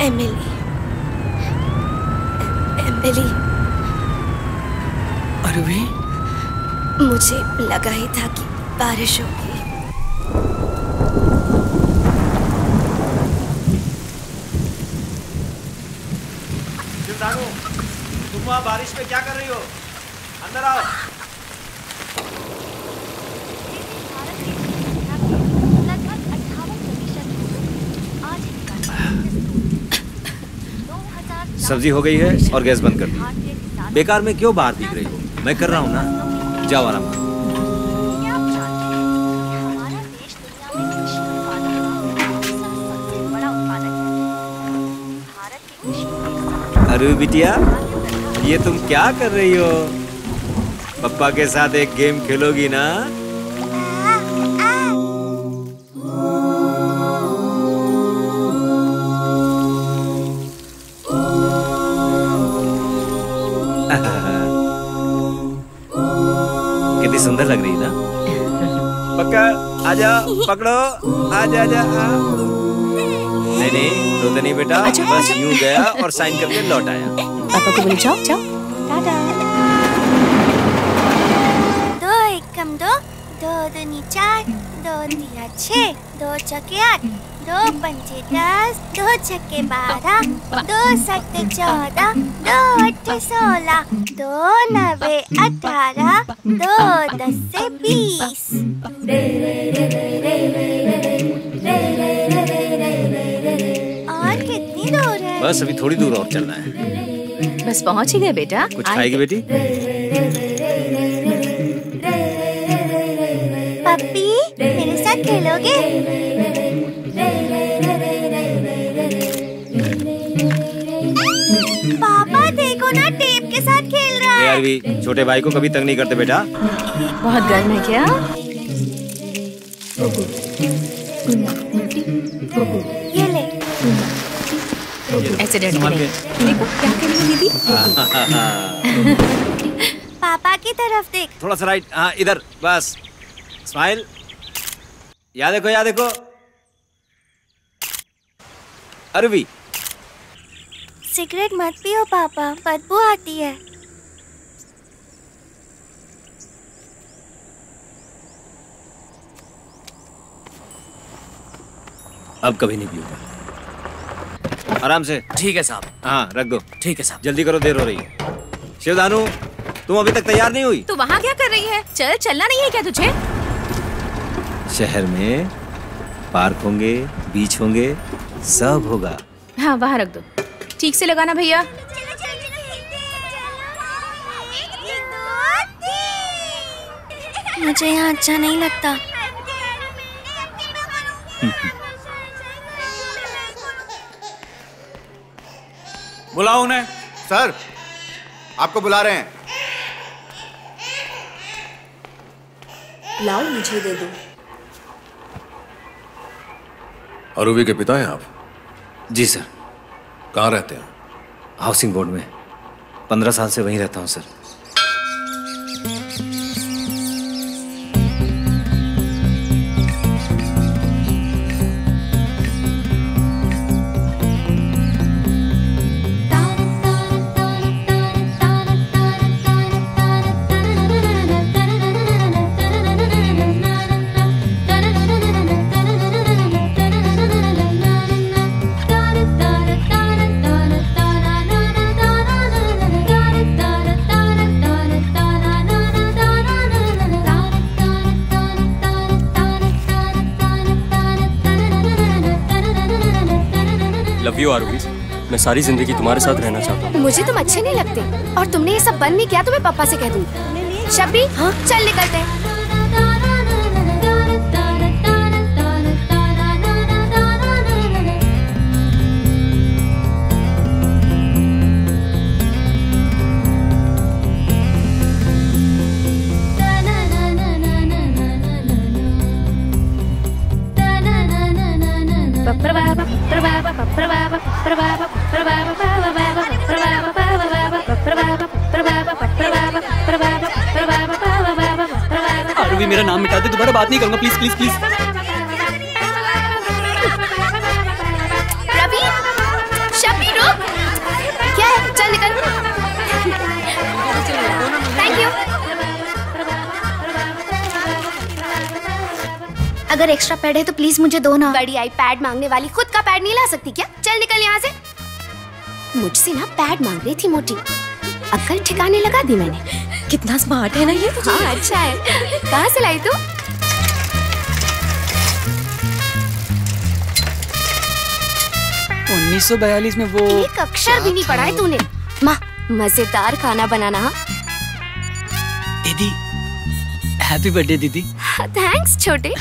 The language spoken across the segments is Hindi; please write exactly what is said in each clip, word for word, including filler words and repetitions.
Emily, Emily. अरवी, मुझे लगा ही था कि बारिश होगी। शिवदानु, तुम वहाँ बारिश में क्या कर रही हो? अंदर आओ। सब्जी हो गई है और गैस बंद कर दी। बेकार में क्यों बाहर भीग रही हो? मैं कर रहा हूँ ना, जाओ आराम करो। अरे बिटिया, ये तुम क्या कर रही हो? पप्पा के साथ एक गेम खेलोगी ना? कितनी सुंदर लग रही ना? पक्का आजा, पकड़ो, आजा आजा। नहीं नहीं, तो नहीं बेटा, अच्छा, बस अच्छा। यूं गया और साइन करके लौट आया। पापा को बोले जाओ जाओ, टाटा। दो एकम दो, दो दूनी चार, दो तिया छः, दो चौके आठ, दो पंचे दस, दो छक्के बारह, दो सत्ते चौदह, दो अट्ठे सोलह, दो नवे अठारह, दो दस से बीस। और कितनी दूर है? बस अभी थोड़ी दूर और चलना है। बस पहुंच ही गए बेटा। कुछ खाएगी बेटी? पप्पी, मेरे साथ खेलोगे? पापा देखो ना, टेप के साथ खेल रहा है। यार भी छोटे भाई को कभी तंग नहीं करते बेटा। बहुत गर्म है क्या? ये ले। ऐसे डर संभाल के। देखो क्या करेगी दीदी। पापा की तरफ देख। थोड़ा सा राइट, हाँ इधर, बस स्माइल। याद देखो, याद देखो। अरवी, सिगरेट मत पियो पापा, बदबू आती है। अब कभी नहीं पीऊंगा। आराम से। ठीक है साहब। हाँ रख दो। ठीक है साहब। जल्दी करो, देर हो रही है। शिवदानु, तुम अभी तक तैयार नहीं हुई? तू वहाँ क्या कर रही है? चल, चलना नहीं है क्या तुझे? शहर में पार्क होंगे, बीच होंगे, सब होगा। हाँ वहाँ रख दो। ठीक से लगाना भैया। मुझे यहाँ अच्छा नहीं लगता। बुलाओ उन्हें। सर, आपको बुला रहे हैं। लाओ, मुझे दे दो। अरूवी के पिता हैं आप? जी सर। कहाँ रहते हैं? हाउसिंग बोर्ड में। पंद्रह साल से वहीं रहता हूँ सर। लव यू आरूवी, मैं सारी जिंदगी तुम्हारे साथ रहना चाहता हूँ। मुझे तुम अच्छे नहीं लगते और तुमने ये सब बंद नहीं किया तो मैं पापा से कह दूँ। शब्बी, हाँ चल निकलते हैं। आरूवी, मेरा नाम मिटा दे, दोबारा बात नहीं करूंगा, प्लीज प्लीज प्लीज। रवि, अगर एक्स्ट्रा पैड है तो प्लीज मुझे दो ना। बड़ी आई पैड मांगने वाली, खुद का पैड नहीं ला सकती क्या? चल निकल यहाँ से। मुझसे ना पैड मांग रही थी मोटी, अक्ल ठिकाने लगा दी मैंने। कितना स्मार्ट है ना ये। हाँ अच्छा है। कहाँ से लाई तू? उन्नीस सौ बयालीस में वो एक अक्षर भी नहीं पढ़ा है तूने। माँ मजेदार खाना बनाना। हाँ दीदी, हैप्पी बर्थडे दीदी। थैंक्स छोटे।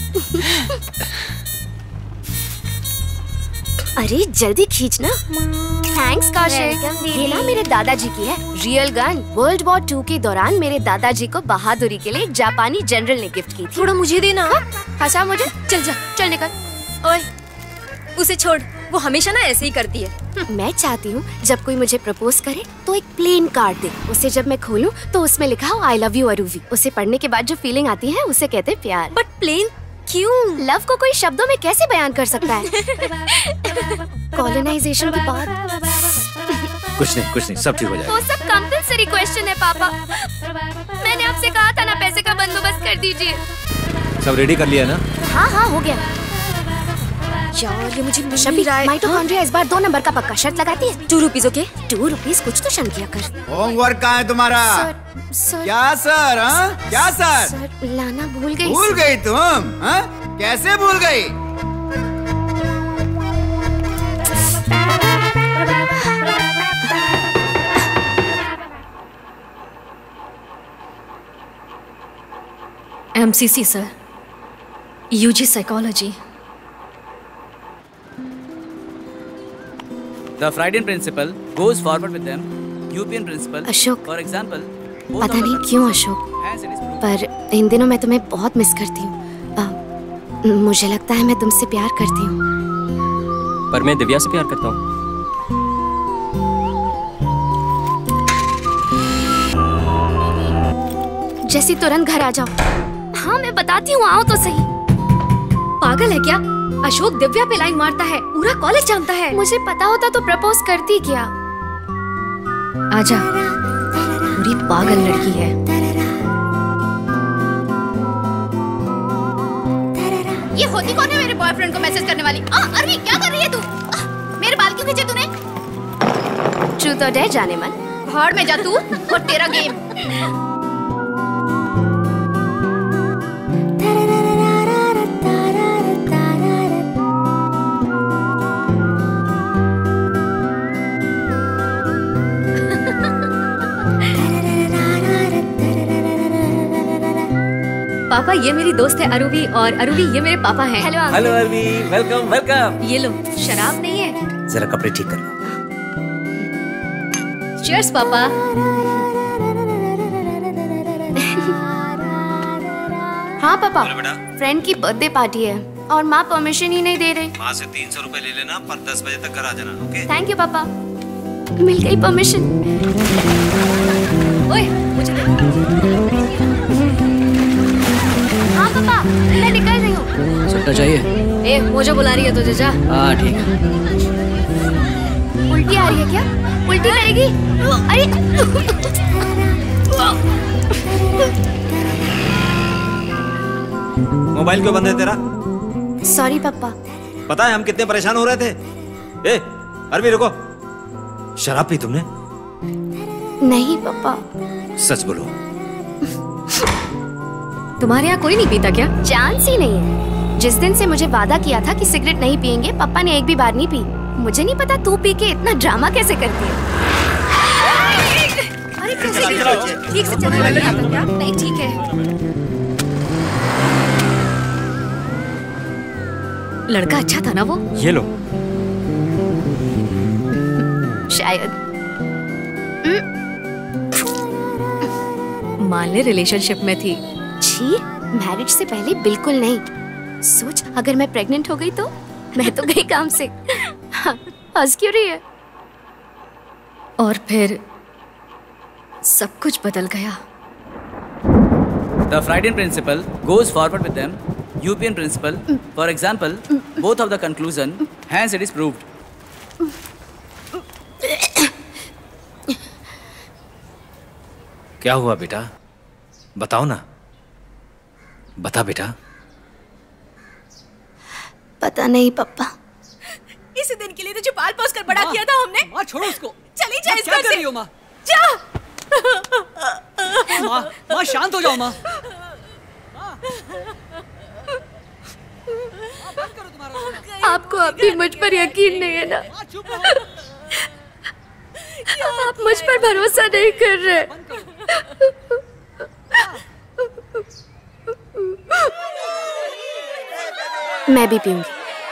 अरे जल्दी खींचना। थैंक्स कौशिक। ये ना मेरे दादाजी की है, real gun. World war two के दौरान मेरे दादाजी को बहादुरी के लिए एक जापानी जनरल ने गिफ्ट की थी। थोड़ा मुझे देना। हंसा मुझे? चल जा, चल निकल। ओए उसे छोड़, वो हमेशा ना ऐसे ही करती है। मैं चाहती हूँ जब कोई मुझे प्रपोज करे तो एक प्लेन कार्ड दे, उसे जब मैं खोलूँ तो उसमें लिखा हो आई लव यू अरूवी। उसे पढ़ने के बाद जो फीलिंग आती है उसे कहते हैं प्यार। बट प्लेन क्यों? लव को कोई शब्दों में कैसे बयान कर सकता है? कॉलोनाइजेशन के बाद। कुछ नहीं कुछ नहीं, सब ठीक हो जाएगा। वो सब कंपल्सरी क्वेश्चन है पापा। मैंने आपसे कहा था ना पैसे का बंदोबस्त कर दीजिए। सब रेडी कर लिया ना? हाँ हाँ हो गया। यार ये मुझे मिल शबी, नहीं रहा है। माइटोकॉन्ड्रिया इस बार दो नंबर का पक्का शर्त लगाती है। Two rupees okay? Two rupees कुछ तो शर्म किया कर। होमवर्क कहाँ है तुम्हारा? सर, सर, क्या सर? हाँ क्या सर? सर लाना भूल गई। भूल गई तुम? हाँ कैसे भूल गई? MCC sir, UG psychology. The Freudian principle goes forward with them. European principle. Ashok, For example. पता नहीं क्यों अशोक, पर इन दिनों मैं तुम्हें बहुत मिस करती हूँ। अ, मुझे लगता है मैं तुमसे प्यार करती हूँ। पर मैं दिव्या से प्यार करता हूँ। जैसी तुरंत घर आ जाओ। हाँ मैं बताती हूँ, आओ तो सही। पागल है क्या? अशोक दिव्या पे लाइन मारता है, पूरा कॉलेज जानता है। मुझे पता होता तो प्रपोज करती क्या? आजा, पूरी पागल लड़की है। ये होती कौन है मेरे बॉयफ्रेंड को मैसेज करने वाली? आ, अरे क्या कर रही है तू? आ, मेरे बाल क्यों खींचे तूने? ट्रूथ और डेयर जाने मन। भाड़ में जा तू और तेरा गेम। पापा ये मेरी दोस्त है अरूवी, और अरूवी ये मेरे पापा हैं। Hello hello Aruvi, welcome welcome. ये लो, शराब नहीं है। जरा कपड़े ठीक कर लो। चीयर्स पापा। हाँ पापा, फ्रेंड की बर्थडे पार्टी है और माँ परमिशन ही नहीं दे रही। माँ से तीन सौ रुपए ले लेना, पर दस बजे तक घर आ जाना, ओके? थैंक यू पापा, मिल गई परमिशन। ओए मुझे दे। हाँ पापा, मैं निकल रही हूँ। सुनना चाहिए। ए मुझे बुला रही है तो जा। हाँ ठीक है। उल्टी आ रही है क्या? उल्टी करेगी? अरे मोबाइल क्यों बंद है तेरा? सॉरी पापा। पता है हम कितने परेशान हो रहे थे। ए अरवी रुको, शराब पी तुमने? नहीं पापा। सच बोलो। तुम्हारे यहाँ कोई नहीं पीता क्या? चांस ही नहीं है। जिस दिन से मुझे वादा किया था कि सिगरेट नहीं पियेंगे, पापा ने एक भी बार नहीं पी। मुझे नहीं पता तू पी के इतना ड्रामा कैसे करती है। अरे कैसे ठीक से चलने लगा था क्या? नहीं ठीक है। लड़का अच्छा था ना वो? ये लो। शायद। मान ले रिलेशनशिप में थी। छी, मैरिज से पहले बिल्कुल नहीं। सोच अगर मैं प्रेग्नेंट हो गई तो मैं तो गई काम से। हंस क्यों रही है? और फिर सब कुछ बदल गया। The Freudian principle goes forward with them. European principle, for example, both of the conclusion, hence it is proved. क्या हुआ बेटा? बताओ ना, बता बेटा। पता नहीं पापा। इसी दिन के लिए तुझे पाल पोस कर बड़ा किया था हमने। माँ छोड़ो उसको। चली जा इस क्या घर कर से। रही हो माँ? जा। माँ माँ शांत हो जाओ माँ। आपको अभी मुझ पर यकीन नहीं है ना? आप मुझ पर भरोसा नहीं कर रहे। मैं भी पीऊंगी।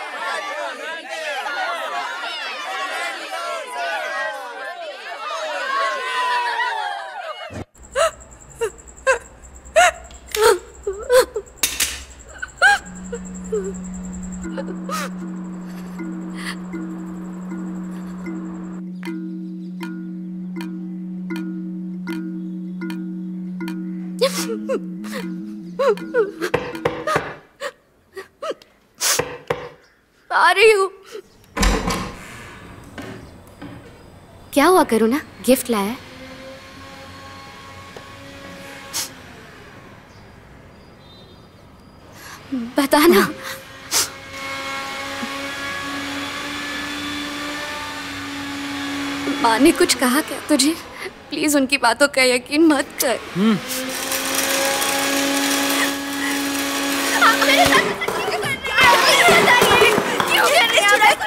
आ रही हूँ। क्या हुआ करुणा? गिफ्ट लाया? बताना। माँ ने कुछ कहा क्या तुझे? प्लीज उनकी बातों का यकीन मत कर। आप मेरे साथ क्यों कर रहे हैं?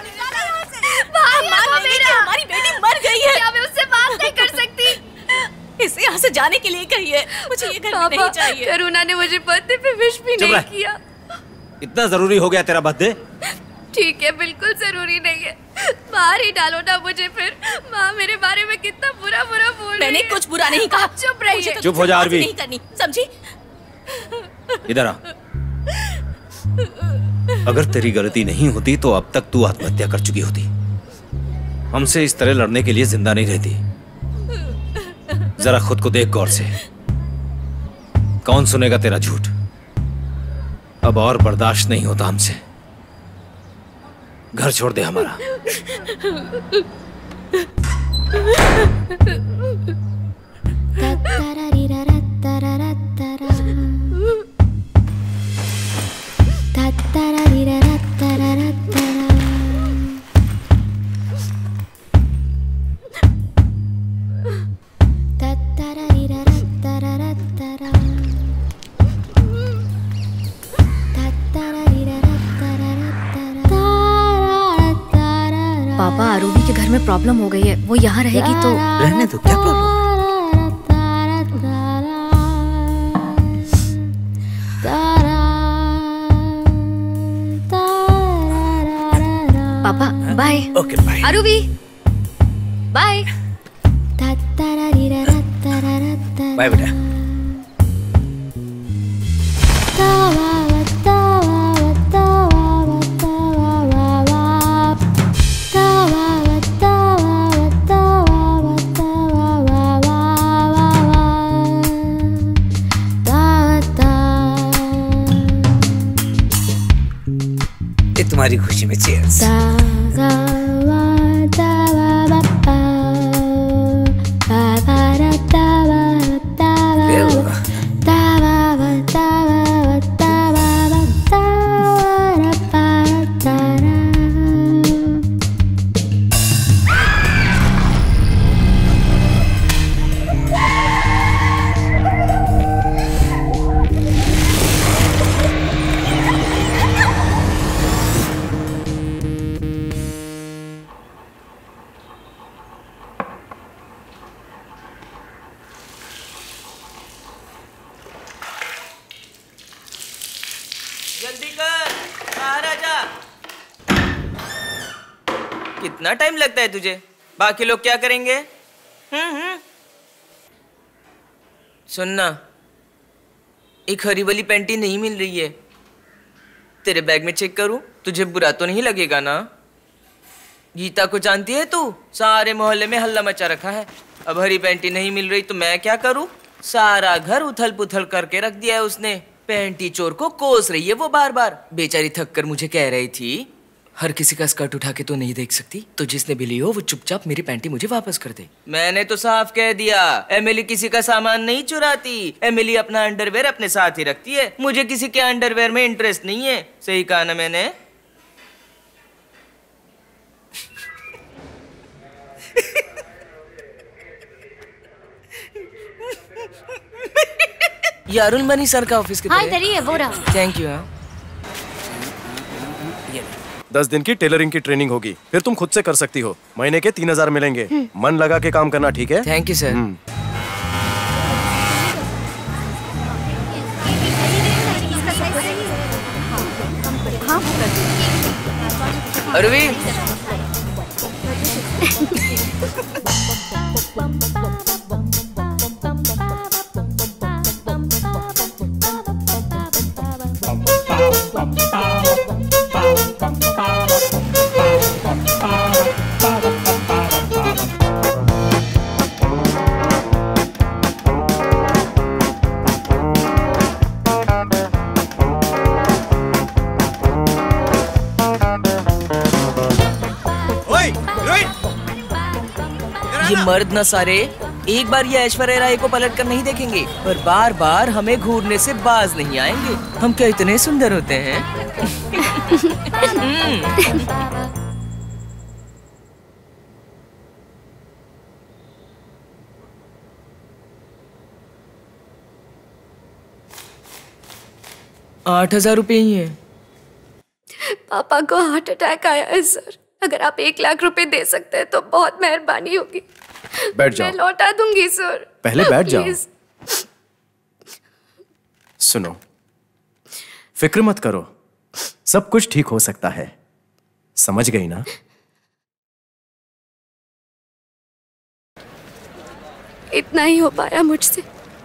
हमारी बेटी मर गई है। क्या मैं उससे बात नहीं कर सकती? इसे यहाँ से जाने के लिए कही है। मुझे ये घर में नहीं चाहिए। करुणा ने मुझे बर्थडे पे विश भी नहीं किया। इतना जरूरी हो गया तेरा बर्थडे? ठीक है, बिल्कुल जरूरी नहीं है। बाहर ही डालो ना मुझे फिर। माँ मेरे बारे में कितना बुरा बुरा बोल रही है। मैंने कुछ बुरा नहीं कहा। चुप रहिए। तो चुप हो जा आरवी। नहीं करनी, समझी? इधर आ। अगर तेरी गलती नहीं होती तो अब तक तू आत्महत्या कर चुकी होती। हमसे इस तरह लड़ने के लिए जिंदा नहीं रहती। जरा खुद को देख गौर से। कौन सुनेगा तेरा झूठ? अब और बर्दाश्त नहीं होता हमसे। घर छोड़ दे हमारा। पापा, आरूबी के घर में प्रॉब्लम हो गई है। वो यहाँ रहेगी तो रहने दो, क्या प्रॉब्लम? पापा bye. Okay bye. Aruvi bye. Bye बेटा। तुम्हारी खुशी में चीयर्स। जल्दी कर, बाहर आ जा। कितना टाइम लगता है तुझे? बाकी लोग क्या करेंगे? हम्म हम्म। सुनना, एक हरी वाली पैंटी नहीं मिल रही है। तेरे बैग में चेक करूं? तुझे बुरा तो नहीं लगेगा ना? गीता को जानती है तू? सारे मोहल्ले में हल्ला मचा रखा है। अब हरी पैंटी नहीं मिल रही तो मैं क्या करूं? सारा घर उथल पुथल करके रख दिया है उसने। पैंटी चोर को कोस रही है वो बार बार। बेचारी थक कर मुझे कह रही थी, हर किसी का स्कर्ट उठा के तो नहीं देख सकती, तो जिसने भी ली हो वो चुपचाप मेरी पैंटी मुझे वापस कर दे। मैंने तो साफ कह दिया, एमिली किसी का सामान नहीं चुराती। एमिली अपना अंडरवेयर अपने साथ ही रखती है। मुझे किसी के अंडरवेयर में इंटरेस्ट नहीं है। सही कहा ना मैंने? ये अरुण मनी सर का ऑफिस किधर हाँ है? इधर ही है, वो रहा। Thank you. हाँ दस दिन की टेलरिंग की ट्रेनिंग होगी, फिर तुम खुद से कर सकती हो। महीने के तीन हजार मिलेंगे। मन लगा के काम करना, ठीक है? Thank you sir. अरवी ये मर्द न सारे एक बार ये ऐश्वर्या राय को पलट कर नहीं देखेंगे और बार बार हमें घूरने से बाज नहीं आएंगे। हम क्या इतने सुंदर होते हैं? आठ हजार रुपये ही है। पापा को हार्ट अटैक आया है सर, अगर आप एक लाख रुपए दे सकते हैं तो बहुत मेहरबानी होगी। बैठ जाओ। मैं लौटा दूंगी सर। पहले बैठ जाओ। Please। सुनो, फिक्र मत करो, सब कुछ ठीक हो सकता है। समझ गई ना? इतना ही हो पाया मुझसे।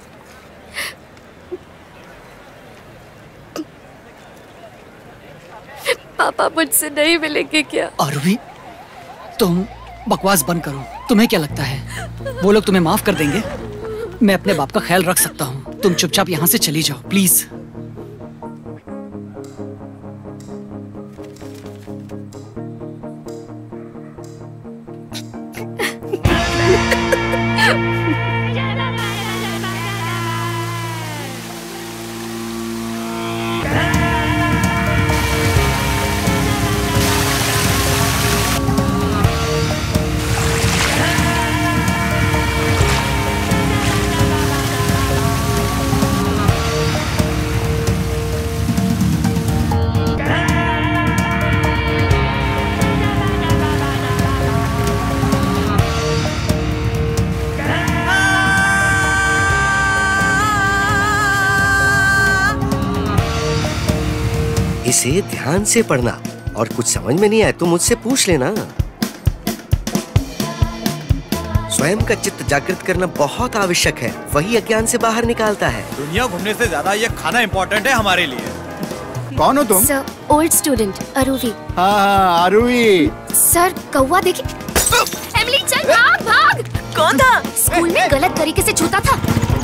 पापा मुझसे नहीं मिलेंगे क्या? आरवी, तुम बकवास बंद करो। तुम्हें क्या लगता है वो लोग तुम्हें माफ कर देंगे? मैं अपने बाप का ख्याल रख सकता हूँ। तुम चुपचाप यहाँ से चली जाओ प्लीज। इसे ध्यान से पढ़ना और कुछ समझ में नहीं आए तो मुझसे पूछ लेना। स्वयं का चित्त जागृत करना बहुत आवश्यक है, वही अज्ञान से बाहर निकालता है। दुनिया घूमने से ज्यादा ये खाना इम्पोर्टेंट है हमारे लिए। कौन हो तुम? Sir, old student Aruvi. हाँ हाँ अरुवी। सर कौवा देखी? एमिली चल भाग भाग। कौन था? स्कूल में गलत तरीके से छूता था।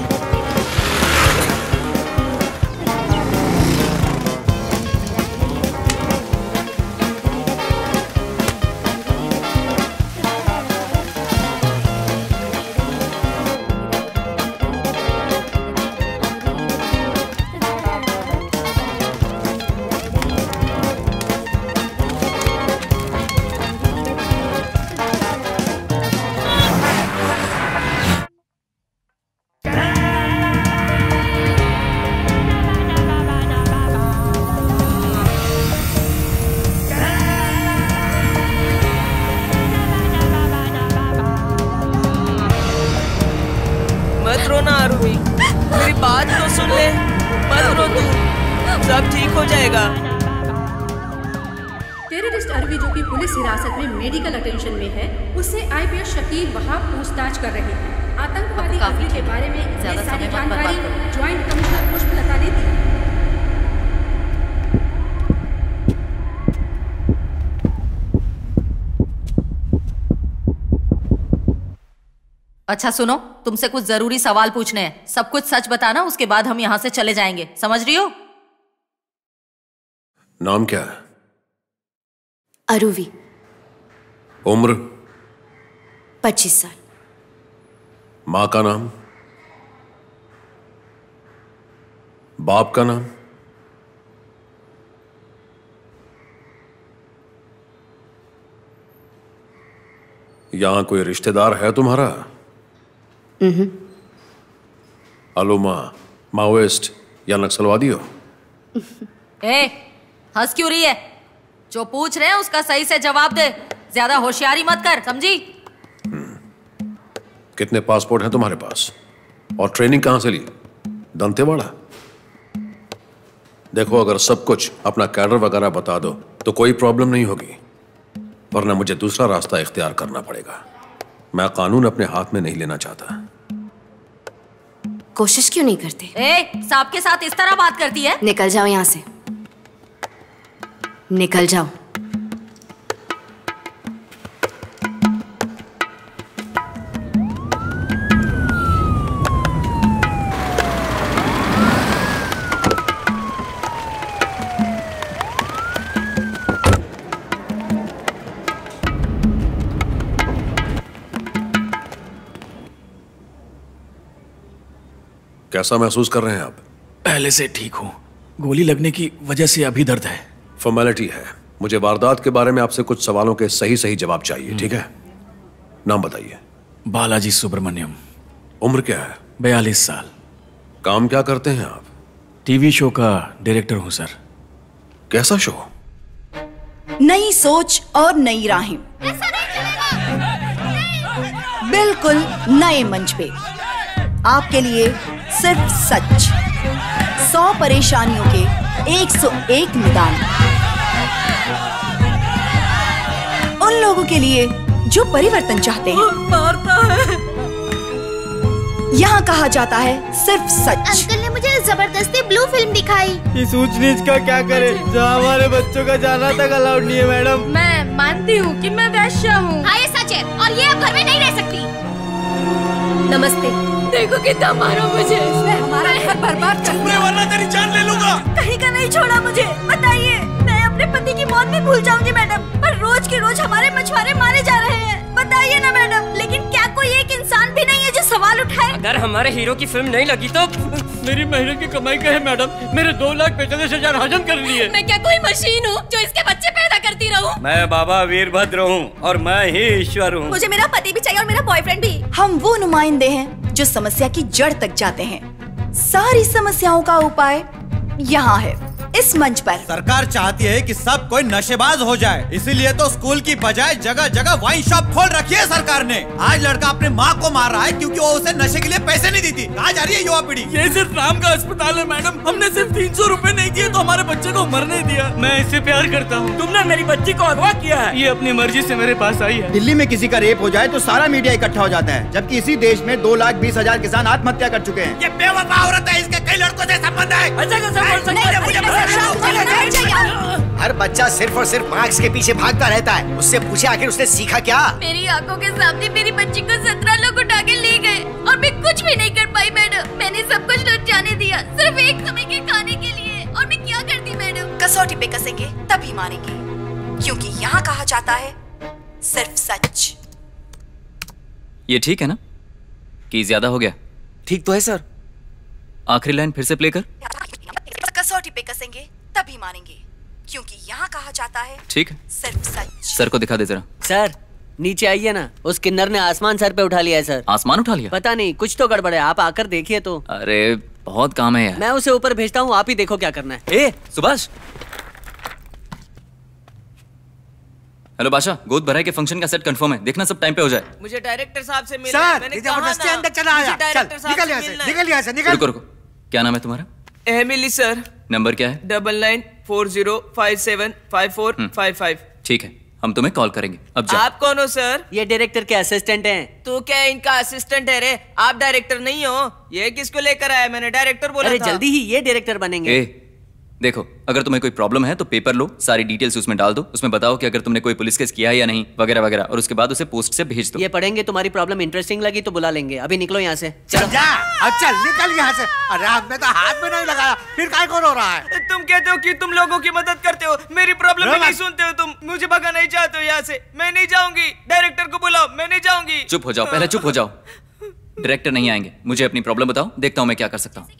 मत रोना आरुवी, मेरी बात तो सुन ले। मत रो तू, सब ठीक हो जाएगा। टेररिस्ट अरवी जो कि पुलिस हिरासत में मेडिकल अटेंशन में है, उससे आईपीएस शकील वहाब पूछताछ कर रहे हैं। आतंकवादी अरवी के बारे में ज्यादा सारी जानकारी ज्वाइंट कमिश्नर पुष्पलता ने दी। अच्छा सुनो, तुमसे कुछ जरूरी सवाल पूछने हैं। सब कुछ सच बताना, उसके बाद हम यहाँ से चले जाएंगे। समझ रही हो? नाम क्या है? अरुवी। उम्र? पच्चीस साल। माँ का नाम? बाप का नाम? यहां कोई रिश्तेदार है तुम्हारा? अलुमा, माओइस्ट या नक्सलवादी हो? ए, हंस क्यों रही है? जो पूछ रहे हैं उसका सही से जवाब दे, ज्यादा होशियारी मत कर, समझी? कितने पासपोर्ट हैं तुम्हारे पास और ट्रेनिंग कहां से ली? दंतेवाड़ा? देखो, अगर सब कुछ अपना कैडर वगैरह बता दो तो कोई प्रॉब्लम नहीं होगी, वरना मुझे दूसरा रास्ता इख्तियार करना पड़ेगा। मैं कानून अपने हाथ में नहीं लेना चाहता। कोशिश क्यों नहीं करते? ए, सांप के साथ इस तरह बात करती है? निकल जाओ यहाँ से, निकल जाओ। कैसा महसूस कर रहे हैं आप? पहले से ठीक हूँ, गोली लगने की वजह से अभी दर्द है। फॉर्मेलिटी है। मुझे वारदात के बारे में आपसे कुछ सवालों के सही सही जवाब चाहिए, ठीक है? नाम बताइए। बालाजी सुब्रमण्यम। उम्र क्या है? बयालीस साल। काम क्या करते हैं आप? टीवी शो का डायरेक्टर हूँ सर। कैसा शो? नई सोच और नई राहें, बिल्कुल नए मंच पे आपके लिए सिर्फ सच, सौ परेशानियों के एक सौ एक निदान, उन लोगों के लिए जो परिवर्तन चाहते हैं। मारता है। यहाँ कहा जाता है सिर्फ सच। अंकल ने मुझे जबरदस्ती ब्लू फिल्म दिखाई। इस ऊंच नीच का क्या करे, जहाँ हमारे बच्चों का जाना तक अलाउड नहीं है मैडम। मैं मानती हूँ कि मैं वैश्या हूँ। हाँ ये सच है, और ये अब घर में नहीं रह सकती। नमस्ते। देखो कितना मारो मुझे। हमारा घर बर्बाद कर दिया, वरना तेरी जान ले लूंगा। कहीं का नहीं छोड़ा मुझे। बताइए, मैं अपने पति की मौत भी भूल जाऊंगी मैडम, पर रोज के रोज हमारे मछुआरे मारे जा रहे हैं। बताइए ना मैडम, लेकिन क्या कोई एक इंसान भी नहीं है जो सवाल उठाए? अगर हमारे हीरो की फिल्म नहीं लगी तो मेरी महीने की कमाई क्या है मैडम? मेरे दो लाख पैंतालीस हजार हजम कर लिए। मैं क्या कोई मशीन हूँ जो इसके बच्चे पैदा करती रहूँ? मैं बाबा वीरभद्र हूँ और मैं ही ईश्वर हूँ। मुझे मेरा पति भी चाहिए और मेरा बॉयफ्रेंड भी। हम वो नुमाइंदे हैं जो समस्या की जड़ तक जाते हैं। सारी समस्याओं का उपाय यहाँ है, इस मंच पर। सरकार चाहती है कि सब कोई नशेबाज हो जाए, इसीलिए तो स्कूल की बजाय जगह जगह वाइन शॉप खोल रखी है सरकार ने। आज लड़का अपने माँ को मार रहा है क्योंकि वो उसे नशे के लिए पैसे नहीं देती। कहाँ जा रही है युवा पीढ़ी? ये सिर्फ नाम का अस्पताल है मैडम। हमने सिर्फ तीन सौ रूपए नहीं दिए तो हमारे बच्चे को मरने दिया। मैं इससे प्यार करता हूँ। तुमने मेरी बच्ची को अगवा किया है। ये अपनी मर्जी से मेरे पास आई है। दिल्ली में किसी का रेप हो जाए तो सारा मीडिया इकट्ठा हो जाता है, जबकि इसी देश में दो लाख बीस हजार किसान आत्महत्या कर चुके हैं। ये बेवफा औरत है, इसके कई लड़कों से संबंध है। हर बच्चा सिर्फ और सिर्फ मार्क्स के पीछे भागता रहता है। उससे पूछे आखिर उसने सीखा क्या? मेरी आंखों के सामने मेरी बच्ची को सत्रह लोग उठा के ले गए और मैं कुछ भी नहीं कर पाई मैडम। मैंने सब कुछ लुट जाने दिया सिर्फ एक समय के खाने के लिए, और मैं क्या करती मैडम? कसौटी पे कसेंगे तभी मारेंगे, क्योंकि यहाँ कहा जाता है सिर्फ सच। ये ठीक है ना कि ज्यादा हो गया? ठीक तो है सर। आखिरी लाइन फिर से प्ले कर। कसौटी पे कसेंगे तभी मारेंगे, क्योंकि यहाँ कहा जाता है ठीक है, सिर्फ सच। सर को दिखा दे जरा। सर नीचे आइए ना, उस किन्नर ने आसमान सर पे उठा लिया है सर। आसमान उठा लिया? पता नहीं, कुछ तो गड़बड़ है, आप आकर देखिए तो। अरे बहुत काम है यार। मैं उसे ऊपर भेजता हूँ, आप ही देखो क्या करना है। ए सुभाष। हेलो बादशाह, गोद भराई के फंक्शन का सेट कंफर्म है, देखना सब टाइम पे हो जाए। मुझे डायरेक्टर साहब से मिलना सर, है। मैंने ये कहा जबरदस्ती ना, अंदर चला आया। मुझे डायरेक्टर चल, साहब निकल से यहाँ से, मिलना है। निकल यहाँ से, निकल। रुको रुको, क्या नाम है तुम्हारा? Emily sir. नंबर क्या है? Double nine four zero five seven five four five five. ठीक है, हम तुम्हें कॉल करेंगे। अब जाओ। आप कौन हो सर? ये डायरेक्टर के असिस्टेंट हैं। तो क्या इनका असिस्टेंट है रे? आप डायरेक्टर नहीं हो। ये किसको लेकर आया? मैंने डायरेक्टर बोला अरे था। जल्दी ही ये डायरेक्टर बनेंगे। ए, देखो, अगर तुम्हें कोई प्रॉब्लम है तो पेपर लो, सारी डिटेल्स उसमें डाल दो, उसमें बताओ कि अगर तुमने कोई पुलिस केस किया है या नहीं, वगैरह वगैरह, और उसके बाद उसे पोस्ट से भेज दो। ये पढ़ेंगे, तुम्हारी प्रॉब्लम इंटरेस्टिंग लगी तो बुला लेंगे। अभी निकलो यहाँ से। चल जा, अब चल निकल यहाँ से। अरे आपने तो हाथ में नहीं लगाया, फिर काय को रो रहा है? तुम कहते हो कि तुम लोगों की मदद करते हो, मेरी प्रॉब्लम भी नहीं सुनते हो तुम। मुझे भगा नहीं चाहते हो यहाँ से। मैं नहीं जाऊंगी। डायरेक्टर को बुलाओ, मैं नहीं जाऊंगी। चुप हो जाओ, पहले चुप हो जाओ। डायरेक्टर नहीं आएंगे, मुझे अपनी प्रॉब्लम बताओ, देखता हूँ मैं क्या कर सकता हूँ।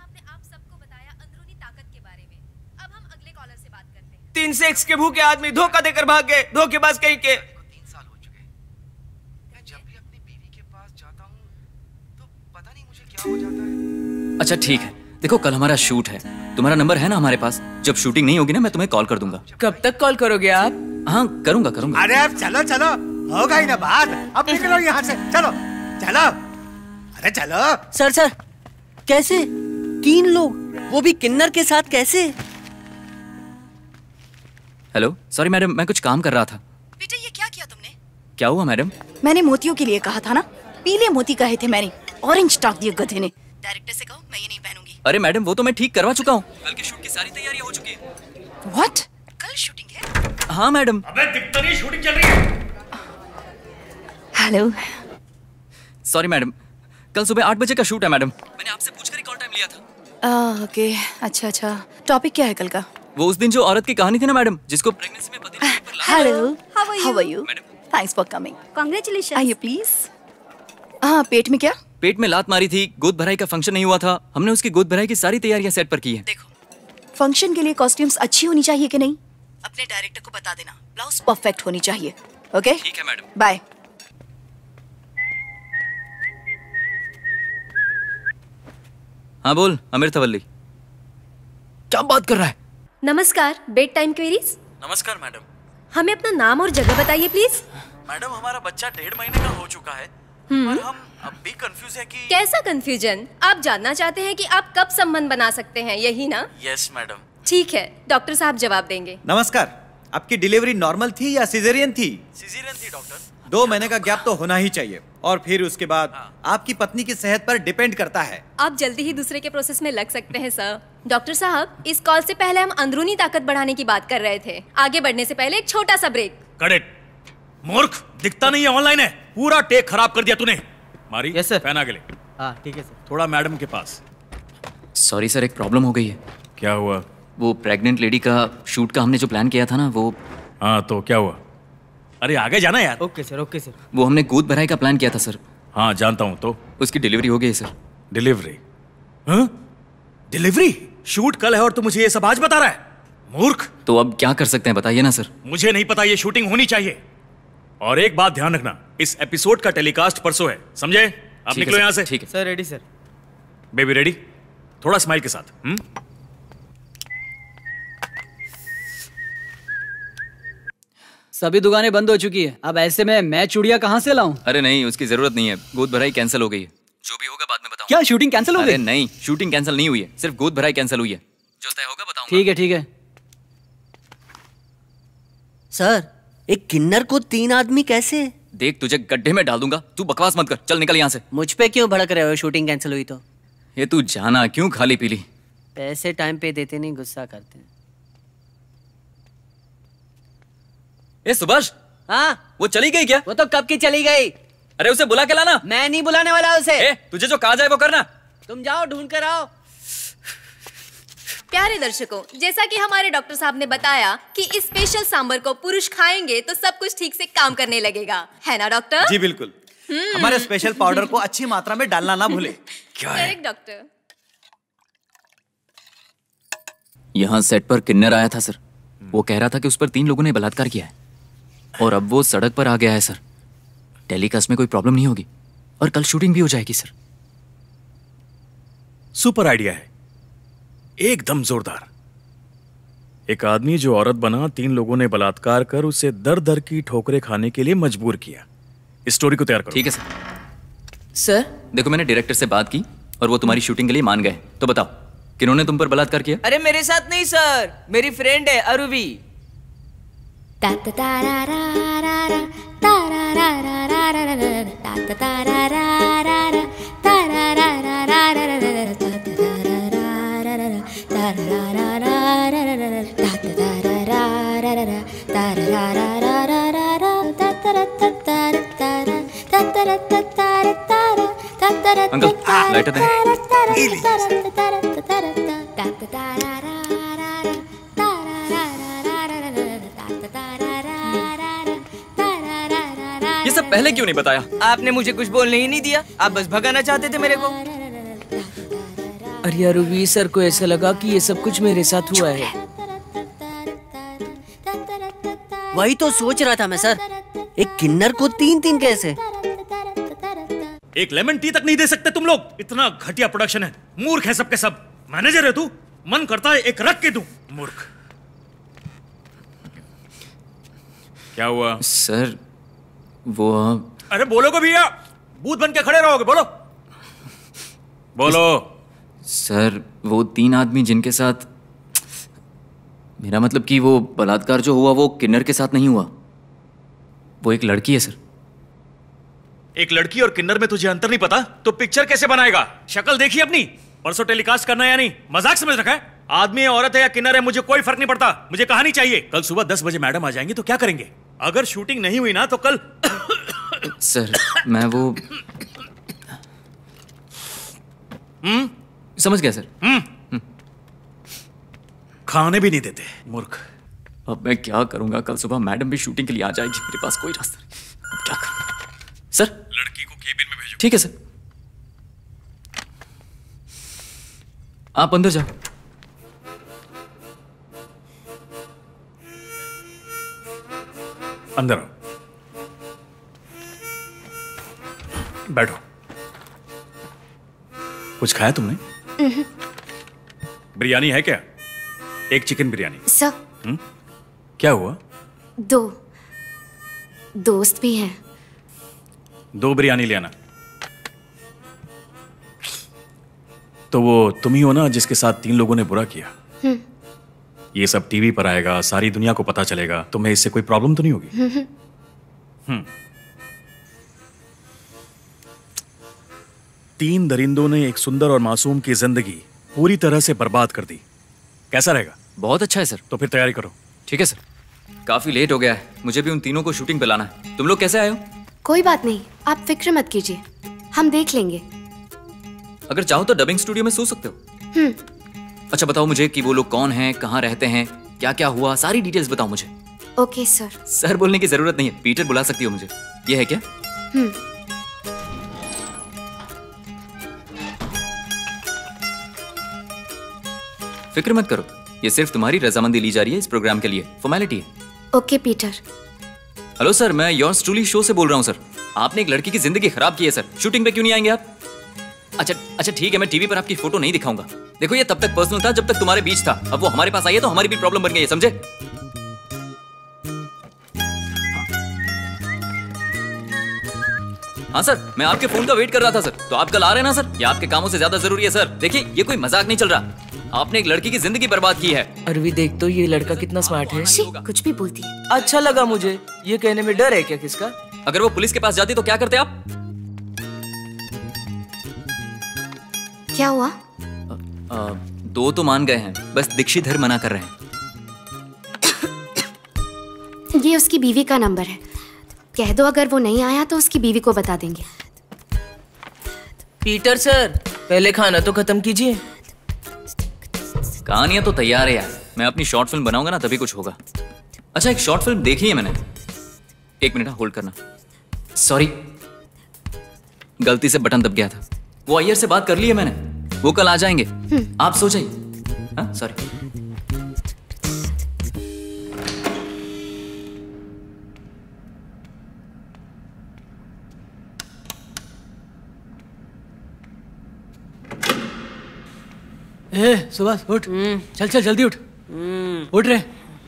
तीन सेक्स के भूखे आदमी धोखा देकर भाग गए, धोखेबाज कहीं के। तीन साल हो चुके। मैं जब भी अपनी बीवी के पास जाता हूँ तो पता नहीं मुझे क्या हो जाता है। अच्छा ठीक है, देखो कल हमारा शूट है, तुम्हारा नंबर है ना हमारे पास? जब शूटिंग नहीं होगी ना मैं तुम्हें कॉल कर दूंगा। कब तक कॉल करोगे आप? हाँ करूंगा करूंगा। अरे अब चलो चलो, होगा ही ना बात। अब निकलो यहाँ से, चलो चलो, अरे चलो। सर सर कैसे तीन लोग, वो भी किन्नर के साथ, कैसे? हेलो सॉरी मैडम, मैं कुछ काम कर रहा था। बेटा ये क्या किया तुमने? क्या हुआ मैडम? मैंने मोतियों के लिए कहा था ना, पीले मोती कहे थे मैंने, ऑरेंज टाक दिए गधे ने। डायरेक्टर से कहो मैं ये नहीं पहनूंगी। अरे मैडम वो तो मैं ठीक करवा चुका हूँ, कल के शूट की सारी तैयारियां हो चुकी है। व्हाट? कल शूटिंग है? हाँ मैडम। अबे दिखता नहीं शूटिंग चल रही है। हेलो सॉरी मैडम, कल सुबह आठ बजे का शूट है मैडम। मैंने आपसे पूछकर ही कॉल टाइम लिया था। ओके अच्छा अच्छा, टॉपिक क्या है कल का? वो उस दिन जो औरत की कहानी थी ना मैडम, जिसको प्रेगनेंसी में पति ने पेट पर लात- hello how are you? Thanks for coming. Congratulation. आइए प्लीज। हाँ पेट में क्या? पेट में लात मारी थी, गोद भराई का फंक्शन नहीं हुआ था, हमने उसकी गोद भराई की सारी तैयारियां सेट पर की हैं। फंक्शन के लिए कॉस्ट्यूम्स अच्छी होनी चाहिए कि नहीं? अपने डायरेक्टर को बता देना, ब्लाउज परफेक्ट होनी चाहिए। ओके ठीक है मैडम। बाय। हाँ बोल अमीर तवल्ली। क्या बात कर रहा है? नमस्कार, बेड टाइम क्वेरीज। नमस्कार मैडम। हमें अपना नाम और जगह बताइए प्लीज। मैडम हमारा बच्चा डेढ़ महीने का हो चुका है, हम्म। पर हम अब भी कंफ्यूज है कि कैसा कंफ्यूजन? आप जानना चाहते हैं कि आप कब संबंध बना सकते हैं, यही ना? Yes madam. ठीक है, डॉक्टर साहब जवाब देंगे। नमस्कार, आपकी डिलीवरी नॉर्मल थी या सिजेरियन थी? सिजेरियन थी डॉक्टर। दो महीने का गैप तो होना ही चाहिए, और फिर उसके बाद आपकी पत्नी की सेहत पर डिपेंड करता है। आप जल्दी ही दूसरे के प्रोसेस में लग सकते हैं सर। डॉक्टर साहब, इस कॉल से पहले हम अंदरूनी ताकत बढ़ाने की बात कर रहे थे। आगे बढ़ने से पहले एक छोटा सा ब्रेक। करेक्ट। मूर्ख, दिखता नहीं है, ऑनलाइन है। पूरा टेक खराब कर दिया तूने। मारी? Yes sir. फैन आगे ले। हाँ ठीक है सर। थोड़ा मैडम के पास। सॉरी सर, एक प्रॉब्लम हो गई है। क्या हुआ? वो प्रेग्नेंट लेडी का शूट का हमने जो प्लान किया था ना, वो हाँ तो क्या हुआ? अरे आगे जाना यार। Okay sir okay sir. वो हमने गोद भराई का प्लान किया था सर। हाँ जानता हूँ। तो उसकी डिलीवरी हो गई सर। डिलीवरी? हाँ? डिलीवरी? शूट कल है और तू मुझे ये सब आज बता रहा है? मूर्ख। तो अब क्या कर सकते हैं बताइए ना सर। मुझे नहीं पता, ये शूटिंग होनी चाहिए। और एक बात ध्यान रखना, इस एपिसोड का टेलीकास्ट परसों है, समझे? आप निकलो यहाँ से। ठीक है sir. Ready sir. Baby ready? थोड़ा स्माइल के साथ। हुँ? सभी दुकानें बंद हो चुकी है, अब ऐसे में मैं चूड़ियां कहाँ से लाऊं? अरे नहीं, उसकी जरूरत नहीं है, गोद भराई कैंसिल हो गई है। जो भी होगा बाद में बताऊं। क्या शूटिंग कैंसिल हो गई? अरे नहीं, शूटिंग कैंसिल नहीं हुई है, सिर्फ गोद भराई कैंसिल हुई है। जो तय होगा बताऊंगा। ठीक है ठीक है। सर एक किन्नर को तीन आदमी कैसे? देख तुझे गड्ढे में डाल दूंगा, तू बकवास मत कर, चल निकल यहाँ से। मुझ पे क्यों भड़क रहे हो? शूटिंग कैंसिल हुई तो? ये तू जाना क्यों खाली पीली? पैसे टाइम पे देते नहीं, गुस्सा करते हैं। ए सुभाष। हाँ वो चली गई क्या? वो तो कब की चली गई। अरे उसे बुला के लाना। मैं नहीं बुलाने वाला उसे। ए, तुझे जो कहा जाए वो करना। तुम जाओ ढूंढ कर आओ। प्यारे दर्शकों, जैसा कि हमारे डॉक्टर साहब ने बताया कि इस स्पेशल सांबर को पुरुष खाएंगे तो सब कुछ ठीक से काम करने लगेगा, है ना डॉक्टर? जी बिल्कुल। हमारे स्पेशल पाउडर को अच्छी मात्रा में डालना ना भूले। क्या है? Correct doctor. यहाँ सेट पर किन्नर आया था सर, वो कह रहा था कि उस पर तीन लोगों ने बलात्कार किया है और अब वो सड़क पर आ गया है सर। टेलीकास्ट में कोई प्रॉब्लम नहीं होगी और कल शूटिंग भी हो जाएगी सर। सुपर आइडिया है, एकदम जोरदार। एक आदमी जो औरत बना, तीन लोगों ने बलात्कार कर उसे दर दर की ठोकरें खाने के लिए मजबूर किया। इस स्टोरी को तैयार करो। ठीक है सर। सर देखो मैंने डायरेक्टर से बात की और वो तुम्हारी शूटिंग के लिए मान गए, तो बताओ किन्होंने तुम पर बलात्कार किया? अरे मेरे साथ नहीं सर, मेरी फ्रेंड है अरुवी। अंकल लाइटर दें। ये सब पहले क्यों नहीं बताया? आपने मुझे कुछ बोलने ही नहीं दिया, आप बस भगाना चाहते थे मेरे को। अरे अरुवी सर को ऐसा लगा कि ये सब कुछ मेरे साथ हुआ है। वही तो सोच रहा था मैं सर, एक किन्नर को तीन तीन कैसे? एक लेमन टी तक नहीं दे सकते तुम लोग? इतना घटिया प्रोडक्शन है, मूर्ख है सबके सब। मैनेजर है तू? मन करता है एक रख के दूं। मूर्ख। क्या हुआ? सर वो अरे बोलोगे भैया, बूथ बन के खड़े रहोगे, बोलो बोलो। सर वो तीन आदमी जिनके साथ, मेरा मतलब कि वो बलात्कार जो हुआ वो किन्नर के साथ नहीं हुआ, वो एक लड़की है सर। एक लड़की और किन्नर में तुझे अंतर नहीं पता तो पिक्चर कैसे बनाएगा? शक्ल देखी अपनी? परसों टेलीकास्ट करना है या नहीं? मजाक समझ रखा है? आदमी है, औरत है या किन्नर है, मुझे कोई फर्क नहीं पड़ता। मुझे कहानी चाहिए। कल सुबह दस बजे मैडम आ जाएंगी तो क्या करेंगे? अगर शूटिंग नहीं हुई ना तो कल सर मैं वो हम्म समझ गया सर। हम्म खाने भी नहीं देते, मूर्ख। अब मैं क्या करूंगा? कल सुबह मैडम भी शूटिंग के लिए आ जाएगी, मेरे पास कोई रास्ता नहीं। अब क्या करूं? सर लड़की को केबिन में भेजो। ठीक है सर, आप अंदर जाओ। अंदर आओ, बैठो। कुछ खाया तुमने? बिरयानी है क्या? एक चिकन बिरयानी। सर हुँ? क्या हुआ? दो दोस्त भी हैं। दो बिरयानी ले आना। तो वो तुम ही हो ना जिसके साथ तीन लोगों ने बुरा किया? हम्म, ये सब टीवी पर आएगा, सारी दुनिया को पता चलेगा, तुम्हें इससे कोई प्रॉब्लम तो नहीं होगी? हम्म, हम्म। तीन दरिंदों ने एक सुंदर और मासूम की जिंदगी पूरी तरह से बर्बाद कर दी। कैसा रहेगा? बहुत अच्छा है सर। तो फिर तैयारी करो। ठीक है सर। काफी लेट हो गया है, मुझे भी उन तीनों को शूटिंग पे लाना है। तुम लोग कैसे आए हो? कोई बात नहीं, आप फिक्र मत कीजिए, हम देख लेंगे। अगर चाहो तो डबिंग स्टूडियो में सो सकते हो। हम्म, अच्छा बताओ मुझे कि वो लोग कौन हैं, कहाँ रहते हैं, क्या क्या हुआ, सारी डिटेल्स बताओ मुझे। Okay sir. सर बोलने की जरूरत नहीं है, पीटर बुला सकती हो मुझे। ये है क्या? हम्म, फिक्र मत करो, ये सिर्फ तुम्हारी रजामंदी ली जा रही है इस प्रोग्राम के लिए, फॉर्मेलिटी है। Okay Peter. हेलो सर, मैं योर्स ट्रूली शो से बोल रहा हूँ सर। आपने एक लड़की की जिंदगी खराब की है सर, शूटिंग पे क्यों नहीं आएंगे आप? अच्छा अच्छा ठीक है, मैं टीवी पर आपकी फोटो नहीं दिखाऊंगा। देखो ये तब तक पर्सनल था जब तक तुम्हारे बीच था, अब वो हमारे पास आई है तो हमारी भी प्रॉब्लम बन गई है, समझे? हाँ सर, मैं आपके फोन का वेट कर रहा था सर। तो आप कल आ रहे हैं ना सर? ये आपके कामों से ज्यादा जरूरी है सर। देखिए ये कोई मजाक नहीं चल रहा, आपने एक लड़की की जिंदगी बर्बाद की है। अरवी देख तो ये लड़का कितना स्मार्ट है। कुछ भी बोलती है। अच्छा लगा मुझे। ये कहने में डर है क्या किसका? अगर वो पुलिस के पास जाती तो क्या करते आप? क्या हुआ? आ, दो तो मान गए हैं, बस दीक्षिधर मना कर रहे हैं। ये उसकी बीवी का नंबर है, कह दो अगर वो नहीं आया तो उसकी बीवी को बता देंगे। पीटर सर पहले खाना तो खत्म कीजिए। कहानियां तो तैयार है यार, मैं अपनी शॉर्ट फिल्म बनाऊंगा ना तभी कुछ होगा। अच्छा एक शॉर्ट फिल्म देखी है मैंने। एक मिनट होल्ड करना, सॉरी गलती से बटन दब गया था। वो अय्यर से बात कर ली है मैंने, वो कल आ जाएंगे, आप सो जाइए। हाँ सॉरी। ए सुभाष उठ, चल चल जल्दी उठ, उठ रे।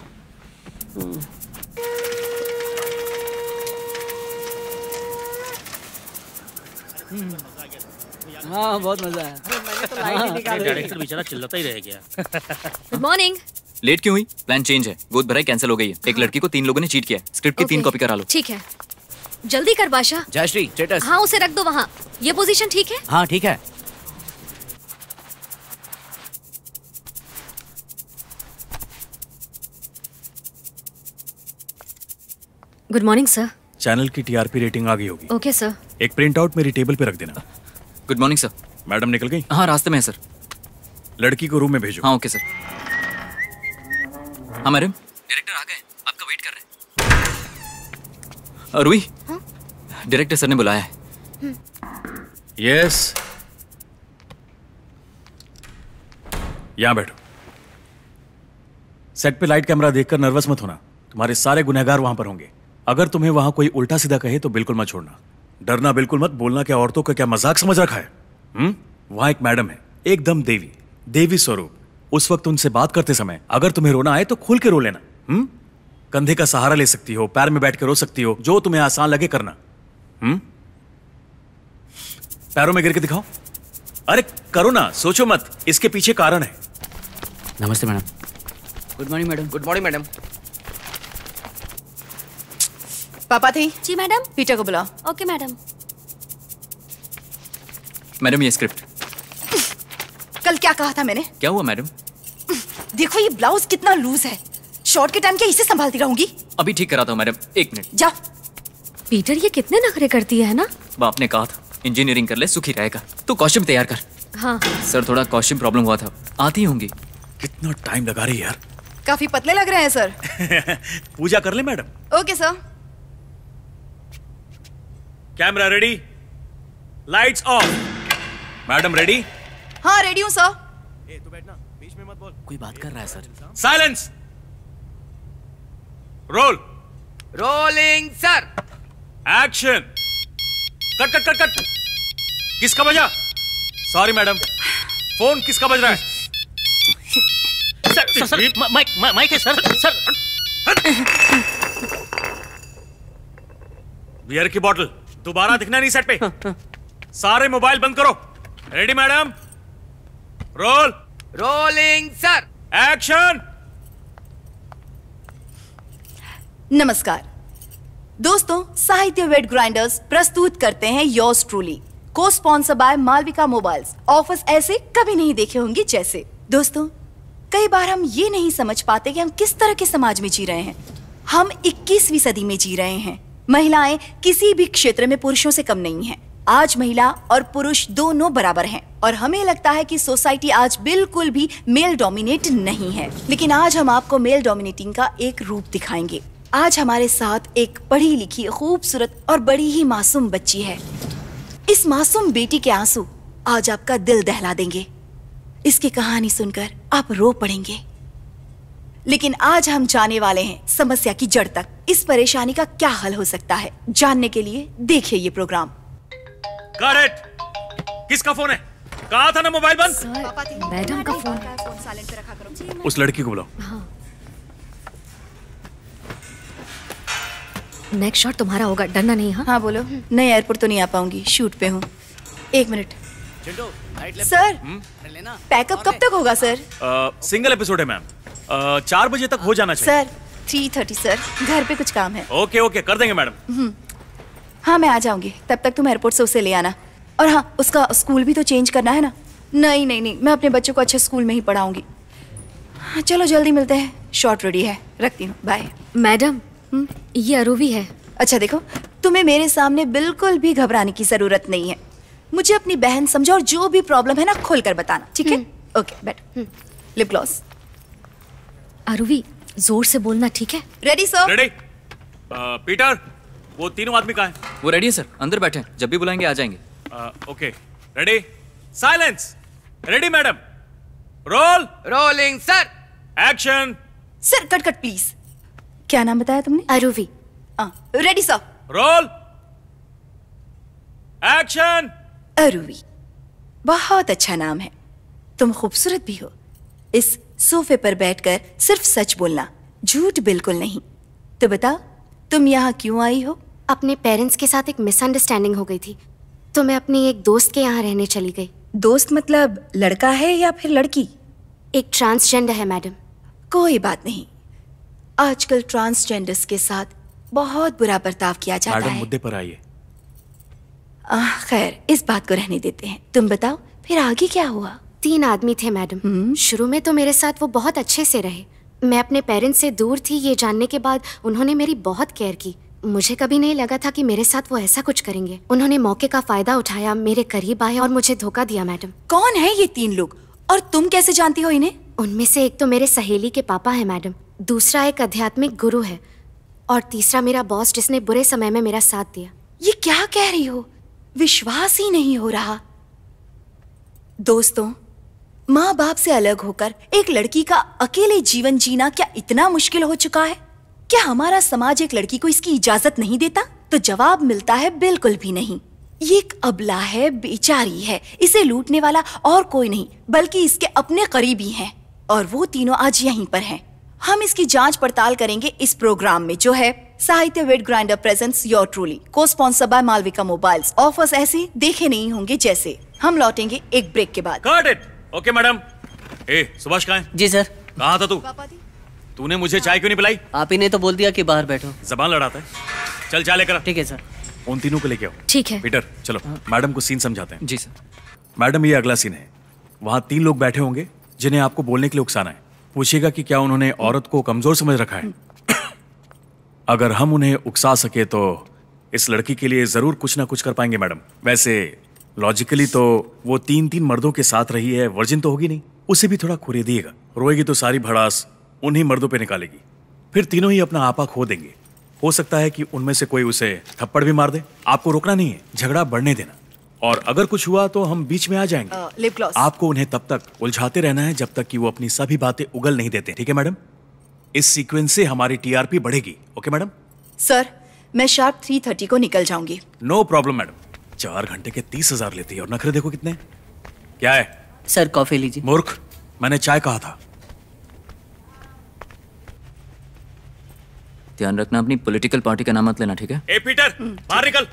हाँ बहुत मजा आया। डायरेक्टर बेचारा चिल्लाता ही रह गया। Good morning. लेट क्यों हुई? प्लान चेंज है, गोद भराई कैंसिल हो गई है। एक लड़की को तीन लोगों ने चीट किया है। स्क्रिप्ट की तीन कॉपी करा लो। ठीक है, जल्दी कर बादशाह। जयश्री स्टेटस। हाँ उसे रख दो वहाँ। ये पोजीशन ठीक है? हाँ ठीक है। Good morning sir. चैनल की टीआरपी रेटिंग आ गई होगी। Okay sir. एक प्रिंट आउट मेरी टेबल पे रख देना। Good morning sir. मैडम निकल गई? हाँ रास्ते में है सर। लड़की को रूम में भेजो। हाँ ओके सर। हाँ मैडम, डायरेक्टर आ गए, आपका वेट कर रहे हैं। अरुई, डायरेक्टर सर ने बुलाया है। यस, यहां बैठो। सेट पे लाइट कैमरा देखकर नर्वस मत होना, तुम्हारे सारे गुनहगार वहां पर होंगे। अगर तुम्हें वहां कोई उल्टा सीधा कहे तो बिल्कुल मत छोड़ना। डरना बिल्कुल मत, बोलना क्या औरतों का क्या मजाक समझ रखा है। हम्म वहां एक मैडम है, एकदम देवी, देवी स्वरूप, उस वक्त उनसे बात करते समय अगर तुम्हें रोना आए तो खुल के रो लेना। हम्म कंधे का सहारा ले सकती हो, पैर में बैठ के रो सकती हो, जो तुम्हें आसान लगे करना। हम्म पैरों में गिर के दिखाओ। अरे करो ना, सोचो मत, इसके पीछे कारण है। नमस्ते madam. Good morning madam. Good morning madam. पापा थी जी मैडम। पीटर को बुलाओ। Okay madam. मैडम ये स्क्रिप्ट। कल क्या कहा था मैंने? क्या हुआ मैडम? देखो ये ब्लाउज कितना लूज है। शॉर्ट के टाइम क्या इसे संभालती रहूंगी? अभी ठीक कराता हूँ मैडम, एक मिनट। जा। पीटर ये कितने नखरे करती है ना। बाप ने कहा था इंजीनियरिंग कर ले सुखी रहेगा, तो कॉस्ट्यूम तैयार कर। हाँ सर थोड़ा कॉस्ट्यूम प्रॉब्लम हुआ था, आती होंगी। कितना टाइम लगा रही है यार। काफी पतले लग रहे हैं सर। पूजा कर ले madam. Okay sir. Camera ready, lights off. Madam ready? हाँ रेडी हूँ सर। ए तू बैठना, बीच में मत बोल। कोई बात कर रहा है sir. Silence. Roll. Rolling sir. Action. Cut cut cut cut. किसका बजा? सॉरी मैडम, फोन किसका बज रहा है? Sir sir sir mike mike है सर सर। बियर की बोतल दोबारा दिखना नहीं सेट पे। सारे मोबाइल बंद करो। Ready madam? Roll. Rolling sir. Action. नमस्कार दोस्तों, साहित्य वेट ग्राइंडर्स प्रस्तुत करते हैं योर्स ट्रूली, को sponsor by Malavika mobiles. Offers ऐसे कभी नहीं देखे होंगे जैसे। दोस्तों, कई बार हम ये नहीं समझ पाते कि हम किस तरह के समाज में जी रहे हैं। हम इक्कीसवीं सदी में जी रहे हैं। महिलाएं किसी भी क्षेत्र में पुरुषों से कम नहीं हैं। आज महिला और पुरुष दोनों बराबर हैं और हमें लगता है कि सोसाइटी आज बिल्कुल भी मेल डोमिनेट नहीं है। लेकिन आज हम आपको मेल डोमिनेटिंग का एक रूप दिखाएंगे। आज हमारे साथ एक पढ़ी लिखी, खूबसूरत और बड़ी ही मासूम बच्ची है। इस मासूम बेटी के आंसू आज आपका दिल दहला देंगे। इसकी कहानी सुनकर आप रो पड़ेंगे। लेकिन आज हम जाने वाले हैं समस्या की जड़ तक। इस परेशानी का क्या हल हो सकता है, जानने के लिए देखिए ये प्रोग्राम। करेक्ट। किसका फोन है? कहा था ना मोबाइल बंद। मैडम का फोन। साइलेंट पे रखा करो। उस लड़की को बुलाओ। हाँ। नेक्स्ट शॉट तुम्हारा होगा, डरना नहीं। हाँ हाँ बोलो। नहीं, एयरपोर्ट तो नहीं आ पाऊंगी, शूट पे हूँ। एक मिनट सर। पैकअप कब तक होगा सर? सिंगल एपिसोड है मैम, चार बजे तक हो जाना चाहिए। सर थ्री थर्टी सर, घर पे कुछ काम है। ओके ओके कर देंगे मैडम। हाँ मैं आ जाऊंगी, तब तक तुम एयरपोर्ट से उसे ले आना। और हाँ, उसका स्कूल भी तो चेंज करना है ना। नहीं नहीं नहीं, मैं अपने बच्चों को अच्छे स्कूल में ही पढ़ाऊंगी। हाँ, चलो जल्दी मिलते हैं। शॉट रेडी है, रखती हूँ, बाय। मैडम ये अरूवी है। अच्छा देखो, तुम्हें मेरे सामने बिल्कुल भी घबराने की जरूरत नहीं है। मुझे अपनी बहन समझो और जो भी प्रॉब्लम है ना खोल कर बताना, ठीक है? ओके बैठ। Lip gloss. अरूवी जोर से बोलना, ठीक है? Ready sir? रेडी। पीटर, वो तीनों आदमी कहाँ हैं? वो रेडी है सर, अंदर बैठे हैं, जब भी बुलाएंगे आ जाएंगे। Okay ready. Silence. Ready madam? Roll. Rolling sir. Action. Sir cut cut please. क्या नाम बताया तुमने? Aruvi. Ready sir. Roll. Action. Aruvi, बहुत अच्छा नाम है। तुम खूबसूरत भी हो। इस सोफे पर बैठकर सिर्फ सच बोलना, झूठ बिल्कुल नहीं। तो बताओ, तुम यहाँ क्यों आई हो? अपने पेरेंट्स के साथ एक मिसअंडरस्टैंडिंग हो गई थी, तो मैं अपनी एक दोस्त के यहाँ रहने चली गई। दोस्त मतलब लड़का है या फिर लड़की? एक ट्रांसजेंडर है मैडम। कोई बात नहीं, आजकल ट्रांसजेंडर्स के साथ बहुत बुरा बर्ताव किया जाता मैडम है। मुद्दे पर आइए। खैर, इस बात को रहने देते हैं। तुम बताओ फिर आगे क्या हुआ? तीन आदमी थे मैडम। शुरू में तो मेरे साथ वो बहुत अच्छे से रहे। मैं अपने पेरेंट्स से दूर थी, ये जानने के बाद उन्होंने मेरी बहुत केयर की। मुझे कभी नहीं लगा था कि मेरे साथ वो ऐसा कुछ करेंगे। उन्होंने मौके का फायदा उठाया, मेरे करीब आए और मुझे धोखा दिया मैडम। कौन है ये तीन लोग और तुम कैसे जानती हो इन्हें? उनमें से एक तो मेरे सहेली के पापा है मैडम, दूसरा एक आध्यात्मिक गुरु है और तीसरा मेरा बॉस जिसने बुरे समय में मेरा साथ दिया। ये क्या कह रही हो? विश्वास ही नहीं हो रहा। दोस्तों, माँ बाप से अलग होकर एक लड़की का अकेले जीवन जीना क्या इतना मुश्किल हो चुका है? क्या हमारा समाज एक लड़की को इसकी इजाजत नहीं देता? तो जवाब मिलता है बिल्कुल भी नहीं। ये एक अबला है, बेचारी है। इसे लूटने वाला और कोई नहीं बल्कि इसके अपने करीबी हैं और वो तीनों आज यहीं पर हैं। हम इसकी जांच पड़ताल करेंगे इस प्रोग्राम में जो है Sahitya wet grinder presents your truly, को sponsor by Malavika mobiles. Offers ऐसे देखे नहीं होंगे जैसे। हम लौटेंगे एक ब्रेक के बाद। Got it. Okay madam. ए सुभाष कहाँ है? जी सर। कहाँ था तू? तूने मुझे चाय क्यों नहीं पिलाई? आप ही ने तो बोल दिया कि बाहर बैठो। जबान लड़ाता है। चल चाय लेकर। ठीक है सर। उन तीनों को लेके आओ। ठीक है। पीटर चलो मैडम को सीन समझाते हैं। जी सर। मैडम ये अगला सीन है। वहाँ तीन लोग बैठे होंगे जिन्हें आपको बोलने के लिए उकसाना है। पूछिएगा कि क्या उन्होंने औरत को कमजोर समझ रखा है। अगर हम उन्हें उकसा सके तो इस लड़की के लिए जरूर कुछ ना कुछ कर पाएंगे मैडम। वैसे लॉजिकली तो वो तीन तीन मर्दों के साथ रही है, वर्जिन तो होगी नहीं। उसे भी थोड़ा खुरे दिएगा। रोएगी तो सारी भड़ास उन्हीं मर्दों पे निकालेगी। फिर तीनों ही अपना आपा खो देंगे। हो सकता है कि उनमें से कोई उसे थप्पड़ भी मार दे। आपको रोकना नहीं है, झगड़ा बढ़ने देना। और अगर कुछ हुआ तो हम बीच में आ जाएंगे। Lip gloss. आपको उन्हें तब तक उलझाते रहना है जब तक कि वो अपनी सभी बातें उगल नहीं देते। ठीक है मैडम? इस सीक्वेंस से हमारी टीआरपी बढ़ेगी। Okay madam? सर मैं शार्प थ्री थर्टी को निकल जाऊंगी। No problem madam. चार घंटे के तीस हजार लेती है और नखरे देखो कितने। क्या है? सर कॉफी लीजिए। मूर्ख, मैंने चाय कहा था। ध्यान रखना अपनी पॉलिटिकल पार्टी का नाम मत लेना, ठीक है? ए पीटर बाहर निकल।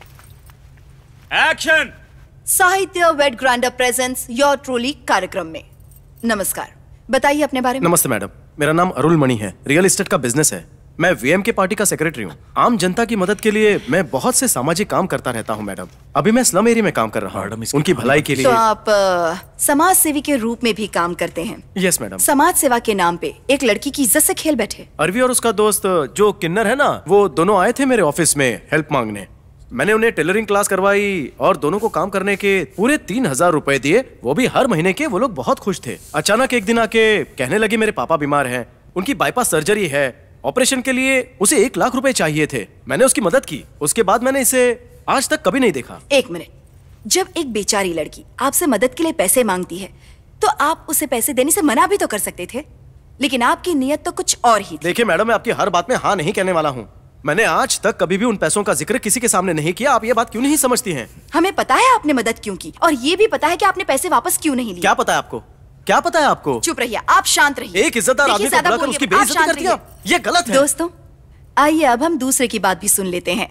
Action. Sahitya wet grinder presents your truly कार्यक्रम में नमस्कार। बताइए अपने बारे में। नमस्ते मैडम, मेरा नाम अरुल मणि है। रियल एस्टेट का बिजनेस है। मैं वीएम के पार्टी का सेक्रेटरी हूँ। आम जनता की मदद के लिए मैं बहुत से सामाजिक काम करता रहता हूँ मैडम। अभी मैं स्लम एरिया में काम कर रहा हूँ, उनकी भलाई के लिए। तो आप आ, समाज सेवी के रूप में भी काम करते हैं? Yes madam. समाज सेवा के नाम पे एक लड़की की इज्जत से खेल बैठे। अरवी और उसका दोस्त जो किन्नर है ना, वो दोनों आए थे मेरे ऑफिस में हेल्प मांगने। मैंने उन्हें टेलरिंग क्लास करवाई और दोनों को काम करने के पूरे तीन हजार रुपए दिए, वो भी हर महीने के। वो लोग बहुत खुश थे। अचानक एक दिन आके कहने लगे मेरे पापा बीमार हैं, उनकी बाईपास सर्जरी है, ऑपरेशन के लिए उसे एक लाख रुपए चाहिए थे। मैंने उसकी मदद की। उसके बाद मैंने इसे आज तक कभी नहीं देखा। एक मिनट, जब एक बेचारी लड़की आपसे मदद के लिए पैसे मांगती है तो आप उसे पैसे देने से मना भी तो कर सकते थे, लेकिन आपकी नीयत तो कुछ और ही थी। देखिए मैडम, मैं आपकी हर बात में हाँ नहीं कहने वाला हूँ। मैंने आज तक कभी भी उन पैसों का जिक्र किसी के सामने नहीं किया। आप ये बात क्यों नहीं समझती हैं? हमें पता है आपने मदद क्यों की और ये भी पता है कि आपने पैसे वापस क्यों नहीं लिए। क्या पता है आपको? क्या पता है आपको? चुप रहिए, आप शांत रहिए। एक इज्जतदार आदमी को बुलाकर उसकी बेइज्जती कर दिया, ये गलत है। दोस्तों आइए अब हम दूसरे की बात भी सुन लेते हैं।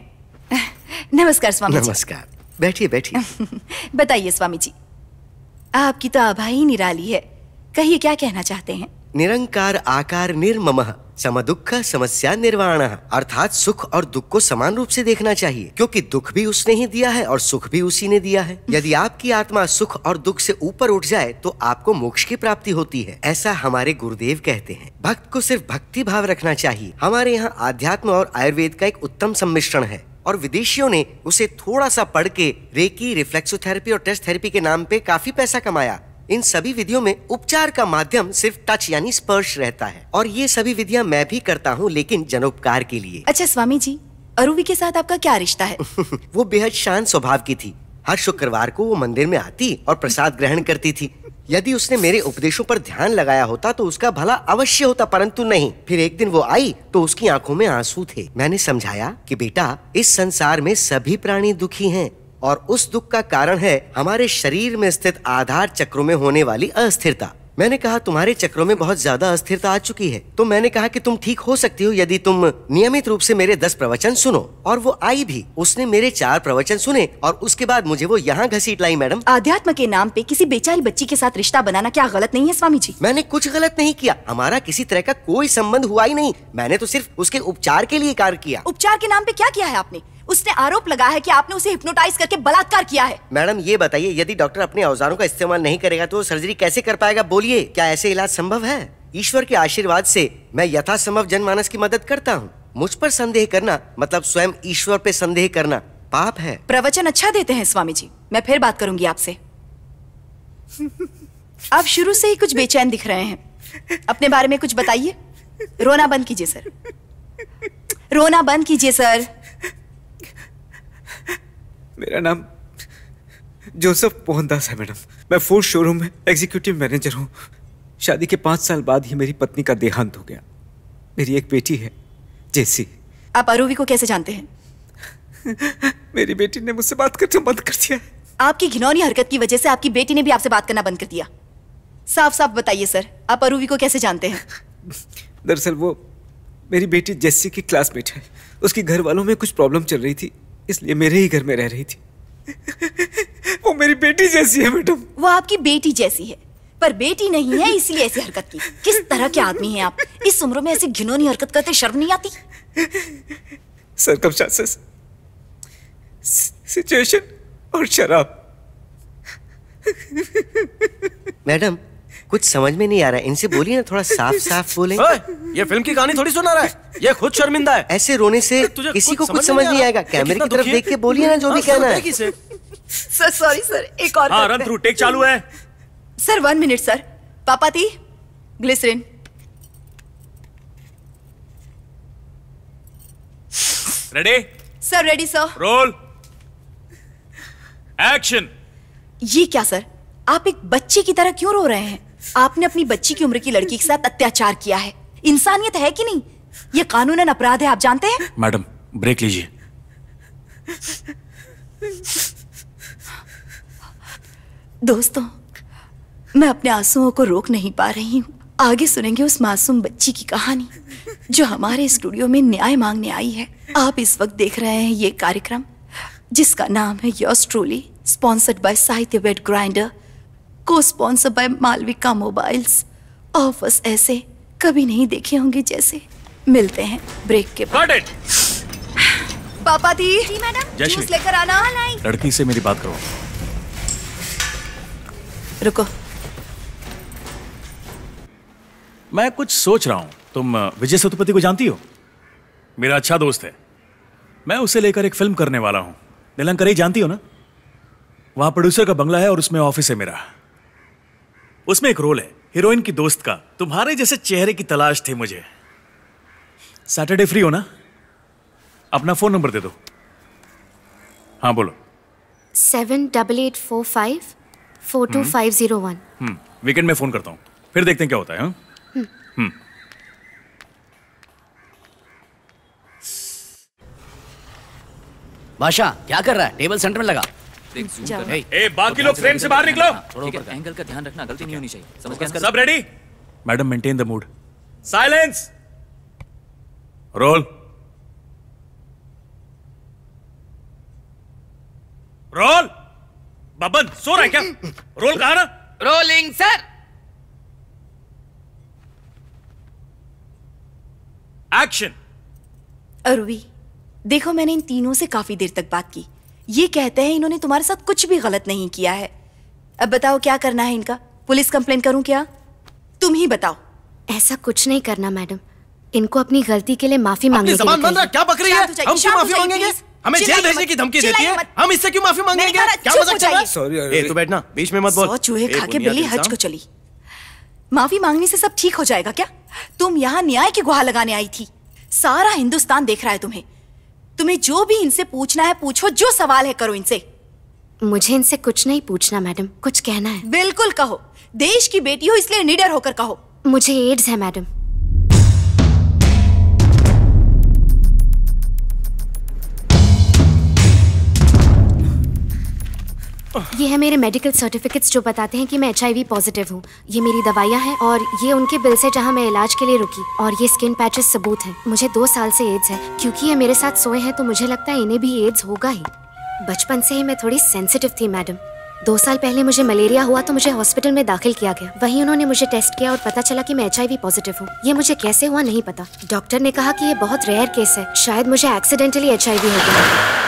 नमस्कार स्वामी जी। नमस्कार, बैठिए बैठिए। बताइए स्वामी जी, आपकी तो आभा ही निराली है। कहिए क्या कहना चाहते हैं? निरंकार आकार निर्ममः समदुख समस्या निर्वाण, अर्थात सुख और दुख को समान रूप से देखना चाहिए, क्योंकि दुख भी उसने ही दिया है और सुख भी उसी ने दिया है। यदि आपकी आत्मा सुख और दुख से ऊपर उठ जाए तो आपको मोक्ष की प्राप्ति होती है, ऐसा हमारे गुरुदेव कहते हैं। भक्त को सिर्फ भक्ति भाव रखना चाहिए। हमारे यहाँ आध्यात्म और आयुर्वेद का एक उत्तम सम्मिश्रण है और विदेशियों ने उसे थोड़ा सा पढ़ के रेकी, रिफ्लेक्सोथेरेपी और टेस्ट थेरेपी के नाम पे काफी पैसा कमाया। इन सभी विधियों में उपचार का माध्यम सिर्फ टच यानी स्पर्श रहता है और ये सभी विधियां मैं भी करता हूँ, लेकिन जनोपकार के लिए। अच्छा स्वामी जी, अरुवी के साथ आपका क्या रिश्ता है? वो बेहद शांत स्वभाव की थी। हर शुक्रवार को वो मंदिर में आती और प्रसाद ग्रहण करती थी। यदि उसने मेरे उपदेशों पर ध्यान लगाया होता तो उसका भला अवश्य होता, परंतु नहीं। फिर एक दिन वो आई तो उसकी आंखों में आंसू थे। मैंने समझाया कि बेटा, इस संसार में सभी प्राणी दुखी हैं और उस दुख का कारण है हमारे शरीर में स्थित आधार चक्रों में होने वाली अस्थिरता। मैंने कहा तुम्हारे चक्रों में बहुत ज्यादा अस्थिरता आ चुकी है, तो मैंने कहा कि तुम ठीक हो सकती हो यदि तुम नियमित रूप से मेरे दस प्रवचन सुनो। और वो आई भी। उसने मेरे चार प्रवचन सुने और उसके बाद मुझे वो यहाँ घसीट लाई। मैडम, आध्यात्म के नाम पे किसी बेचारी बच्ची के साथ रिश्ता बनाना क्या गलत नहीं है स्वामी जी? मैंने कुछ गलत नहीं किया। हमारा किसी तरह का कोई संबंध हुआ ही नहीं। मैंने तो सिर्फ उसके उपचार के लिए कार्य किया। उपचार के नाम पे क्या किया है आपने? उसने आरोप लगाया है कि आपने उसे हिप्नोटाइज करके बलात्कार किया है। मैडम ये बताइए, यदि डॉक्टर अपने औजारों का इस्तेमाल नहीं करेगा तो सर्जरी कैसे कर पाएगा? बोलिए, क्या ऐसे इलाज संभव है? ईश्वर के आशीर्वाद से मैं यथासंभव जनमानस की मदद करता हूँ। मुझ पर संदेह करना मतलब स्वयं ईश्वर पे संदेह करना पाप है। प्रवचन अच्छा देते हैं स्वामी जी, मैं फिर बात करूंगी आपसे। आप शुरू से ही कुछ बेचैन दिख रहे हैं, अपने बारे में कुछ बताइए। रोना बंद कीजिए सर, रोना बंद कीजिए सर। मेरा नाम जोसेफ मोहनदास है मैडम। मैं फोर्ड शोरूम में एग्जीक्यूटिव मैनेजर हूँ। शादी के पाँच साल बाद ही मेरी पत्नी का देहांत हो गया। मेरी एक बेटी है जेसी। आप अरुवी को कैसे जानते हैं? मेरी बेटी ने मुझसे बात करना बंद कर दिया है। आपकी घिनौनी हरकत की वजह से आपकी बेटी ने भी आपसे बात करना बंद कर दिया। साफ साफ बताइए सर, आप अरूवी को कैसे जानते हैं? दरअसल वो मेरी बेटी जेस्सी की क्लासमेट है। उसके घर वालों में कुछ प्रॉब्लम चल रही थी, इसलिए मेरे ही घर में रह रही थी। वो मेरी बेटी जैसी है मैडम। वो आपकी बेटी जैसी है, पर बेटी नहीं है इसलिए ऐसी हरकत की। किस तरह के आदमी हैं आप? इस उम्र में ऐसी घिनौनी हरकत करते शर्म नहीं आती? सर्कमस्टेंसेस, सिचुएशन और शराब। मैडम कुछ समझ में नहीं आ रहा है, इनसे बोलिए ना, थोड़ा साफ साफ बोले। ये फिल्म की कहानी थोड़ी सुना रहा है, ये खुद शर्मिंदा है। ऐसे रोने से किसी को कुछ समझ नहीं आएगा। कैमरे की तरफ देख के बोलिए ना जो भी कहना है। सर सॉरी सर, एक और हाँ, रन थ्रू, टेक चालू है। Sir one minute sir. पापा थी glycerin. Ready sir? Ready sir. Roll action. ये क्या सर, आप एक बच्चे की तरह क्यों रो रहे हैं? आपने अपनी बच्ची की उम्र की लड़की के साथ अत्याचार किया है। इंसानियत है कि नहीं? ये कानूनन अपराध है, आप जानते हैं? मैडम ब्रेक लीजिए। दोस्तों, मैं अपने आंसुओं को रोक नहीं पा रही हूँ। आगे सुनेंगे उस मासूम बच्ची की कहानी जो हमारे स्टूडियो में न्याय मांगने आई है। आप इस वक्त देख रहे हैं ये कार्यक्रम जिसका नाम है yours truly, sponsored by Sahitya wet grinder, को sponsor by Malavika mobiles. Offers ऐसे कभी नहीं देखे होंगे जैसे। मिलते हैं ब्रेक के बाद। पापा दी जी मैडम, जूस लेकर आना। लड़की से मेरी बात करो। रुको, मैं कुछ सोच रहा हूं। तुम विजय सेतुपति को जानती हो? मेरा अच्छा दोस्त है। मैं उसे लेकर एक फिल्म करने वाला हूं। नीलंकर ही जानती हो ना? वहां प्रोड्यूसर का बंगला है और उसमें ऑफिस है मेरा। उसमें एक रोल है हीरोइन की दोस्त का। तुम्हारे जैसे चेहरे की तलाश थी मुझे। सैटरडे फ्री हो ना? अपना फोन नंबर दे दो। हाँ बोलो। Seven double eight four five four two five zero one. हम्म वीकेंड में फोन करता हूँ, फिर देखते हैं क्या होता है। हाँ? हम्म बादशाह क्या कर रहा है? टेबल सेंटर में लगा। ए, बाकी लोग फ्रेम से बाहर निकलो। ठीक है, एंगल का ध्यान रखना, गलती नहीं होनी चाहिए। समझ गए? सब ready? Madam maintain the mood. Silence. Roll. Roll. Baban सो रहा है क्या? रोल कहा ना? Rolling sir. एक्शन। अरुवी, देखो मैंने इन तीनों से काफी देर तक बात की। ये कहते हैं इन्होंने तुम्हारे साथ कुछ भी गलत नहीं किया है। अब बताओ क्या करना है इनका? पुलिस कंप्लेंट करूं क्या? तुम ही बताओ। ऐसा कुछ नहीं करना मैडम। इनको अपनी गलती के लिए माफी मांगने के लिए कहिए। क्या बक रही है? हम क्यों माफी मांगेंगे? हमें जेल भेजने की धमकी देती है। हम इससे क्यों माफी मांगेंगे? क्या मजाक चल रहा है? सॉरी, ए तू बैठना, बीच में मत बोल। सौ चूहे खा के बिल्ली हज को चली। माफी मांगने से सब ठीक हो जाएगा क्या? तुम यहाँ न्याय की गुहार लगाने आई थी। सारा हिंदुस्तान देख रहा है तुम्हें। तुम्हें जो भी इनसे पूछना है पूछो, जो सवाल है करो इनसे। मुझे इनसे कुछ नहीं पूछना मैडम, कुछ कहना है। बिल्कुल कहो। देश की बेटी हो इसलिए निडर होकर कहो। मुझे एड्स है मैडम। ये है मेरे मेडिकल सर्टिफिकेट्स जो बताते हैं कि मैं एच आई वी पॉजिटिव हूँ। ये मेरी दवाइयाँ हैं और ये उनके बिल से जहाँ मैं इलाज के लिए रुकी। और ये स्किन पैचेस सबूत हैं। मुझे दो साल से एड्स है। क्योंकि ये मेरे साथ सोए हैं तो मुझे लगता है इन्हें भी एड्स होगा ही। बचपन से ही मैं थोड़ी सेंसिटिव थी मैडम। दो साल पहले मुझे मलेरिया हुआ तो मुझे हॉस्पिटल में दाखिल किया गया। वहीं उन्होंने मुझे टेस्ट किया और पता चला कि मैं एच आई वी पॉजिटिव हूँ। ये मुझे कैसे हुआ नहीं पता। डॉक्टर ने कहा कि ये बहुत रेयर केस है, शायद मुझे एक्सीडेंटली एच आई वी हो गया।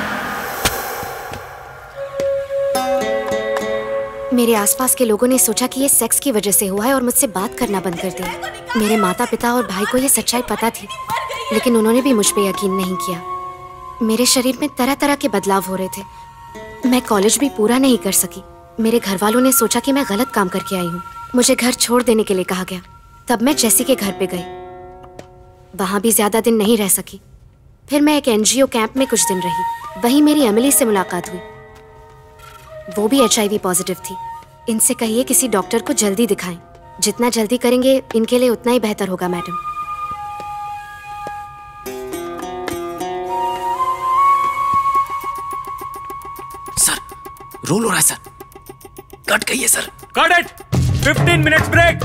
मेरे आसपास के लोगों ने सोचा कि ये सेक्स की वजह से हुआ है और मुझसे बात करना बंद कर दिया। मेरे माता पिता और भाई को ये सच्चाई पता थी, लेकिन उन्होंने भी मुझ पे यकीन नहीं किया। मेरे शरीर में तरह तरह के बदलाव हो रहे थे। मैं कॉलेज भी पूरा नहीं कर सकी। मेरे घर वालों ने सोचा कि मैं गलत काम करके आई हूँ। मुझे घर छोड़ देने के लिए कहा गया। तब मैं जेसी के घर पे गई। वहाँ भी ज्यादा दिन नहीं रह सकी। फिर मैं एक एन जी ओ कैंप में कुछ दिन रही। वहीं मेरी एमिली से मुलाकात हुई। वो भी एच आई वी पॉजिटिव थी। इनसे कहिए किसी डॉक्टर को जल्दी दिखाएं। जितना जल्दी करेंगे इनके लिए उतना ही बेहतर होगा मैडम। रोल हो रहा है सर। कट गई है sir. Cut it. Fifteen minutes break.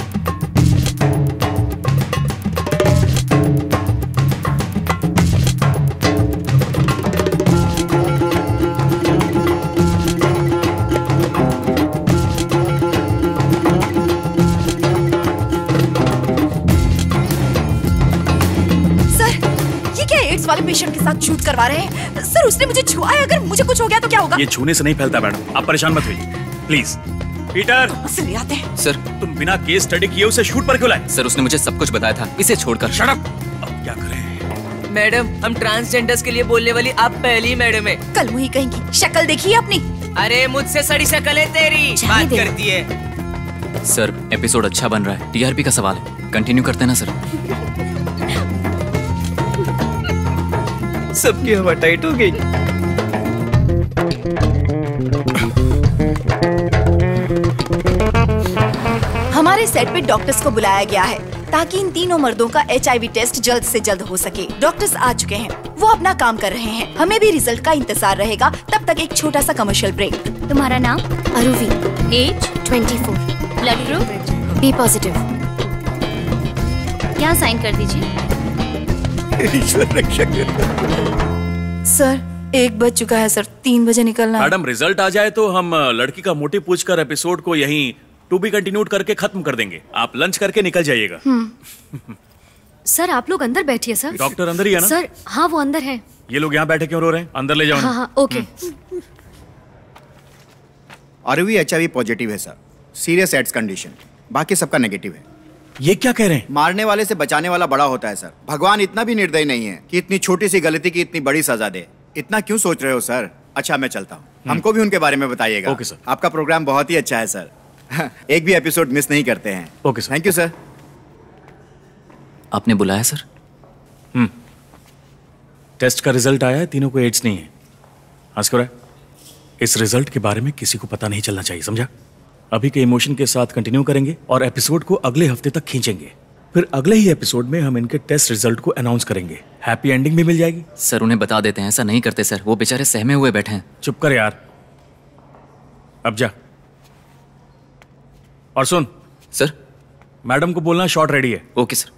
वाले पेशेंट के साथ शूट करवा रहे हैं। सर उसने मुझे छुआ है, अगर मुझे कुछ हो गया तो क्या होगा? ये छूने से नहीं फैलता मैडम, आप परेशान मत होइए प्लीज। पीटर से ले आते हैं। सर तुम बिना केस स्टडी किए उसे शूट पर क्यों लाए? सर उसने मुझे सब कुछ बताया था, इसे छोड़कर। Shut up. अब क्या करें? मैडम हम ट्रांसजेंडर्स के लिए बोलने वाली आप पहली मैडम है। कल मुही कहेंगी, शक्ल देखी है अपनी? अरे मुझसे सड़ी शक्ल है तेरी, बात करती है। सर एपिसोड अच्छा बन रहा है, टीआरपी का सवाल है, कंटिन्यू करते ना सर। सबकी हवा टाइट हो गई। हमारे सेट पे डॉक्टर्स को बुलाया गया है ताकि इन तीनों मर्दों का एचआईवी टेस्ट जल्द से जल्द हो सके। डॉक्टर्स आ चुके हैं, वो अपना काम कर रहे हैं, हमें भी रिजल्ट का इंतजार रहेगा। तब तक एक छोटा सा कमर्शियल ब्रेक। तुम्हारा नाम? Aruvi. Age? Twenty four. Blood group? B positive. यहाँ साइन कर दीजिए। ईश्वर रक्षक। सर एक बज चुका है सर, तीन बजे निकलना है। मैडम रिजल्ट आ जाए तो हम लड़की का मोटिव पूछकर एपिसोड को यहीं टू बी कंटिन्यूड करके खत्म कर देंगे। आप लंच करके निकल जाइएगा। सर आप लोग अंदर बैठिए सर। डॉक्टर अंदर ही है ना? सर हाँ वो अंदर है। ये लोग यहाँ बैठे क्यों रो रहे हैं? अंदर ले जाओ। हाँ हाँ ओके। आरवी एचआईवी पॉजिटिव है सर, सीरियस एड्स कंडीशन, बाकी सबका नेगेटिव है। ये क्या कह रहे हैं? मारने वाले से बचाने वाला बड़ा होता है सर। भगवान इतना भी निर्दयी नहीं है कि इतनी छोटी सी गलती की इतनी बड़ी सजा दे। इतना क्यों सोच रहे हो सर? अच्छा मैं चलता हूँ, हमको भी उनके बारे में बताइएगा। Okay sir. आपका प्रोग्राम बहुत ही अच्छा है सर। एक भी एपिसोड मिस नहीं करते हैं। Okay sir. Thank you sir. आपने बुलाया सर? हम्म टेस्ट का रिजल्ट आया है, तीनों को एड्स नहीं है। आस्कुरा, इस रिजल्ट के बारे में किसी को पता नहीं चलना चाहिए, समझा? अभी के इमोशन के साथ कंटिन्यू करेंगे और एपिसोड को अगले हफ्ते तक खींचेंगे। फिर अगले ही एपिसोड में हम इनके टेस्ट रिजल्ट को अनाउंस करेंगे। हैप्पी एंडिंग भी मिल जाएगी। सर उन्हें बता देते हैं, ऐसा नहीं करते सर, वो बेचारे सहमे हुए बैठे हैं। चुप कर यार, अब जा। और सुन सर, मैडम को बोलना शॉट रेडी है। Okay sir.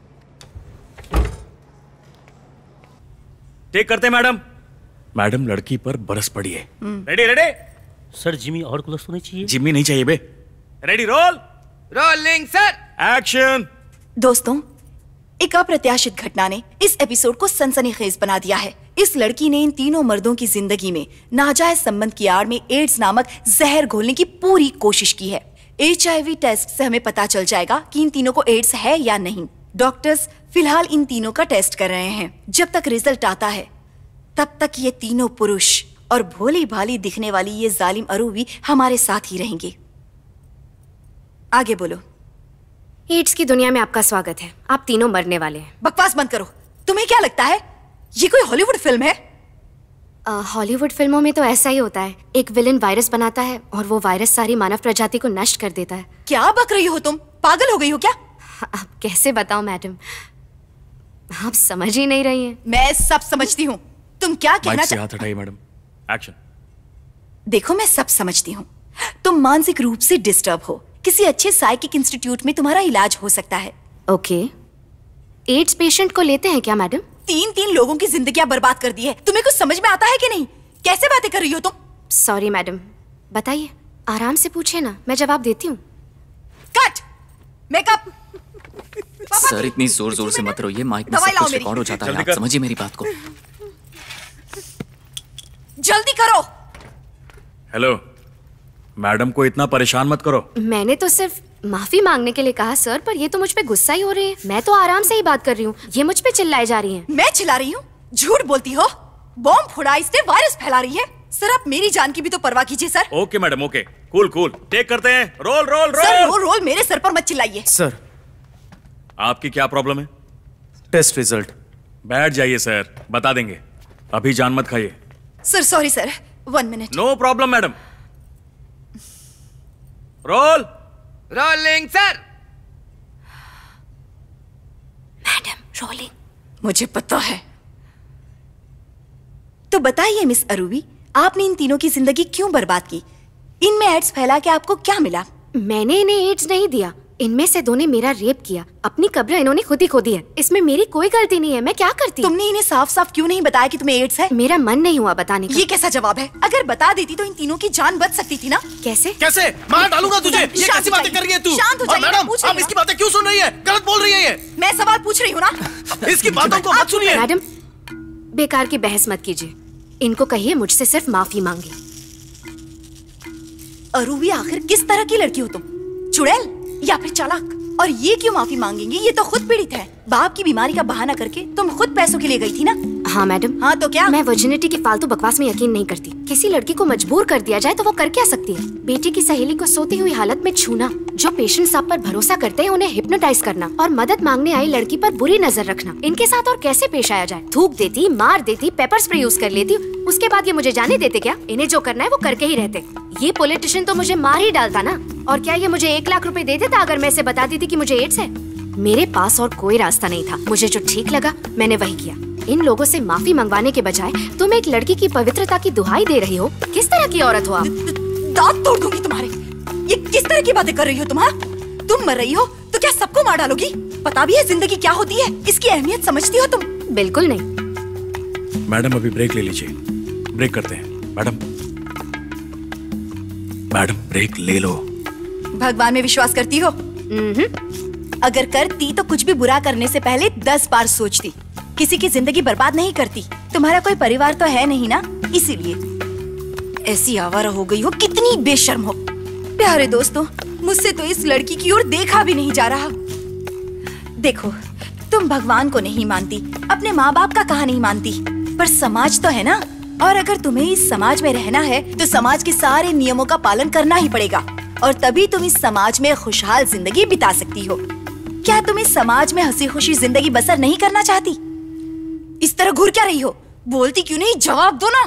टेक करते मैडम। मैडम लड़की पर बरस पड़ी है। Ready ready. सर जिमी और क्लोज होनी चाहिए। जिम्मी नहीं चाहिए बे। Ready roll. Rolling sir. Action. दोस्तों, एक अप्रत्याशित घटना ने इस एपिसोड को सनसनीखेज बना दिया है। इस लड़की ने इन तीनों मर्दों की जिंदगी में नाजायज संबंध की आड़ में एड्स नामक जहर घोलने की पूरी कोशिश की है। एचआईवी टेस्ट से हमें पता चल जाएगा कि इन तीनों को एड्स है या नहीं। डॉक्टर्स फिलहाल इन तीनों का टेस्ट कर रहे हैं। जब तक रिजल्ट आता है तब तक ये तीनों पुरुष और भोली भाली दिखने वाली ये जालिम अरूवी हमारे साथ ही रहेंगे। आगे बोलो। एड्स की दुनिया में आपका स्वागत है। आप तीनों मरने वाले हैं। बकवास बंद करो। तुम्हें क्या लगता है ये कोई हॉलीवुड फिल्म है? हॉलीवुड फिल्मों में तो ऐसा ही होता है, एक विलन वायरस बनाता है और वो वायरस सारी मानव प्रजाति को नष्ट कर देता है। क्या बक रही हो तुम? पागल हो गई हो क्या? अब कैसे बताऊं मैडम, आप समझ ही नहीं रही हैं। मैं सब समझती हूँ। तुम क्या कहना चाहती? हाथ हटाइए मैडम। एक्शन। देखो मैं सब समझती हूँ। तुम मानसिक रूप से डिस्टर्ब हो। किसी अच्छे साइकिक इंस्टीट्यूट में तुम्हारा इलाज हो सकता है। ओके। एड्स पेशेंट को लेते हैं क्या मैडम? तीन तीन लोगों की जिंदगियां बर्बाद कर दी है। तुम्हें कुछ समझ में आता है कि नहीं? कैसे बातें कर रही हो तुम? सॉरी मैडम, बताइए, आराम से पूछिए ना, मैं जवाब देती हूँ। कट। मेकअप। सर इतनी जोर जोर से मत रोइए, माइक में सब कुछ रिकॉर्ड हो जाता है, आप समझिए मेरी बात को। जल्दी करो। हेलो, मैडम को इतना परेशान मत करो। मैंने तो सिर्फ माफी मांगने के लिए कहा सर, पर ये तो मुझ पे गुस्सा ही हो रही है। मैं तो आराम से ही बात कर रही हूँ, ये मुझ पे चिल्लाए जा रही हैं। मैं चिल्ला रही हूँ? झूठ बोलती हो। बॉम्ब फोड़ा, इससे वायरस फैला रही है। सर आप मेरी जान की भी तो परवाह कीजिए sir. Okay madam, okay, cool cool, take करते हैं। Roll roll roll. Sir roll roll मेरे सर पर मत चिल्लाइए। सर आपकी क्या प्रॉब्लम है? Test result. बैठ जाइए सर, बता देंगे, अभी जान मत खाइए। Sir sorry sir, one minute. No problem madam. Roll. Rolling sir. Madam rolling. मुझे पता है। तो बताइए मिस अरूवी, आपने इन तीनों की जिंदगी क्यों बर्बाद की? इनमें एड्स फैला के आपको क्या मिला? मैंने इन्हें एड्स नहीं दिया, इनमें से दो ने मेरा रेप किया। अपनी कब्र इन्होंने खुद ही खोदी है, इसमें मेरी कोई गलती नहीं है। मैं क्या करती? तुमने इन्हें साफ साफ क्यों नहीं बताया कि तुम्हें एड्स है? मेरा मन नहीं हुआ बताने का। ये कैसा जवाब है? अगर बता देती तो इन तीनों की जान बच सकती थी ना। कैसे कैसे मार डालूंगा तुझे? ये कैसी बातें कर रही है तू? शांत हो जाइए, मैडम, पूछ रही आप इसकी बातें क्यों सुन रही है? गलत बोल रही है ये। मैं सवाल पूछ रही हूँ ना। इसकी बातों को मत सुनिए। मैडम, बेकार की बहस मत कीजिए। इनको कहिए मुझसे सिर्फ माफी मांगे। अरूबी, आखिर किस तरह की लड़की हो तुम? चुड़ैल या फिर चालाक? और ये क्यों माफी मांगेंगी? ये तो खुद पीड़ित है। बाप की बीमारी का बहाना करके तुम खुद पैसों के लिए गई थी ना? हाँ मैडम। हाँ तो क्या? मैं वर्जिनिटी की फालतू बकवास में यकीन नहीं करती। किसी लड़की को मजबूर कर दिया जाए तो वो कर क्या सकती है? बेटी की सहेली को सोती हुई हालत में छूना, जो पेशेंट्स आप पर भरोसा करते हैं उन्हें हिप्नोटाइज करना, और मदद मांगने आई लड़की पर बुरी नजर रखना, इनके साथ और कैसे पेश आया जाए? थूक देती, मार देती, पेपर स्प्रे यूज कर लेती, उसके बाद ये मुझे जाने देते क्या? इन्हें जो करना है वो करके ही रहते। ये पॉलिटिशियन तो मुझे मार ही डालता ना। और क्या ये मुझे एक लाख रुपए दे देता अगर मैं इसे बताती थी कि मुझे एड्स है? मेरे पास और कोई रास्ता नहीं था। मुझे जो ठीक लगा मैंने वही किया। इन लोगों से माफी मंगवाने के बजाय तुम एक लड़की की पवित्रता की दुहाई दे रही हो। किस तरह की औरत हो आप? दांत तोड़ दूंगी तुम्हारे। ये किस तरह की बातें कर रही हो तुम? हाँ? तुम मर रही हो तो क्या सबको मार डालोगी? पता भी है जिंदगी क्या होती है? इसकी अहमियत समझती हो तुम? बिल्कुल नहीं। मैडम अभी ब्रेक ले लीजिए। ब्रेक करते हैं। मैडम मैडम ब्रेक ले लो। भगवान में विश्वास करती हो? अगर करती तो कुछ भी बुरा करने से पहले दस बार सोचती। किसी की जिंदगी बर्बाद नहीं करती। तुम्हारा कोई परिवार तो है नहीं ना, इसीलिए ऐसी आवारा हो गई हो। कितनी बेशर्म हो। प्यारे दोस्तों, मुझसे तो इस लड़की की ओर देखा भी नहीं जा रहा। देखो, तुम भगवान को नहीं मानती, अपने माँ बाप का कहा नहीं मानती, पर समाज तो है ना। और अगर तुम्हें इस समाज में रहना है तो समाज के सारे नियमों का पालन करना ही पड़ेगा, और तभी तुम इस समाज में खुशहाल जिंदगी बिता सकती हो। क्या तुम इस समाज में हंसी खुशी जिंदगी बसर नहीं करना चाहती? इस तरह घूर क्या रही हो? बोलती क्यों नहीं? जवाब दो ना।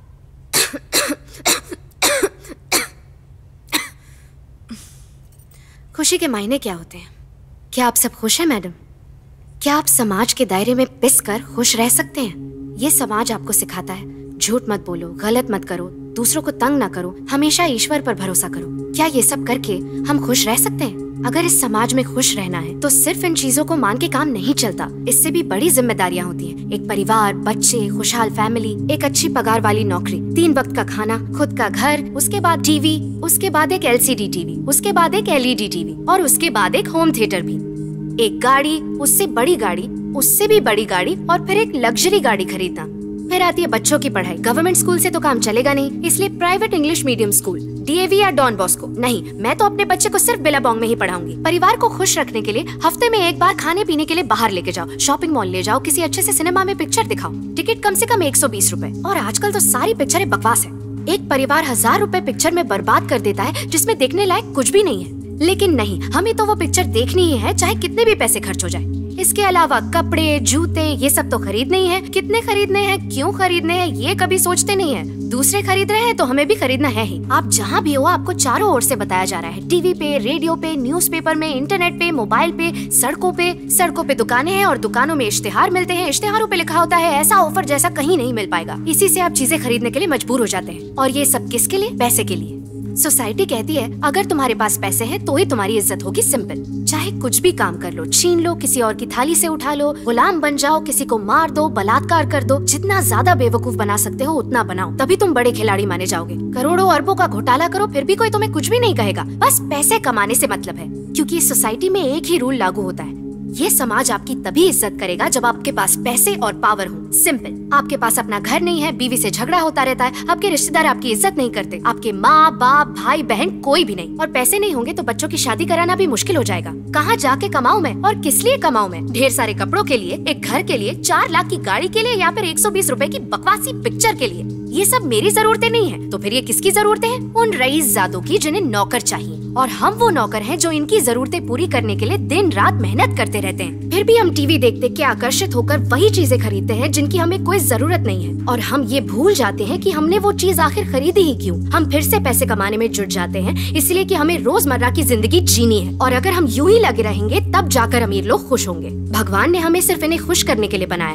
खुशी के मायने क्या होते हैं? क्या आप सब खुश हैं मैडम? क्या आप समाज के दायरे में पिस कर खुश रह सकते हैं? ये समाज आपको सिखाता है झूठ मत बोलो, गलत मत करो, दूसरों को तंग ना करो, हमेशा ईश्वर पर भरोसा करो। क्या ये सब करके हम खुश रह सकते हैं? अगर इस समाज में खुश रहना है तो सिर्फ इन चीजों को मान के काम नहीं चलता। इससे भी बड़ी जिम्मेदारियां होती हैं। एक परिवार, बच्चे, खुशहाल फैमिली, एक अच्छी पगार वाली नौकरी, तीन वक्त का खाना, खुद का घर, उसके बाद टीवी, उसके बाद एक एलसीडी टीवी, उसके बाद एक एलईडी टीवी, और उसके बाद एक होम थिएटर भी, एक गाड़ी, उससे बड़ी गाड़ी, उससे भी बड़ी गाड़ी, और फिर एक लग्जरी गाड़ी खरीदना। फिर आती है बच्चों की पढ़ाई। गवर्नमेंट स्कूल से तो काम चलेगा नहीं, इसलिए private English medium school, DAV या डॉन बॉस्को। नहीं, मैं तो अपने बच्चे को सिर्फ बिलाबोंग में ही पढ़ाऊंगी। परिवार को खुश रखने के लिए हफ्ते में एक बार खाने पीने के लिए बाहर लेके जाओ, शॉपिंग मॉल ले जाओ, किसी अच्छे से सिनेमा में पिक्चर दिखाओ। टिकट कम से कम एक सौ बीस रूपए, और आजकल तो सारी पिक्चरें बकवास है। एक परिवार हजार रूपए पिक्चर में बर्बाद कर देता है जिसमें देखने लायक कुछ भी नहीं है। लेकिन नहीं, हमें तो वो पिक्चर देखनी ही है, चाहे कितने भी पैसे खर्च हो जाए। इसके अलावा कपड़े, जूते, ये सब तो खरीदने ही है। कितने खरीदने हैं, क्यों खरीदने हैं, ये कभी सोचते नहीं है। दूसरे खरीद रहे हैं तो हमें भी खरीदना है ही। आप जहाँ भी हो, आपको चारों ओर से बताया जा रहा है, टीवी पे, रेडियो पे, न्यूज़पेपर में, इंटरनेट पे, मोबाइल पे, सड़कों पे। सड़कों पे दुकानें हैं और दुकानों में इश्तेहार मिलते हैं। इश्तेहारों पे लिखा होता है ऐसा ऑफर जैसा कहीं नहीं मिल पाएगा। इसी से आप चीजें खरीदने के लिए मजबूर हो जाते हैं। और ये सब किसके लिए? पैसे के लिए। सोसाइटी कहती है अगर तुम्हारे पास पैसे हैं तो ही तुम्हारी इज्जत होगी। सिंपल। चाहे कुछ भी काम कर लो, छीन लो, किसी और की थाली से उठा लो, गुलाम बन जाओ, किसी को मार दो, बलात्कार कर दो। जितना ज्यादा बेवकूफ बना सकते हो उतना बनाओ, तभी तुम बड़े खिलाड़ी माने जाओगे। करोड़ों अरबों का घोटाला करो, फिर भी कोई तुम्हें कुछ भी नहीं कहेगा। बस पैसे कमाने से मतलब है, क्योंकि इस सोसाइटी में एक ही रूल लागू होता है। ये समाज आपकी तभी इज्जत करेगा जब आपके पास पैसे और पावर हो। सिंपल। आपके पास अपना घर नहीं है, बीवी से झगड़ा होता रहता है, आपके रिश्तेदार आपकी इज्जत नहीं करते, आपके माँ बाप भाई बहन कोई भी नहीं, और पैसे नहीं होंगे तो बच्चों की शादी कराना भी मुश्किल हो जाएगा। कहाँ जाके कमाऊं मैं, और किस लिए कमाऊं मैं? ढेर सारे कपड़ों के लिए, एक घर के लिए, चार लाख की गाड़ी के लिए, या फिर एक सौ बीस रूपए की बकवासी पिक्चर के लिए? ये सब मेरी जरूरतें नहीं है, तो फिर ये किसकी जरूरतें हैं? उन रईसजादों की जिन्हें नौकर चाहिए, और हम वो नौकर हैं जो इनकी जरूरतें पूरी करने के लिए दिन रात मेहनत करते रहते हैं। फिर भी हम टीवी देख देख के आकर्षित होकर वही चीजें खरीदते हैं जिनकी हमें कोई जरूरत नहीं है, और हम ये भूल जाते हैं कि हमने वो चीज आखिर खरीदी ही क्यों। हम फिर से पैसे कमाने में जुट जाते हैं, इसलिए कि हमें रोजमर्रा की जिंदगी जीनी है, और अगर हम यूं ही लगे रहेंगे तब जाकर अमीर लोग खुश होंगे। भगवान ने हमें सिर्फ इन्हें खुश करने के लिए बनाया है।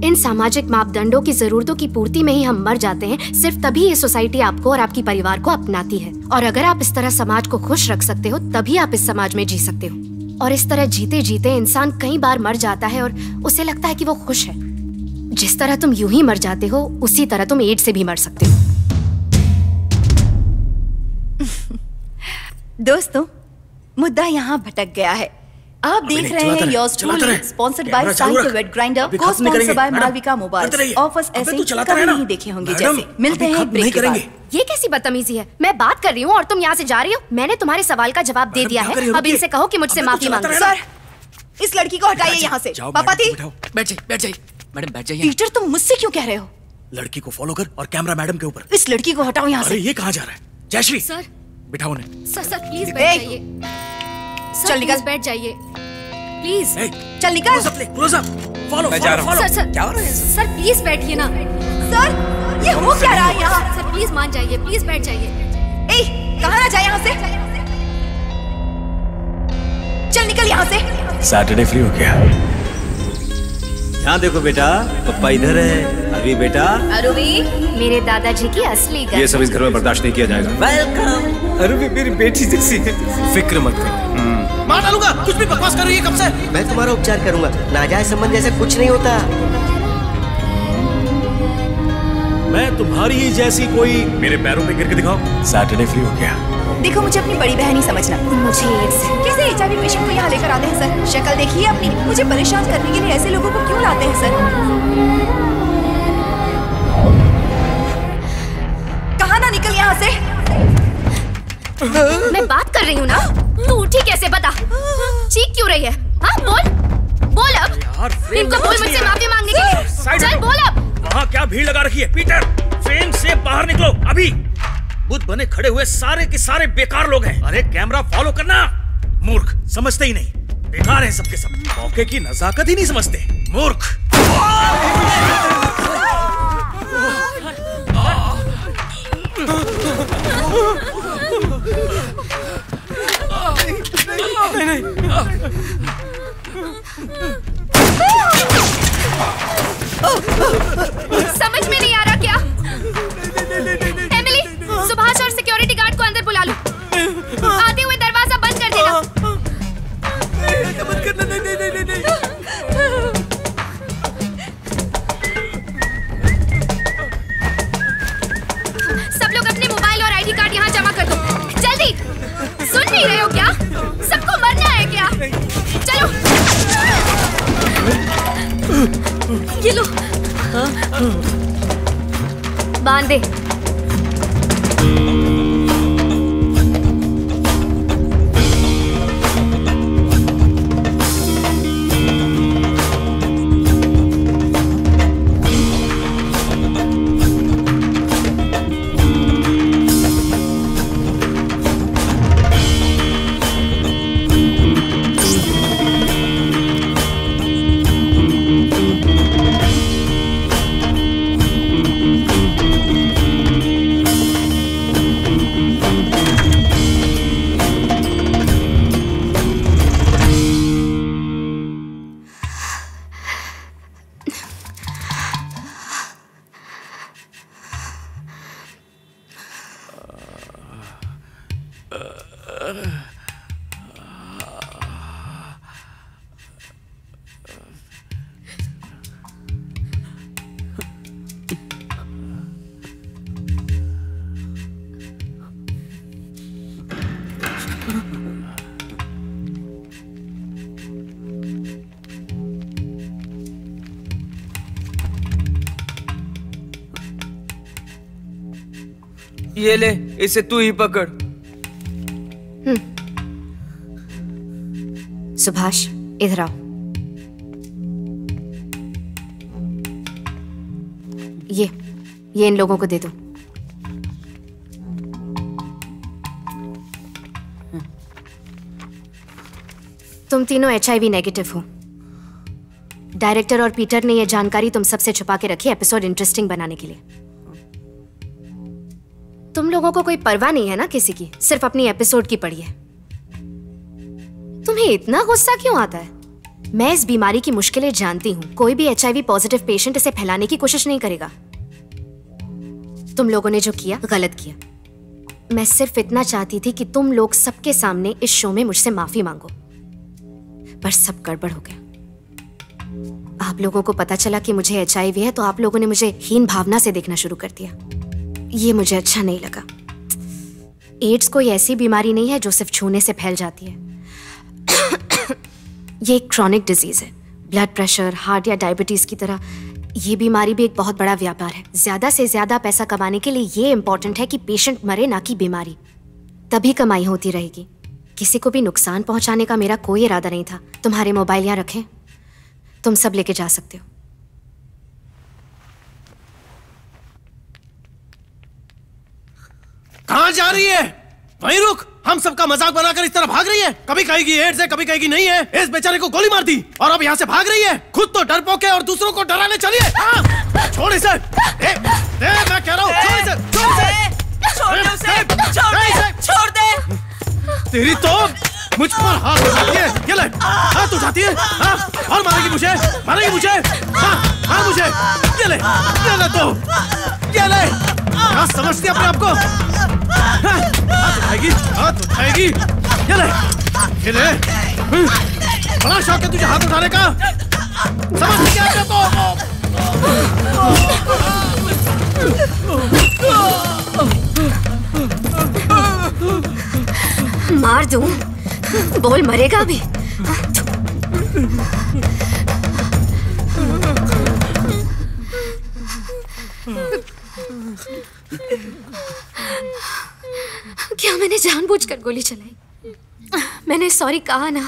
इन सामाजिक मापदंडों की जरूरतों की पूर्ति में ही हम मर जाते हैं। सिर्फ तभी ये सोसाइटी आपको और आपकी परिवार को अपनाती है। और अगर आप इस तरह समाज को खुश रख सकते हो तभी आप इस समाज में जी सकते हो। और इस तरह जीते जीते इंसान कई बार मर जाता है और उसे लगता है कि वो खुश है। जिस तरह तुम यूं ही मर जाते हो उसी तरह तुम एड्स से भी मर सकते हो। दोस्तों, मुद्दा यहाँ भटक गया है। आप देख रहे हैं yours truly, sponsored by Sahitya wet grinder, cosponsored by Malavika mobiles. Offers ऐसे कभी नहीं देखे होंगे जैसे। मिलते हैं ब्रेक के बाद। ये कैसी बदतमीजी है? मैं बात कर रही हूँ और तुम यहाँ से जा रही हो। मैंने तुम्हारे सवाल का जवाब दे दिया है। अब इनसे कहो कि मुझसे माफी मांगो। सर, इस लड़की को हटाइए यहाँ से। पापा जी, बैठ जाइए, बैठ जाइए मैडम, बैठ जाइए। पीटर, तुम मुझसे क्यों कह रहे हो? लड़की को फॉलो कर और कैमरा मैडम के ऊपर। इस लड़की को हटाओ यहाँ से। अरे ये कहाँ जा रहा है? जयश्री सर, बिठाओ उन्हें। सर सर प्लीज बैठ जाइए। चल निकल, बैठ जाइए प्लीज। चल निकल। क्लोज अप, फॉलो मैं जा रहा हूँ। सर सर क्या हो रहा है? सर प्लीज बैठिए ना। सर, ये हो क्या रहा है यहाँ? सर प्लीज मान जाइए, प्लीज बैठ जाइए। ए, कहाँ ना जाए यहाँ से? चल निकल यहाँ से। सैटरडे फ्री हो गया। यहाँ देखो बेटा, पप्पा इधर है। अरवी बेटा। अरवी मेरे दादाजी की असली घर। ये सब इस घर में बर्दाश्त नहीं किया जाएगा। वेलकम। अरवी मेरी बेटी जैसी है। फिक्र मत करो। मार डालूंगा। कुछ भी बकवास कर रही है कब से? मैं तुम्हारा उपचार करूंगा। नाजायज संबंध जैसा कुछ नहीं होता। मैं तुम्हारी ही जैसी कोई मेरे पैरों पे गिर के दिखाओ। सैटरडे फ्री हो गया। देखो, मुझे अपनी बड़ी बहन ही समझना। मुझे एड्स है। कैसे एचआईवी पेशेंट को यहाँ लेकर आते हैं सर? शक्ल देखिए अपनी। मुझे परेशान करने के लिए ऐसे लोगों को क्यों लाते हैं सर? कहाँ ना निकल यहाँ से। मैं बात कर रही हूँ ना, तू उठी कैसे? बता, चीख क्यों रही है? हाँ बोल, बोल अब। इनको बोल मुझसे माफी मांगने के लिए। चल बोल अब। वहाँ क्या भीड़ लगा रखी है? पीटर, फ्रेम से बाहर निकलो अभी। बुद्ध बने खड़े हुए सारे के सारे बेकार लोग हैं। अरे कैमरा फॉलो करना। मूर्ख, समझते ही नहीं। बेकार हैं सबके सब। मौके की नजाकत ही नहीं समझते। मूर्ख। नहीं नहीं। समझ में नहीं आ रहा क्या? एमिली, सुभाष और सिक्योरिटी गार्ड को अंदर बुला लो। आते हुए दरवाजा बंद कर देना। बंद करना। नहीं नहीं नहीं नहीं। सब लोग अपने मोबाइल और आईडी कार्ड यहाँ जमा कर दो। जल्दी। सुन नहीं रहे हो क्या? सबको मरना है क्या? चलो। ये लो। बांध दे। ये ले, इसे तू ही पकड़। सुभाष, इधर आओ। ये ये इन लोगों को दे दो। तुम तीनों एचआईवी नेगेटिव हो। डायरेक्टर और पीटर ने यह जानकारी तुम सबसे छुपा के रखी एपिसोड इंटरेस्टिंग बनाने के लिए। तुम लोगों को कोई परवाह नहीं है ना किसी की, सिर्फ अपनी एपिसोड की पड़ी है। तुम्हें इतना गुस्सा क्यों आता है? मैं इस बीमारी की मुश्किलें जानती हूँ। कोई भी एचआईवी पॉजिटिव पेशेंट इसे फैलाने की कोशिश नहीं करेगा। तुम लोगों ने जो किया गलत किया। मैं सिर्फ इतना चाहती थी कि तुम लोग सबके सामने इस शो में मुझसे माफी मांगो, पर सब गड़बड़ हो गया। आप लोगों को पता चला कि मुझे एचआईवी है तो आप लोगों ने मुझे हीन भावना से देखना शुरू कर दिया। ये मुझे अच्छा नहीं लगा। एड्स कोई ऐसी बीमारी नहीं है जो सिर्फ छूने से फैल जाती है। ये एक क्रॉनिक डिजीज है। ब्लड प्रेशर, हार्ट या डायबिटीज की तरह ये बीमारी भी एक बहुत बड़ा व्यापार है। ज्यादा से ज्यादा पैसा कमाने के लिए ये इंपॉर्टेंट है कि पेशेंट मरे, ना कि बीमारी। तभी कमाई होती रहेगी। किसी को भी नुकसान पहुंचाने का मेरा कोई इरादा नहीं था। तुम्हारे मोबाइल यहाँ रखें, तुम सब लेके जा सकते हो। कहाँ जा रही है? वहीं रुक। हम सबका मजाक बनाकर इस तरह भाग रही है। कभी कहेगी एड्स है, कभी कहेगी नहीं है। इस बेचारे को गोली मार दी और अब यहाँ से भाग रही है। खुद तो डरपोक है और दूसरों को डराने चली है। छोड़ इसे। दे, दे, मैं कह रहा हूँ छोड़ इसे, छोड़ इसे। छोड़ दे उसे, छोड़ दे, छोड़ दे। तेरी तो मुझ पर हाथ उठाती है। ये ले, हाथ उठाती है। हाँ, और मारेगी मुझे, मारेगी मुझे। हाँ, मार मुझे। ये ले, ये ले तो, ये ले। क्या समझती है अपने आप को? हाँ, हाथ उठाएगी, हाथ उठाएगी। ये ले, ये ले। बड़ा शौक है तुझे हाथ उठाने का। समझती क्या है तो? मार दूं? बोल, मरेगा अभी? क्या मैंने जानबूझकर गोली चलाई? मैंने सॉरी कहा ना।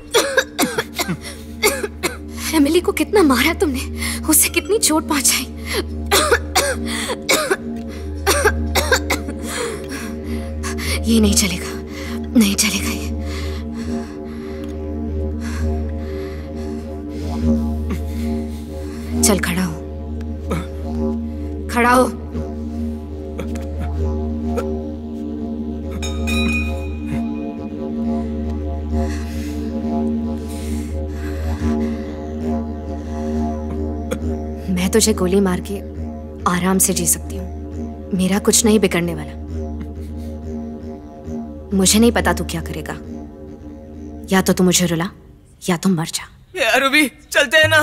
एमिली को कितना मारा तुमने, उसे कितनी चोट पहुंचाई। ये नहीं चलेगा, नहीं चलेगा ये। चल खड़ा हो, खड़ा हो। मैं तुझे गोली मार के आराम से जी सकती हूँ। मेरा कुछ नहीं बिगड़ने वाला। मुझे नहीं पता तू क्या करेगा। या तो तू मुझे रुला या तुम मर जा। यार रूबी, चलते हैं ना।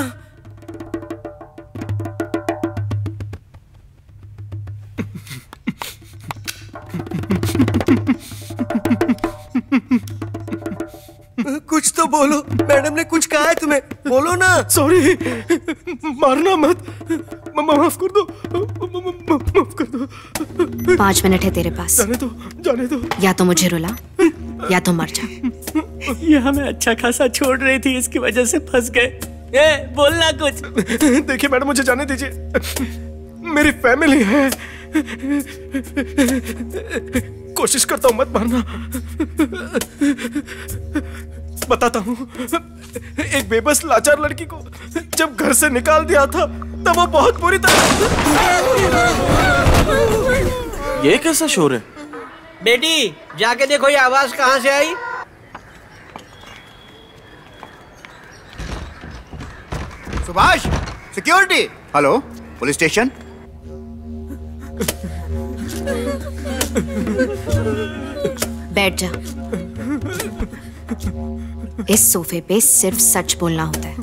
कुछ तो बोलो। मैडम ने कुछ कहा है तुम्हें, बोलो ना। सॉरी, मारना मत। माफ कर दो, माफ कर दो। पांच मिनट है तेरे पास। जाने दो, जाने दो। या तो मुझे रुला या तुम मर जा। ये हमें अच्छा खासा छोड़ रही थी, इसकी वजह से फंस गए। ए, बोलना कुछ। देखिए मैडम, मुझे जाने दीजिए। मेरी फैमिली है। कोशिश करता हूँ मत मारना। बताता हूँ, एक बेबस लाचार लड़की को जब घर से निकाल दिया था तब वो बहुत बुरी तरह। ये कैसा शोर है? बेटी, जाके देखो ये आवाज कहाँ से आई। Subhash, security. Hello, police station. बैठ जा। इस सोफे पे सिर्फ सच बोलना होता है,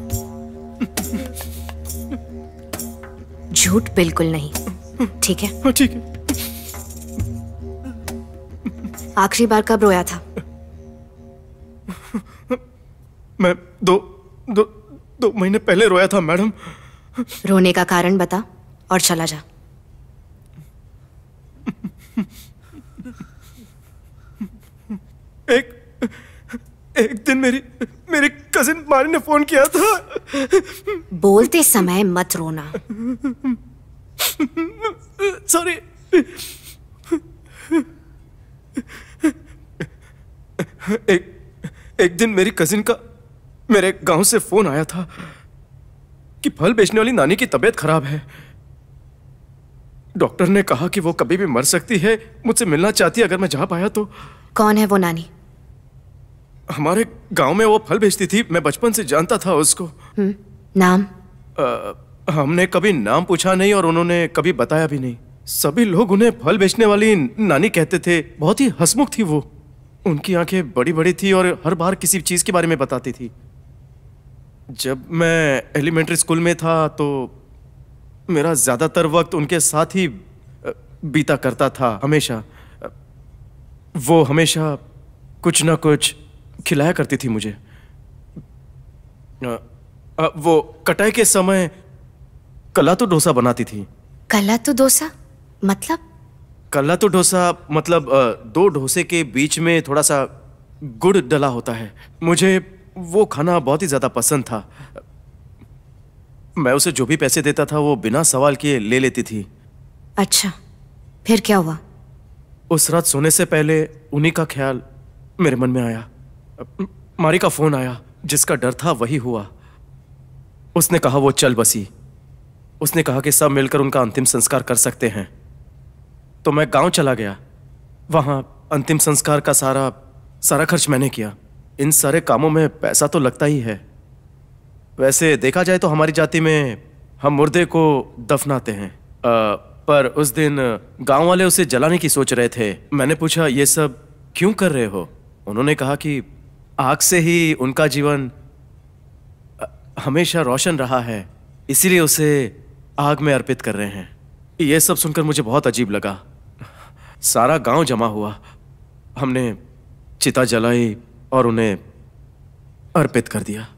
झूठ बिल्कुल नहीं। ठीक है? ठीक है। आखिरी बार कब रोया था? मैं दो दो दो महीने पहले रोया था मैडम। रोने का कारण बता और चला जा। एक एक दिन मेरी मेरी कजिन मारी ने फोन किया था। बोलते समय मत रोना। सॉरी। एक एक दिन मेरी कजिन का मेरे गांव से फोन आया था कि फल बेचने वाली नानी की तबीयत खराब है। डॉक्टर ने कहा कि वो कभी भी मर सकती है, मुझसे मिलना चाहती है अगर मैं जा पाया तो। कौन है वो नानी? हमारे गांव में वो फल बेचती थी, मैं बचपन से जानता था उसको। हम्म, नाम? आ, हमने कभी नाम पूछा नहीं और उन्होंने कभी बताया भी नहीं। सभी लोग उन्हें फल बेचने वाली नानी कहते थे। बहुत ही हंसमुख थी वो। उनकी आंखें बड़ी बड़ी थी और हर बार किसी चीज के बारे में बताती थी। जब मैं एलिमेंट्री स्कूल में था तो मेरा ज्यादातर वक्त उनके साथ ही बीता करता था। हमेशा वो हमेशा कुछ ना कुछ खिलाया करती थी मुझे। वो कटाई के समय कलातू डोसा बनाती थी। कलातू डोसा मतलब? कलातू डोसा मतलब दो डोसे के बीच में थोड़ा सा गुड़ डला होता है। मुझे वो खाना बहुत ही ज्यादा पसंद था। मैं उसे जो भी पैसे देता था वो बिना सवाल किए ले लेती थी। अच्छा, फिर क्या हुआ? उस रात सोने से पहले उन्हीं का ख्याल मेरे मन में आया। मारी का फोन आया। जिसका डर था वही हुआ। उसने कहा वो चल बसी। उसने कहा कि सब मिलकर उनका अंतिम संस्कार कर सकते हैं। तो मैं गांव चला गया। वहां अंतिम संस्कार का सारा सारा खर्च मैंने किया। इन सारे कामों में पैसा तो लगता ही है। वैसे देखा जाए तो हमारी जाति में हम मुर्दे को दफनाते हैं। आ, पर उस दिन गांव वाले उसे जलाने की सोच रहे थे। मैंने पूछा ये सब क्यों कर रहे हो? उन्होंने कहा कि आग से ही उनका जीवन हमेशा रोशन रहा है, इसीलिए उसे आग में अर्पित कर रहे हैं। ये सब सुनकर मुझे बहुत अजीब लगा। सारा गांव जमा हुआ। हमने चिता जलाई और उन्हें अर्पित कर दिया।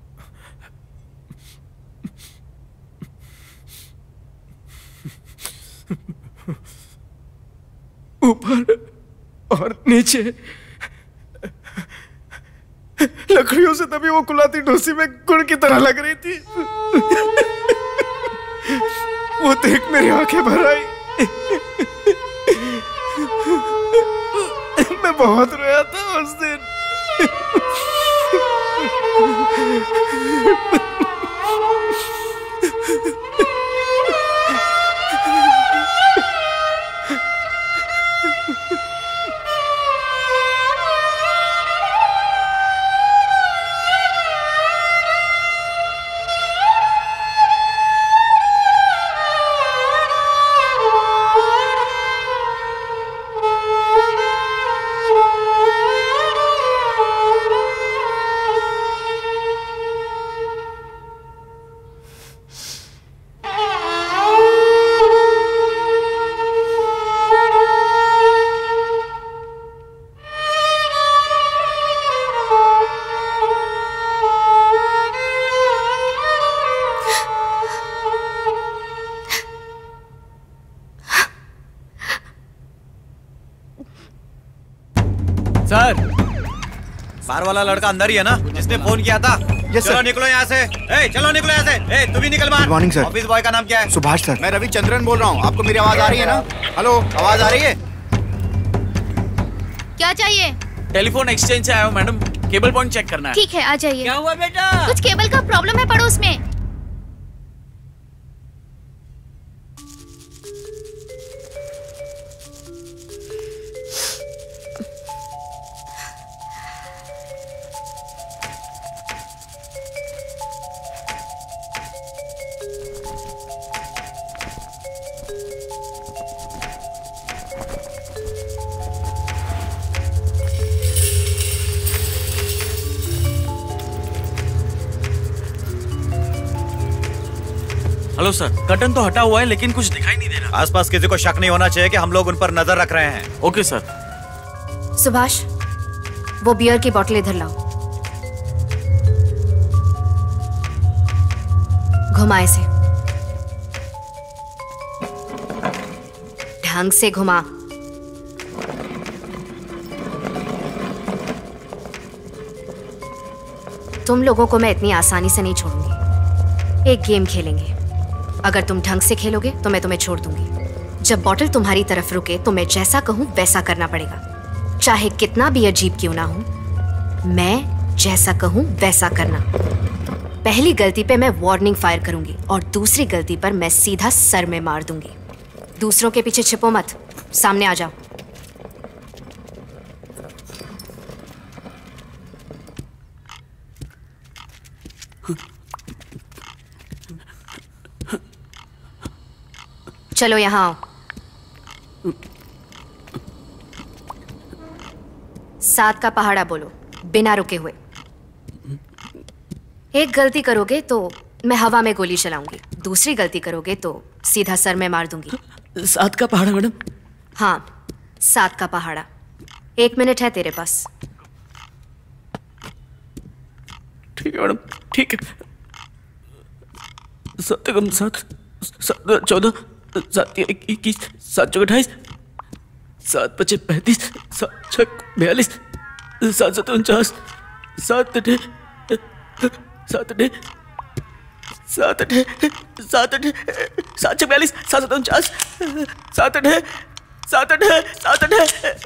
ऊपर और नीचे लकड़ियों से तभी वो कुलाती डोसी में गुड़ की तरह लग रही थी। वो देख मेरी आंखें भर आई। मैं बहुत रोया था उस दिन। सर, बार वाला लड़का अंदर ही है ना जिसने फोन किया था? यस चलो सर। निकलो यहाँ से। ए, चलो निकलो यहाँ से। ए, तू भी निकल बाहर। Good morning sir. Office boy का नाम क्या है? सुभाष सर। मैं रविचंद्रन बोल रहा हूँ। आपको मेरी आवाज आ रही है ना? हेलो, आवाज आ रही है? क्या चाहिए? टेलीफोन एक्सचेंज से आया हूँ मैडम। केबल पॉइंट चेक करना है। ठीक है, आ जाइए। क्या हुआ बेटा? कुछ केबल का प्रॉब्लम है पड़ोस में। हेलो सर, कर्टन तो हटा हुआ है लेकिन कुछ दिखाई नहीं दे रहा। आसपास किसी को शक नहीं होना चाहिए कि हम लोग उन पर नजर रख रहे हैं। Okay sir. सुभाष, वो बियर की बोतल इधर लाओ। घुमा इसे। ढंग से घुमा। तुम लोगों को मैं इतनी आसानी से नहीं छोड़ूंगी। एक गेम खेलेंगे। अगर तुम ढंग से खेलोगे तो मैं तुम्हें छोड़ दूंगी। जब बॉटल तुम्हारी तरफ रुके तो मैं जैसा कहूं वैसा करना पड़ेगा, चाहे कितना भी अजीब क्यों ना हो। मैं जैसा कहूं वैसा करना। पहली गलती पे मैं वार्निंग फायर करूंगी और दूसरी गलती पर मैं सीधा सर में मार दूंगी। दूसरों के पीछे छिपो मत, सामने आ जाओ। चलो यहाँ आओ। सात का पहाड़ा बोलो बिना रुके हुए। एक गलती करोगे तो मैं हवा में गोली चलाऊंगी, दूसरी गलती करोगे तो सीधा सर में मार दूंगी। सात का पहाड़ा मैडम? हाँ, सात का पहाड़ा। एक मिनट है तेरे पास। ठीक है मैडम, ठीक है। सात कम सात, सात चौदह, सात इक्कीस, सात चौक अट्ठाईस, सात पच्चीस पैंतीस, सात छः बयालीस, सात सत्तर उनचास, सात अठे सात अठे सात अठे सात अठे सात छः बयालीस, सात सत्तर उनचास, सात अठे सात अठे सात अठे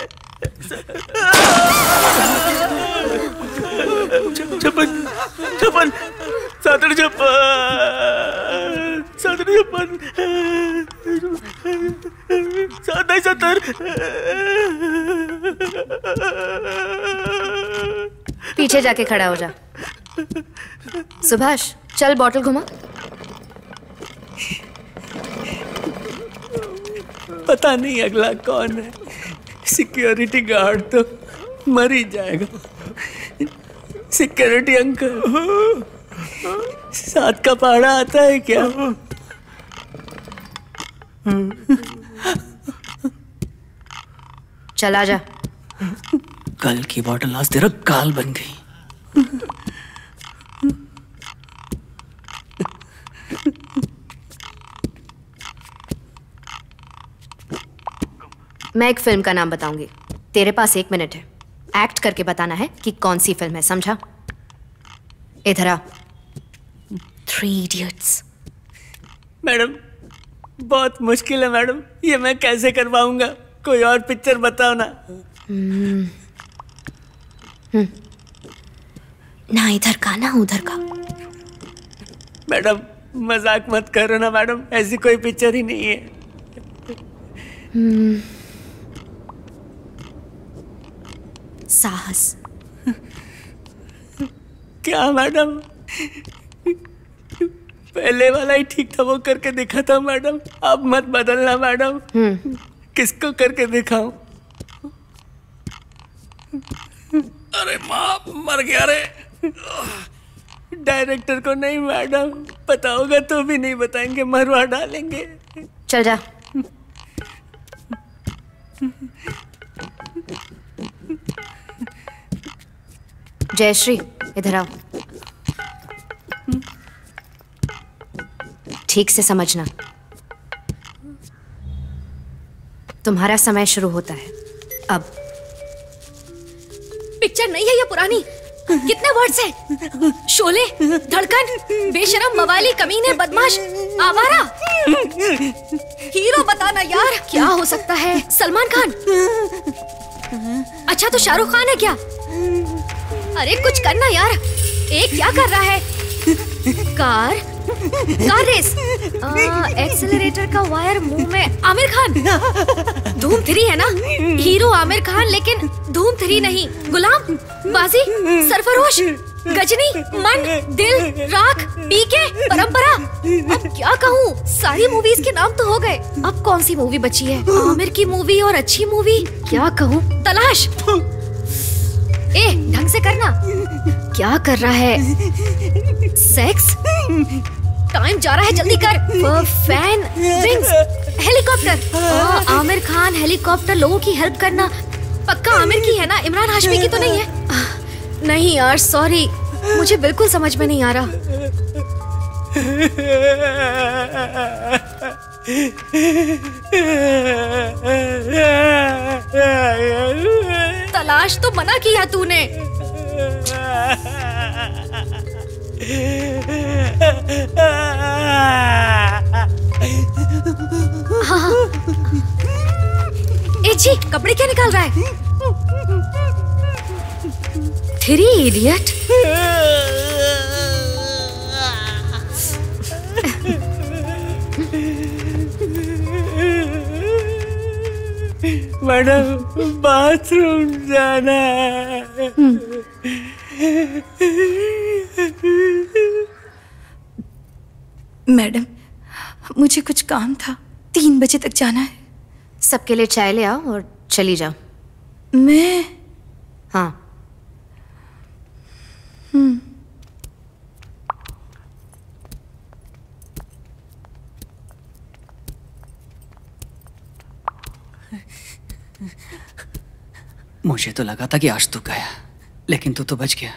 छप्पन छप्पन सात अठे छप्पन सात अठे छप्पन सात अठाईस सत्तर। पीछे जाके खड़ा हो जा। सुभाष चल बॉटल घुमा। पता नहीं अगला कौन है। सिक्योरिटी गार्ड तो मर ही जाएगा। सिक्योरिटी अंकल, सात का पहाड़ा आता है क्या? चला जा। कल की बॉटल आज तेरा काल बन गई। मैं एक फिल्म का नाम बताऊंगी, तेरे पास एक मिनट है। एक्ट करके बताना है कि कौन सी फिल्म है, समझा? इधर आ। Three idiots. मैडम बहुत मुश्किल है मैडम, ये मैं कैसे कर पाऊंगा? कोई और पिक्चर बताओ ना। हम्म, हम्म, ना इधर का ना उधर का। मैडम मजाक मत करो ना मैडम, ऐसी कोई पिक्चर ही नहीं है। हम्म, साहस। क्या मैडम? पहले वाला ही ठीक था, वो करके दिखा था मैडम। अब मत बदलना मैडम। किसको करके दिखाऊं? अरे माँ मर गया रे। डायरेक्टर को नहीं मैडम, पता होगा तो भी नहीं बताएंगे, मरवा डालेंगे। चल जा। जयश्री इधर आओ। ठीक से समझना, तुम्हारा समय शुरू होता है अब। पिक्चर नहीं है ये पुरानी। कितने वर्ड्स हैं? शोले, धड़कन, बेशरम, मवाली, कमीने, बदमाश, आवारा। हीरो बताना यार। क्या हो सकता है? सलमान खान? अच्छा तो शाहरुख खान है क्या? अरे कुछ करना यार। एक क्या कर रहा है? कार कार रेस, एक्सेलरेटर का वायर मुंह में। आमिर खान। धूम थ्री है ना? हीरो आमिर खान लेकिन धूम थ्री नहीं। गुलाम, बाजी, सरफरोश, गजनी, मन, दिल, राख, पीके, परंपरा। अब क्या कहूँ, सारी मूवीज के नाम तो हो गए। अब कौन सी मूवी बची है? आमिर की मूवी और अच्छी मूवी क्या कहूँ? तलाश। ए ढंग से करना। क्या कर रहा है? सेक्स? टाइम जा रहा है, जल्दी कर। Fan, wings, helicopter. Aamir Khan, helicopter, लोगों की हेल्प करना। पक्का आमिर की है ना? इमरान हाशमी की तो नहीं है? आ, नहीं यार सॉरी, मुझे बिल्कुल समझ में नहीं आ रहा। तलाश तो मना किया तूने। हाँ। ए जी, कपड़े क्या निकाल रहा है? Three idiot. मैडम बाथरूम जाना है। मैडम मुझे कुछ काम था। तीन बजे तक जाना है। सबके लिए चाय ले आओ और चली जाओ। मैं? हाँ। हम्म। मुझे तो लगा था कि आज तू गया, लेकिन तू तो बच गया।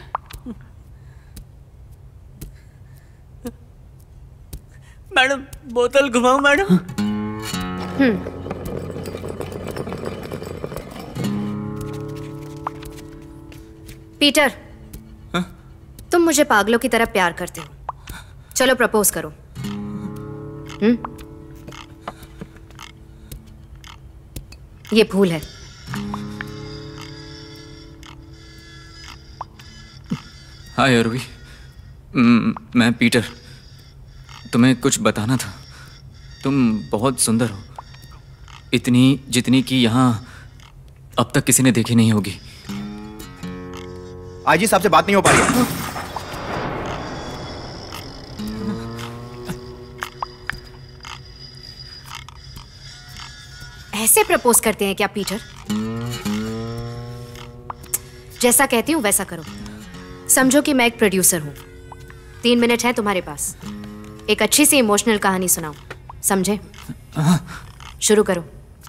मैडम बोतल घुमाओ मैडम। हम्म। पीटर, हाँ? तुम मुझे पागलों की तरह प्यार करते हो। चलो प्रपोज करो। हम्म? ये फूल है। हाय अरवी, मैं पीटर। तुम्हें कुछ बताना था। तुम बहुत सुंदर हो, इतनी जितनी कि यहाँ अब तक किसी ने देखी नहीं होगी। आईजी साहब से बात नहीं हो पा रही। ऐसे प्रपोज करते हैं क्या पीटर? जैसा कहती हूं वैसा करो। समझो कि मैं एक प्रोड्यूसर हूं। तीन मिनट है तुम्हारे पास। एक अच्छी सी इमोशनल कहानी सुनाओ, समझे? शुरू करो।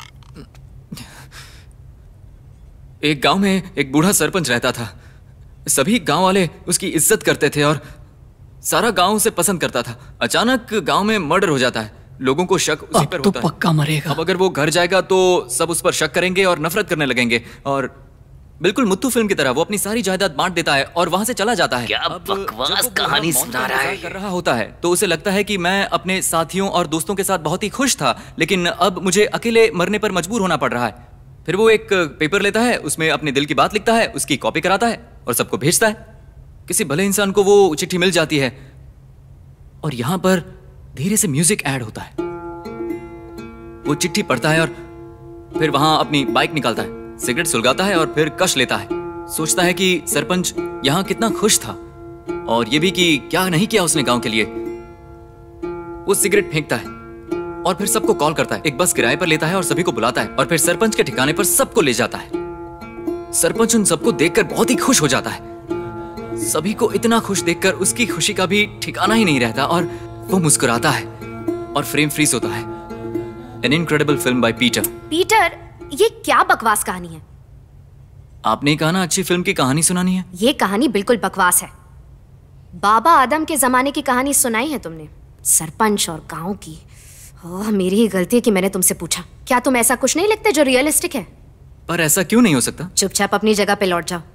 एक गांव में एक बूढ़ा सरपंच रहता था। सभी गांव वाले उसकी इज्जत करते थे और सारा गांव उसे पसंद करता था। अचानक गांव में मर्डर हो जाता है। लोगों को शक उसी पर तो होता पक्का है। मरेगा। अब अगर वो घर जाएगा तो सब उस पर शक करेंगे और नफरत करने लगेंगे। और बिल्कुल मुत्तू फिल्म की तरह वो अपनी सारी जायदाद बांट देता है और वहां से चला जाता है। क्या बकवास कहानी सुना रहा है। कर रहा होता है तो उसे लगता है कि मैं अपने साथियों और दोस्तों के साथ बहुत ही खुश था, लेकिन अब मुझे अकेले मरने पर मजबूर होना पड़ रहा है। फिर वो एक पेपर लेता है, उसमें अपने दिल की बात लिखता है, उसकी कॉपी कराता है और सबको भेजता है। किसी भले इंसान को वो चिट्ठी मिल जाती है और यहां पर धीरे से म्यूजिक ऐड होता है। वो चिट्ठी पढ़ता है और फिर वहां अपनी बाइक निकालता है, सिगरेट सुलगाता है और फिर कश लेता है। सोचता है कि सरपंच यहां कितना खुश था और ये भी कि क्या नहीं किया उसने गांव के लिए। वो सिगरेट फेंकता है और फिर सबको कॉल करता है। एक बस किराए पर लेता है और सभी को बुलाता है और फिर सरपंच के ठिकाने पर सबको ले जाता है। सरपंच उन सबको देखकर बहुत ही खुश हो जाता है। सभी को इतना खुश देखकर उसकी खुशी का भी ठिकाना ही नहीं रहता और वो मुस्कुराता है और फ्रेम फ्रीज होता है। An incredible film by Peter. Peter, ये क्या बकवास कहानी है? आपने कहा ना अच्छी फिल्म की कहानी सुनानी है। ये कहानी बिल्कुल बकवास है। बाबा आदम के जमाने की कहानी सुनाई है तुमने, सरपंच और गांव की। ओह, मेरी ही गलती है कि मैंने तुमसे पूछा। क्या तुम ऐसा कुछ नहीं लिखते जो रियलिस्टिक है? पर ऐसा क्यों नहीं हो सकता? चुपचाप अपनी जगह पे लौट जाओ।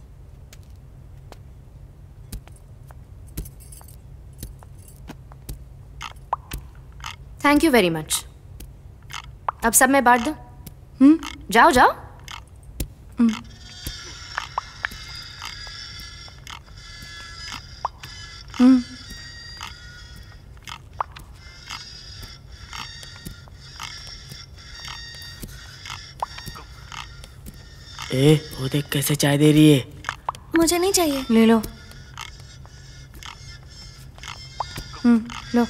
Thank you very much. अब सब में बांट दो। हम्म, जाओ जाओ। हम्म। हम्म। ए, वो देख कैसे चाय दे रही है। मुझे नहीं चाहिए। ले लो। हम्म, लो।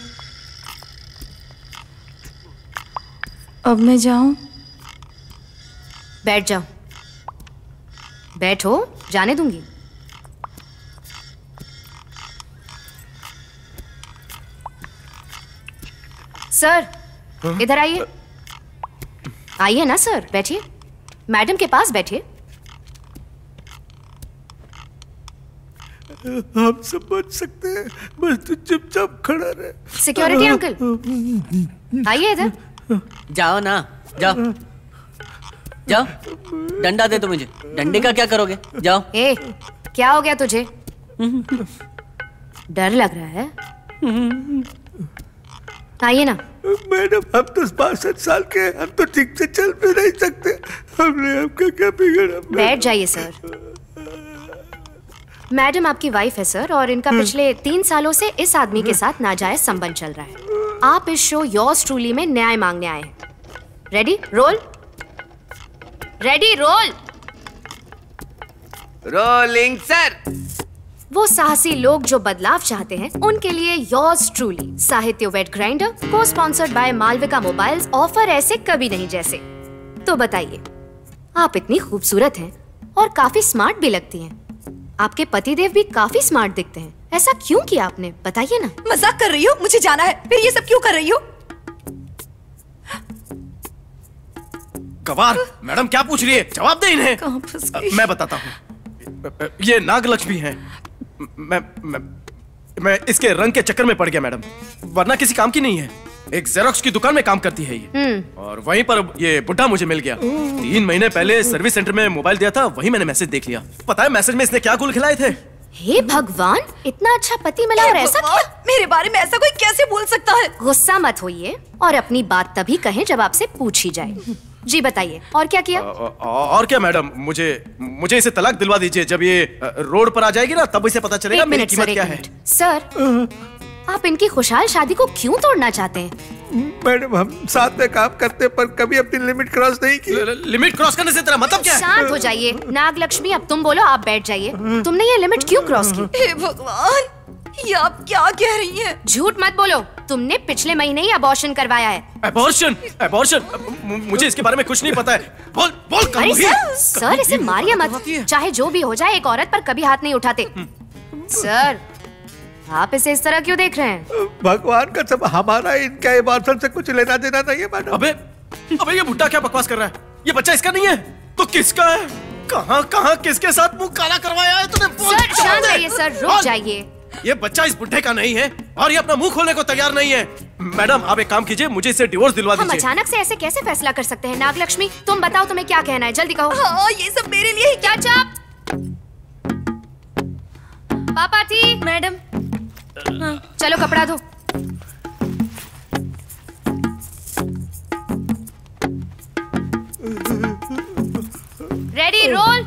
अब मैं जाऊं? बैठ जाओ। बैठो, जाने दूंगी। सर, इधर आइए। आइए ना सर, बैठिए। मैडम के पास बैठिए। हम सब बच सकते हैं, बस तू चुपचाप खड़ा रहे। सिक्योरिटी अंकल, आइए इधर। जाओ ना, जाओ जाओ। डंडा दे दो मुझे। डंडे का क्या करोगे? जाओ। ए, क्या हो गया तुझे? डर लग रहा है? आइए ना। मैडम, हम तो बासठ साल के हैं, हम तो ठीक से चल भी नहीं सकते। हमने आपका क्या बिगड़ा? बैठ जाइए सर। मैडम आपकी वाइफ है सर, और इनका पिछले तीन सालों से इस आदमी के साथ नाजायज संबंध चल रहा है। आप इस शो योर्स ट्रूली में न्याय मांगने आए हैं। Ready roll. Ready roll. Rolling sir. वो साहसी लोग जो बदलाव चाहते हैं, उनके लिए yours truly Sahitya wet grinder, cosponsored by Malavika mobiles, offer ऐसे कभी नहीं जैसे। तो बताइए, आप इतनी खूबसूरत हैं और काफी स्मार्ट भी लगती हैं। आपके पतिदेव भी काफी स्मार्ट दिखते हैं, ऐसा क्यों किया आपने, बताइए ना। मजाक कर रही हो? मुझे जाना है, फिर ये सब क्यों कर रही हो? गवार, मैडम क्या पूछ रही है, जवाब दे इन्हें। कहाँ फंस गई? मैं बताता हूँ, ये नागलक्ष्मी है। मैं, मैं मैं इसके रंग के चक्कर में पड़ गया मैडम, वरना किसी काम की नहीं है। एक जेरोक्स की दुकान में काम करती है ये, और वहीं पर ये बुढ़ा मुझे मिल गया। तीन महीने पहले सर्विस सेंटर में मोबाइल दिया था, वही मैंने मैसेज देख लिया। पता है मैसेज में इसने क्या गुल खिलाए थे? हे भगवान, इतना अच्छा पति मिला और ऐसा क्या? मेरे बारे में ऐसा कोई कैसे बोल सकता है? गुस्सा मत होइए और अपनी बात तभी कहें जब आपसे पूछी जाए। जी बताइए, और क्या किया? और क्या मैडम, मुझे मुझे इसे तलाक दिलवा दीजिए। जब ये रोड पर आ जाएगी ना, तब इसे पता चलेगा मेरी कीमत क्या है। सर, आप इनकी खुशहाल शादी को क्यों तोड़ना चाहते हैं? मैडम, हम साथ में काम करते पर कभी अपनी लिमिट क्रॉस नहीं की। लिमिट क्रॉस करने से तेरा मतलब क्या है? शांत हो जाइए। नागलक्ष्मी, अब तुम बोलो, आप बैठ जाइए। तुमने ये लिमिट क्यों क्रॉस की? हे भगवान, ये आप क्या कह रही हैं? झूठ मत बोलो, तुमने पिछले महीने ही अबॉर्शन करवाया है। अबॉर्शन? अबॉर्शन? मुझे इसके बारे में कुछ नहीं पता है। बोल बोल अरे सर, सर इसे मारिए मत। चाहे जो भी हो जाए, एक औरत पर कभी हाथ नहीं उठाते। सर, आप इसे इस तरह क्यों देख रहे हैं? भगवान का सब, हमारा इनका अबॉर्शन से कुछ लेना देना नहीं है मैडम। अबे अबे ये बुड्ढा क्या बकवास कर रहा है? ये बच्चा इसका नहीं है तो किसका है? कहां कहां किसके साथ मुंह काला करवाया है तूने? सर शांत रहिए सर, रुक जाइए। ये बच्चा इस बुड्ढे का नहीं है और ये अपना मुंह खोलने को तैयार नहीं है। मैडम, आप एक काम कीजिए, मुझे इससे डिवोर्स दिलवा दीजिए। हम अचानक से ऐसे कैसे फैसला कर सकते हैं? नागलक्ष्मी, तुम बताओ तुम्हें क्या कहना है, जल्दी कहो। हाँ, ये सब मेरे लिए ही। क्या चाप? पापा थी मैडम। हाँ, चलो कपड़ा धो। Ready, roll.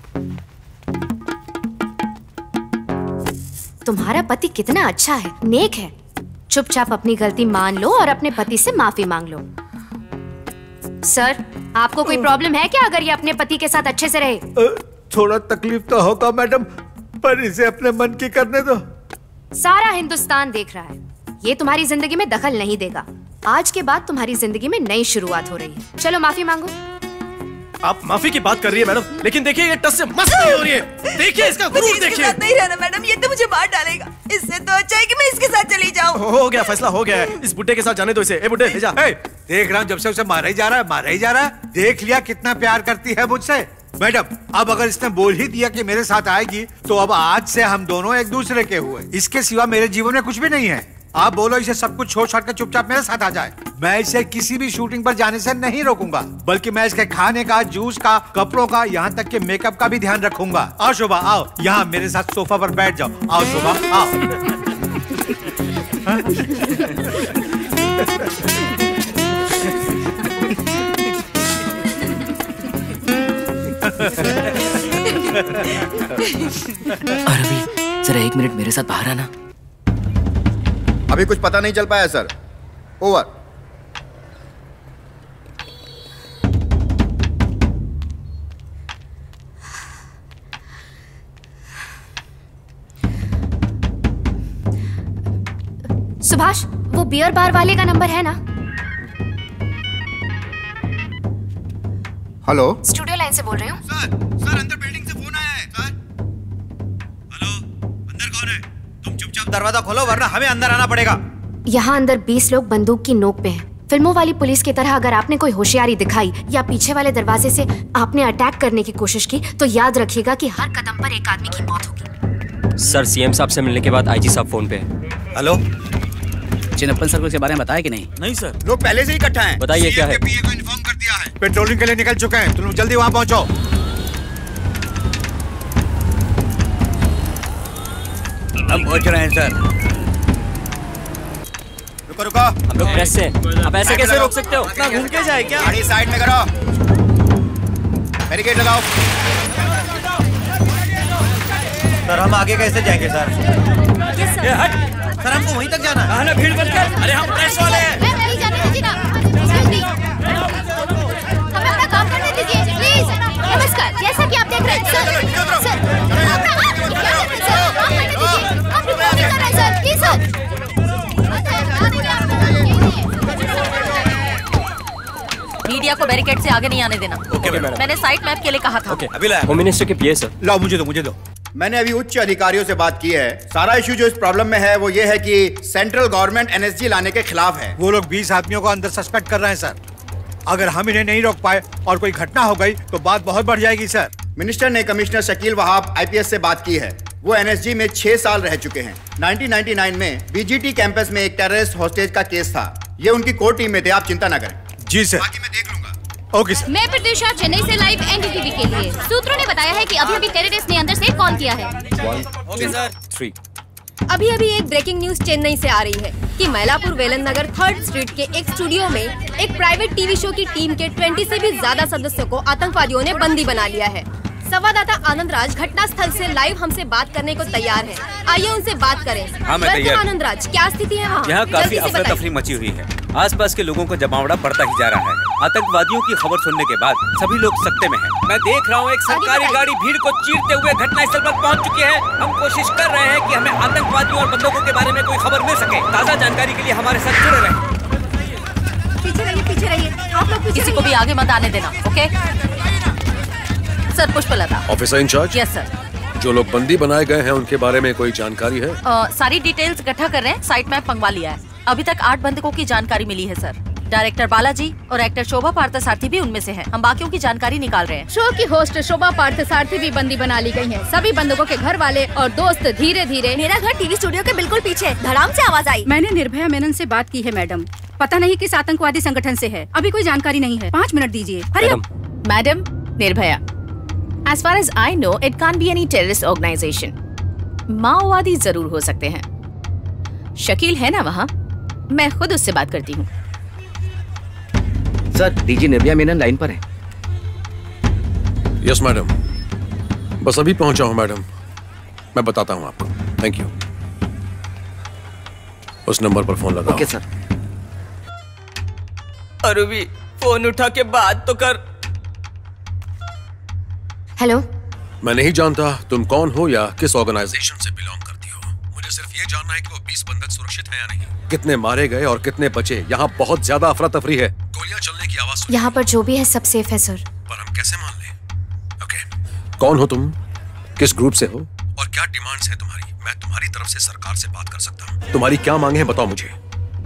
तुम्हारा पति कितना अच्छा है, नेक है। चुपचाप अपनी गलती मान लो और अपने पति से माफी मांग लो। सर, आपको कोई प्रॉब्लम है क्या अगर ये अपने पति के साथ अच्छे से रहे? थोड़ा तकलीफ तो होगा मैडम, पर इसे अपने मन की करने दो। सारा हिंदुस्तान देख रहा है, ये तुम्हारी जिंदगी में दखल नहीं देगा। आज के बाद तुम्हारी जिंदगी में नई शुरुआत हो रही है। चलो माफी मांगो। आप माफी की बात कर रही है मैडम, लेकिन देखिए ये टस से मस्त नहीं हो रही है। देखिए इसका गुरूर देखिए। नहीं रहना मैडम, ये तो मुझे मार डालेगा। इससे तो अच्छा है कि मैं इसके साथ चली जाऊं। हो गया, फैसला हो गया है। इस बुड्ढे के साथ जाने दो इसे। ए बुड्ढे, ले जा। देख रहा हूँ जब से उसे मारा ही जा रहा है, मारा ही जा रहा है। देख लिया कितना प्यार करती है मुझसे। मैडम, अब अगर इसने बोल ही दिया कि मेरे साथ आएगी, तो अब आज से हम दोनों एक दूसरे के हुए। इसके सिवा मेरे जीवन में कुछ भी नहीं है। आप बोलो इसे सब कुछ छोड़ छाड़ कर चुपचाप मेरे साथ आ जाए। मैं इसे किसी भी शूटिंग पर जाने से नहीं रोकूंगा, बल्कि मैं इसके खाने का, जूस का, कपड़ों का, यहाँ तक के मेकअप का भी ध्यान रखूंगा। आओ शोभा, आओ यहाँ मेरे साथ सोफा पर बैठ जाओ। आओ शोभा, आओ। अरबी, जरा एक मिनट मेरे साथ बाहर आना। अभी कुछ पता नहीं चल पाया सर। ओवर। सुभाष, वो बियर बार वाले का नंबर है ना? हेलो, स्टूडियो लाइन से बोल रही हूँ। सर, सर अंदर बिल्डिंग से फोन आया है सर। हेलो, अंदर कौन है? तुम चुपचाप दरवाजा खोलो वरना हमें अंदर आना पड़ेगा। यहाँ अंदर बीस लोग बंदूक की नोक पे हैं। फिल्मों वाली पुलिस की तरह अगर आपने कोई होशियारी दिखाई या पीछे वाले दरवाजे से आपने अटैक करने की कोशिश की, तो याद रखिएगा कि हर कदम पर एक आदमी की मौत होगी। सर, सीएम साहब से मिलने के बाद आईजी साहब फोन पे। हेलो, चिन्नप्पन सर को इसके बारे में बताया कि नहीं? नहीं सर, लोग पहले से ही इकट्ठा हैं। बताइए क्या है? पीए को इन्फॉर्म कर दिया है। पेट्रोलिंग के लिए निकल चुके हैं, तुम लोग जल्दी वहां पहुंचो। हम पहुंच रहे हैं सर। रुको रुको, हम लोग प्रेस से। आप ऐसे कैसे रोक सकते हो? इतना घूम के जाए क्या? गाड़ी साइड में करो, बैरिकेड लगाओ। सर, हम आगे कैसे जाएंगे सर? ये हट। सर, हमको वहीं तक जाना है। कहाँ ना भीड़ बन कर? अरे हम प्रेस वाले हैं। मैं नहीं जाने दीजिए ना, जल्दी। हमें अपना काम करने दीजिए, प्लीज। नमस्कार, जैसा कि आप देख रहे हैं सर, सर, अपना हाथ क्या कर रहे हैं सर? मीडिया को बैरिकेड से आगे नहीं आने देना। Okay madam. मैंने साइट मैप के लिए कहा था। ओके, अभी लाया। होम मिनिस्टर के पीए सर। लाओ मुझे दो, मुझे दो। मैंने अभी उच्च अधिकारियों से बात की है। सारा इशू जो इस प्रॉब्लम में है वो ये है कि सेंट्रल गवर्नमेंट एनएसजी लाने के खिलाफ है। वो लोग बीस आदमियों को अंदर सस्पेंड कर रहे हैं सर। अगर हम इन्हें नहीं रोक पाए और कोई घटना हो गई तो बात बहुत बढ़ जाएगी सर। मिनिस्टर ने कमिश्नर शकील वहाब आईपीएस से बात की है। वो एनएसजी में छह साल रह चुके हैं। नाइनटीन नाइंटी नाइन में बीजीटी कैंपस में एक टेररिस्ट हॉस्टेज का केस था। ये उनकी कोर टीम में थे, आप चिंता ना करें। जी सर। बाकी मैं देख लूंगा। Okay sir. मैं प्रत्युषा, चेन्नई से लाइव एनडीटीवी के लिए। सूत्रों ने बताया है कि अभी अभी टेररिस्ट ने अंदर से कॉल किया है। Okay sir. थ्री। अभी अभी एक ब्रेकिंग न्यूज चेन्नई से आ रही है कि मैलापुर वेलन नगर थर्ड स्ट्रीट के एक स्टूडियो में एक प्राइवेट टीवी शो की टीम के बीस से भी ज्यादा सदस्यों को आतंकवादियों ने बंदी बना लिया है। संवाददाता आनंद राज घटना स्थल से लाइव हमसे बात करने को तैयार है। आइए उनसे बात करें। हाँ, मैं तैयार हूं। आनंद राज, क्या स्थिति है वहाँ? यहाँ काफी जल्दी से अफरा बताइए। तफरी मची हुई है। आसपास के लोगों का जमावड़ा बढ़ता ही जा रहा है। आतंकवादियों की खबर सुनने के बाद सभी लोग सकते में हैं। मैं देख रहा हूँ एक सरकारी गाड़ी भीड़ को चीरते हुए घटनास्थल पर पहुँच चुकी है। हम कोशिश कर रहे हैं कि हमें आतंकवादियों और बंदूकों के बारे में कोई खबर मिल सके। ताज़ा जानकारी के लिए हमारे साथ जुड़े रहें। पीछे रहिए, पीछे रहिए। आप लोग पीछे किसी को भी आगे मत आने देना, okay? Sir Pushpalatha. Officer in charge. Yes sir. जो लोग बंदी बनाए गए हैं उनके बारे में कोई जानकारी है? आ, सारी डिटेल्स इकट्ठा कर रहे हैं, साइट मैप मंगवा लिया है। अभी तक आठ बंधकों की जानकारी मिली है सर। डायरेक्टर बालाजी और एक्टर शोभा पार्थसारथी भी उनमें से हैं। हम बाकियों की जानकारी निकाल रहे हैं। शो की होस्ट शोभा पार्थसारथी भी बंदी बना ली गई हैं। सभी बंधकों के घर वाले और दोस्त धीरे धीरे। मेरा घर टीवी स्टूडियो के बिल्कुल पीछे। धड़ाम से आवाज आई। मैंने निर्भया मेनन से बात की है मैडम। पता नहीं किस आतंकवादी संगठन से है, अभी कोई जानकारी नहीं है। पाँच मिनट दीजिए। Madam Nirbhaya, As far as I know, it can't be any terrorist organization. माओवादी जरूर हो सकते हैं। शकील है ना वहाँ? मैं खुद उससे बात करती हूँ। Sir, DG Nirbhaya Menon line पर है। यस मैडम, बस अभी पहुंचा हूं मैडम। मैं बताता हूं आपको। Thank you. उस नंबर पर फोन लगाओ। Okay sir. अरुवी, फोन उठा के बात तो कर। हेलो। मैं नहीं जानता तुम कौन हो या किस ऑर्गेनाइजेशन से बिलोंग करती हो। मुझे सिर्फ ये जानना है कि वो बीस बंधक सुरक्षित हैं या नहीं। कितने मारे गए और कितने बचे। यहाँ बहुत ज्यादा अफरा तफरी है। गोलियां चलने की आवाज। यहाँ पर जो भी है सब सेफ है सर। पर हम कैसे मान लें? ओके, कौन हो तुम, किस ग्रुप से हो और क्या डिमांड्स हैं तुम्हारी? मैं तुम्हारी तरफ से सरकार से बात कर सकता हूँ। तुम्हारी क्या मांगे हैं बताओ मुझे।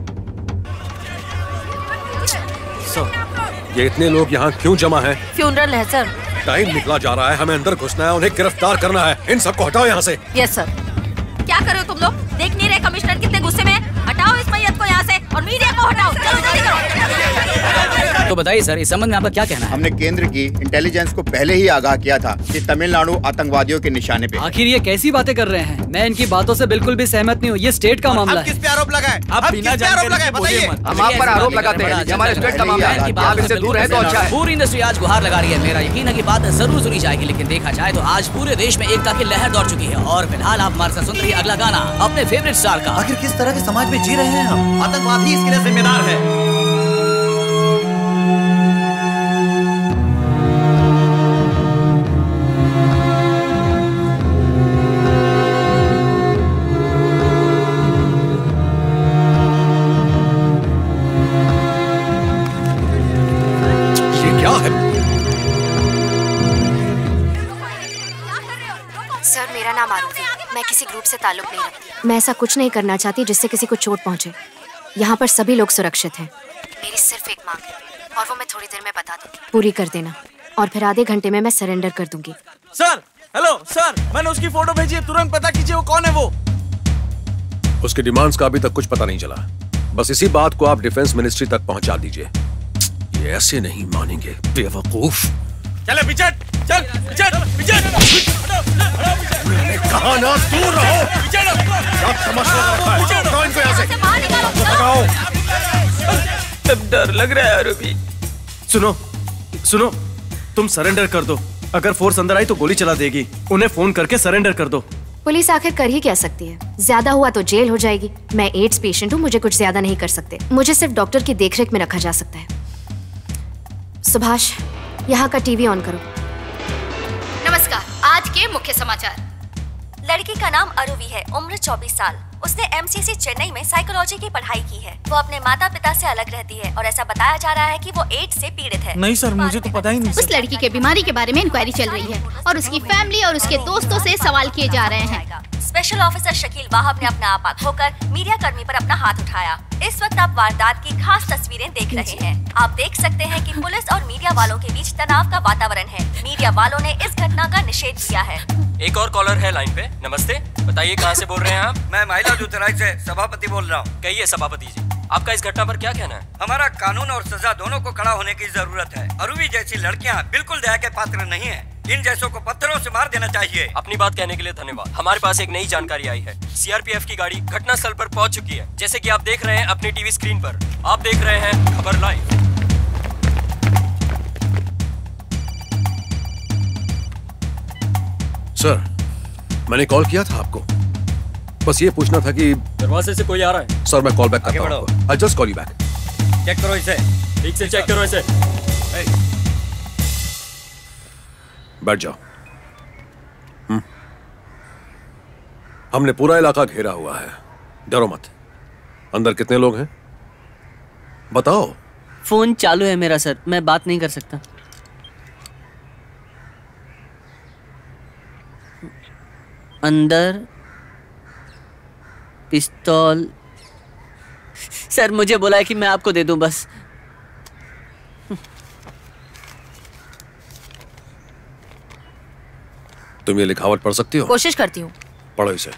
ये इतने लोग यहाँ क्यों जमा हैं? फ्यूनरल है सर। टाइम निकला जा रहा है, हमें अंदर घुसना है, उन्हें गिरफ्तार करना है। इन सबको हटाओ यहाँ से। Yes sir. क्या कर रहे हो तुम लोग? देख नहीं रहे कमिश्नर कितने गुस्से में हैं? हटाओ इस मैयत को यहाँ से और मीडिया को हटाओ। चलो जल्दी करो। तो बताइए सर, इस संबंध में आपका क्या कहना है? हमने केंद्र की इंटेलिजेंस को पहले ही आगाह किया था कि तमिलनाडु आतंकवादियों के निशाने पे। आखिर ये कैसी बातें कर रहे हैं? मैं इनकी बातों से बिल्कुल भी सहमत नहीं हूँ। ये स्टेट का मामला है। किस पे आरोप लगाए? आप बिना आरोप लगाए बताइए। हम आप पर आरोप लगाते हैं, ये हमारे स्टेट का मामला है। आप इससे दूर है तो अच्छा है। पूरी इंडस्ट्री आज गुहार लगा रही है। मेरा यकीन है कि बात जरूर सुनी जाएगी, लेकिन देखा जाए तो आज पूरे देश में एकता की लहर दौड़ चुकी है। और फिलहाल आप हमारे साथ सुन रही है अगला गाना अपने फेवरेट स्टार का। आखिर किस तरह के समाज में जी रहे हैं हम? आतंकवाद ही इसके लिए जिम्मेदार है। सर, मेरा नाम आरुषि। मैं किसी ग्रुप से ताल्लुक नहीं रखती। मैं ऐसा कुछ नहीं करना चाहती जिससे किसी को चोट पहुंचे। यहाँ पर सभी लोग सुरक्षित हैं। मेरी सिर्फ एक मांग है और वो मैं थोड़ी देर में बता दूंगी। पूरी कर देना और फिर आधे घंटे में मैं सरेंडर कर दूंगी। सर, हेलो सर, मैंने उसकी फोटो भेजी है, तुरंत पता कीजिए वो कौन है। वो उसकी डिमांड्स का अभी तक कुछ पता नहीं चला। बस इसी बात को आप डिफेंस मिनिस्ट्री तक पहुंचा दीजिए। ये ऐसे नहीं मानेंगे बेवकूफ। चले पीछे, चल पीछे, पीछे। कहा ना दूर रहो। क्या तमाशा रखा है? हटाओ इनको यहाँ से। हटाओ। अब डर लग रहा है अरुवी। सुनो, सुनो, तुम सरेंडर कर दो। अगर फोर्स अंदर आई तो गोली चला देगी। उन्हें फोन करके सरेंडर कर दो। पुलिस आखिर कर ही क्या सकती है? ज्यादा हुआ तो जेल हो जाएगी। मैं एड्स पेशेंट हूँ, मुझे कुछ ज्यादा नहीं कर सकते। मुझे सिर्फ डॉक्टर की देखरेख में रखा जा सकता है। सुभाष, यहाँ का टीवी ऑन करो। नमस्कार, आज के मुख्य समाचार। लड़की का नाम अरुवी है, उम्र चौबीस साल। उसने एमसीसी चेन्नई में साइकोलॉजी की पढ़ाई की है। वो अपने माता पिता से अलग रहती है और ऐसा बताया जा रहा है कि वो एड्स से पीड़ित है। नहीं सर, मुझे तो पता ही नहीं। उस लड़की के बीमारी के बारे में इंक्वायरी चल रही है और उसकी फैमिली और उसके दोस्तों से सवाल किए जा रहे हैं। स्पेशल ऑफिसर शकील वाहब ने अपना आपा खोकर मीडिया कर्मी पर अपना हाथ उठाया। इस वक्त आप वारदात की खास तस्वीरें देख रहे हैं। आप देख सकते हैं कि पुलिस और मीडिया वालों के बीच तनाव का वातावरण है। मीडिया वालों ने इस घटना का निषेध किया है। एक और कॉलर है लाइन पे। नमस्ते, बताइए कहाँ से बोल रहे हैं आप? मैं महिला लुथराई से सभापति बोल रहा हूँ। कहिए सभापति जी, आपका इस घटना पर क्या कहना है? हमारा कानून और सजा दोनों को खड़ा होने की जरूरत है। अरुवी जैसी लड़कियाँ बिल्कुल दया के पात्र नहीं है। इन जैसों को पत्थरों से मार देना चाहिए। अपनी बात कहने के लिए धन्यवाद। हमारे पास एक नई जानकारी आई है। सीआरपीएफ की गाड़ी घटना स्थल पर पहुंच चुकी है। जैसे कि आप देख रहे हैं अपनी टीवी स्क्रीन पर। आप देख रहे हैं खबर लाइव। सर, मैंने कॉल किया था आपको। बस ये पूछना था कि दरवाजे से कोई आ रहा है। सर, मैं कॉल बैक करता हूँ। I just call you back. Check करो इसे। ठीक से चेक करो इसे। बैठ जाओ। हम्म। हमने पूरा इलाका घेरा हुआ है। डरो मत। अंदर कितने लोग हैं बताओ। फोन चालू है मेरा सर, मैं बात नहीं कर सकता। अंदर पिस्तौल। सर मुझे बोला है कि मैं आपको दे दूं बस। तुम ये लिखावट पढ़ सकती हो? कोशिश करती हूँ। पढ़ो इसे।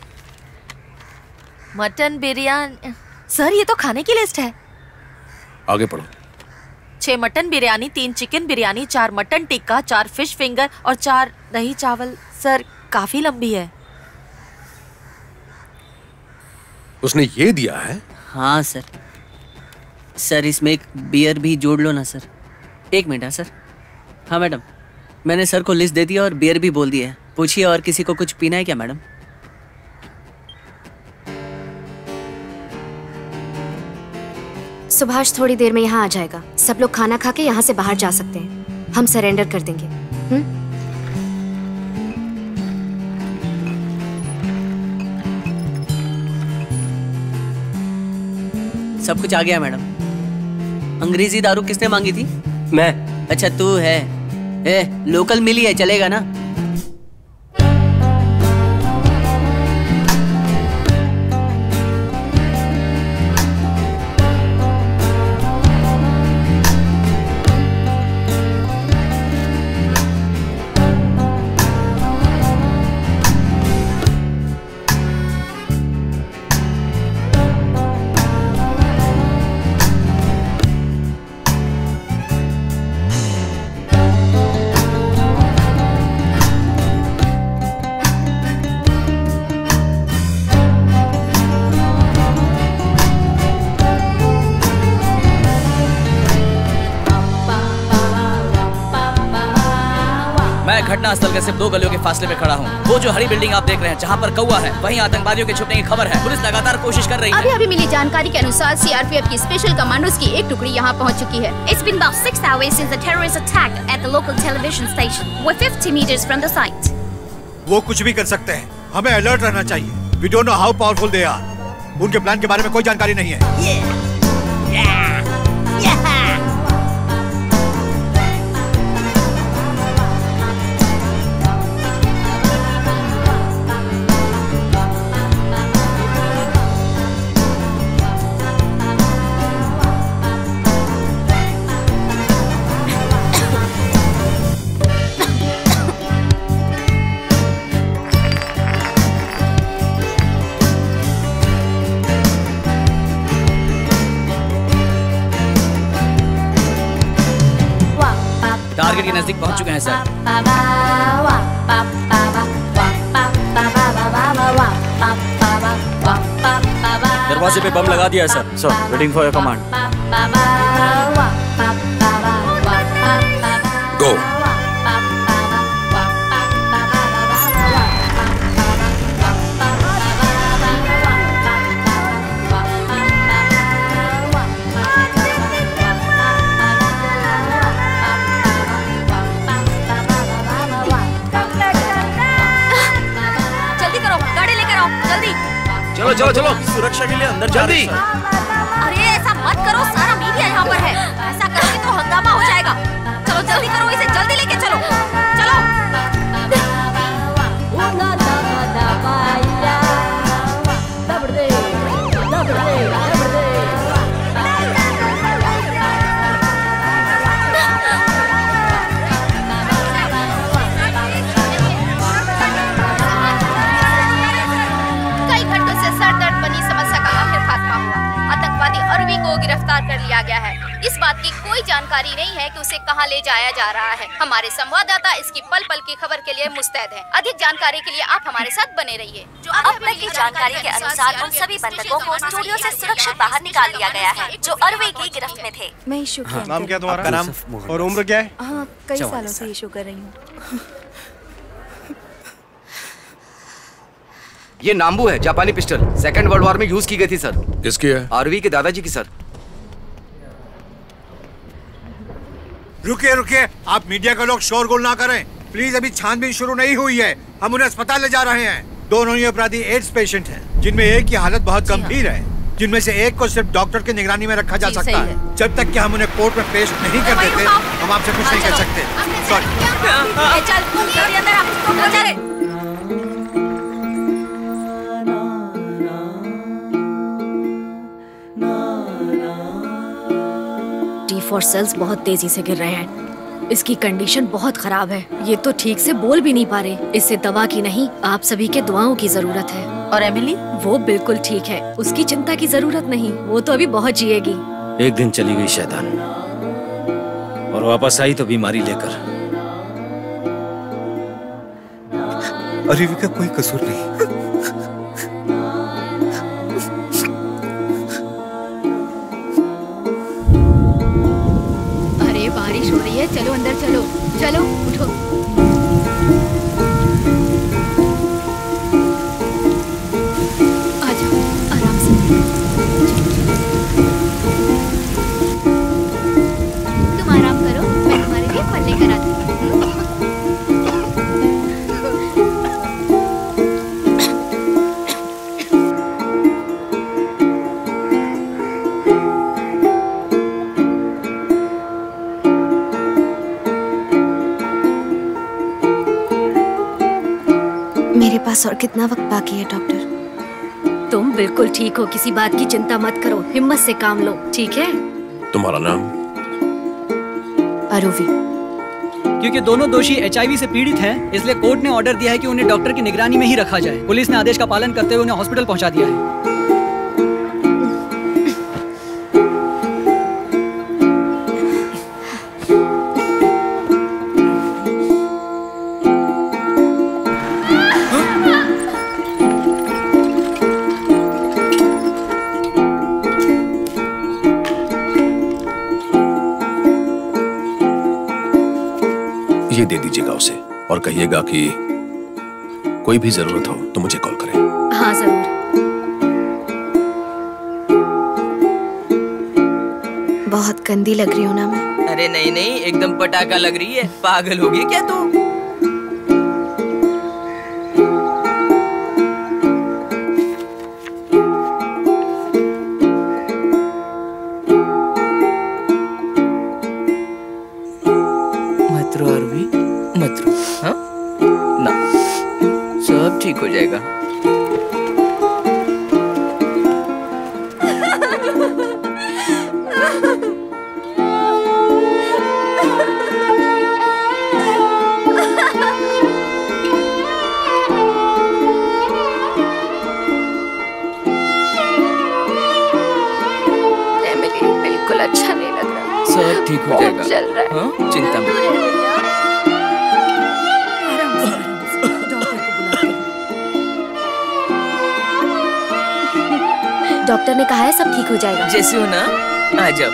मटन बिरयानी। सर ये तो खाने की लिस्ट है। आगे पढ़ो। छह मटन बिरयानी, तीन चिकन बिरयानी, चार मटन टिक्का, चार फिश फिंगर और चार दही चावल। सर काफी लंबी है। उसने ये दिया है? हाँ सर। सर इसमें एक बियर भी जोड़ लो ना सर। एक मिनट है सर। हाँ मैडम, मैंने सर को लिस्ट दे दिया और बियर भी बोल दिया है। पूछिए और किसी को कुछ पीना है क्या मैडम? सुभाष थोड़ी देर में यहाँ आ जाएगा। सब लोग खाना खा के यहाँ से बाहर जा सकते हैं। हम सरेंडर कर देंगे। हुँ? सब कुछ आ गया मैडम। अंग्रेजी दारू किसने मांगी थी? मैं। अच्छा तू है। ए, लोकल मिली है, चलेगा ना? घटना स्थल के सिर्फ दो गलियों के फासले में खड़ा हूँ। वो जो हरी बिल्डिंग आप देख रहे हैं जहाँ पर कौवा है, वहीं आतंकवादियों के छुपने की खबर है। पुलिस लगातार कोशिश कर रही है। अभी अभी मिली जानकारी के अनुसार सीआरपीएफ की स्पेशल कमांडोज की एक टुकड़ी यहाँ पहुँच चुकी है। It's been about six hours since the terrorist attacked at the local television station. We're fifty meters from the site. वो कुछ भी कर सकते हैं, हमें अलर्ट रहना चाहिए। We don't know how powerful they are. उनके प्लान के बारे में कोई जानकारी नहीं है। Yeah. Yeah. Yeah. टारगेट के नजदीक पहुंच चुके हैं सर। दरवाजे पे बम लगा दिया है sir. Sir waiting for your command. Go. चलो चलो चलो सुरक्षा के लिए अंदर जल्दी। अरे ऐसा मत करो, सारा मीडिया यहाँ पर है, ऐसा करोगे तो हंगामा हो जाएगा। चलो जल्दी करो, इसे जल्दी लेके चलो चलो। कई घंटों से सर दर्द बनी समस्या का आखिर खात्मा हुआ। आतंकवादी अरवी को गिरफ्तार कर लिया गया है। इस बात की कोई जानकारी नहीं है कि उसे कहां ले जाया जा रहा है। हमारे संवाददाता इसकी पल पल की खबर के लिए मुस्तैद हैं। अधिक जानकारी के लिए आप हमारे साथ बने रहिए। जो अब तक की जानकारी के अनुसार उन सभी बंधकों को स्टूडियो से सुरक्षित बाहर निकाल लिया गया है जो अरवी की गिरफ्त में थे। मैं इशू हाँ, नाम क्या तुम्हारा? नाम और उम्र क्या है? हाँ, कई सालों से इशू कर रही हूँ। ये नाम्बू है, जापानी पिस्टल, सेकंड वर्ल्ड वॉर में यूज की गई थी सर। किसकी है? आरवी के दादाजी की सर। रुकिए रुकिए, आप मीडिया के लोग शोरगुल ना करें प्लीज। अभी छानबीन शुरू नहीं हुई है, हम उन्हें अस्पताल ले जा रहे हैं। दोनों ही अपराधी एड्स पेशेंट हैं, जिनमें एक की हालत बहुत गंभीर है, जिनमें से एक को सिर्फ डॉक्टर की निगरानी में रखा जा सकता है। जब तक कि हम उन्हें कोर्ट में पेश नहीं कर देते हम आपसे कुछ नहीं कर सकते। सॉरी। टी फोर सेल्स बहुत तेजी से गिर रहे हैं। इसकी कंडीशन बहुत खराब है। ये तो ठीक से बोल भी नहीं पा रहे। इसे दवा की नहीं, आप सभी के दुआओं की जरूरत है। और एमिली? वो बिल्कुल ठीक है, उसकी चिंता की जरूरत नहीं। वो तो अभी बहुत जिएगी। एक दिन चली गई शैतान और वापस आई तो बीमारी लेकर। अरवी का कोई कसूर नहीं। अरे बारिश हो रही है, चलो अंदर चलो चलो उठो। मेरे पास और कितना वक्त बाकी है डॉक्टर? तुम बिल्कुल ठीक हो, किसी बात की चिंता मत करो, हिम्मत से काम लो, ठीक है? तुम्हारा नाम? अरुवी। क्योंकि दोनों दोषी एच आई वी से पीड़ित हैं, इसलिए कोर्ट ने ऑर्डर दिया है कि उन्हें डॉक्टर की निगरानी में ही रखा जाए। पुलिस ने आदेश का पालन करते हुए उन्हें हॉस्पिटल पहुंचा दिया है। ये दे दीजिएगा उसे और कहिएगा कि कोई भी जरूरत हो तो मुझे कॉल करें। हाँ जरूर। बहुत गंदी लग रही हूँ ना मैं? अरे नहीं नहीं, एकदम पटाखा लग रही है। पागल होगी क्या तू? हाँ? ना, सब ठीक हो जाएगा। बिल्कुल अच्छा नहीं लग रहा। सब ठीक हो जाएगा। चल रहा है। हाँ? चिंता मत। डॉक्टर ने कहा है सब ठीक हो जाएगा। जैसे हो ना, आ जाओ।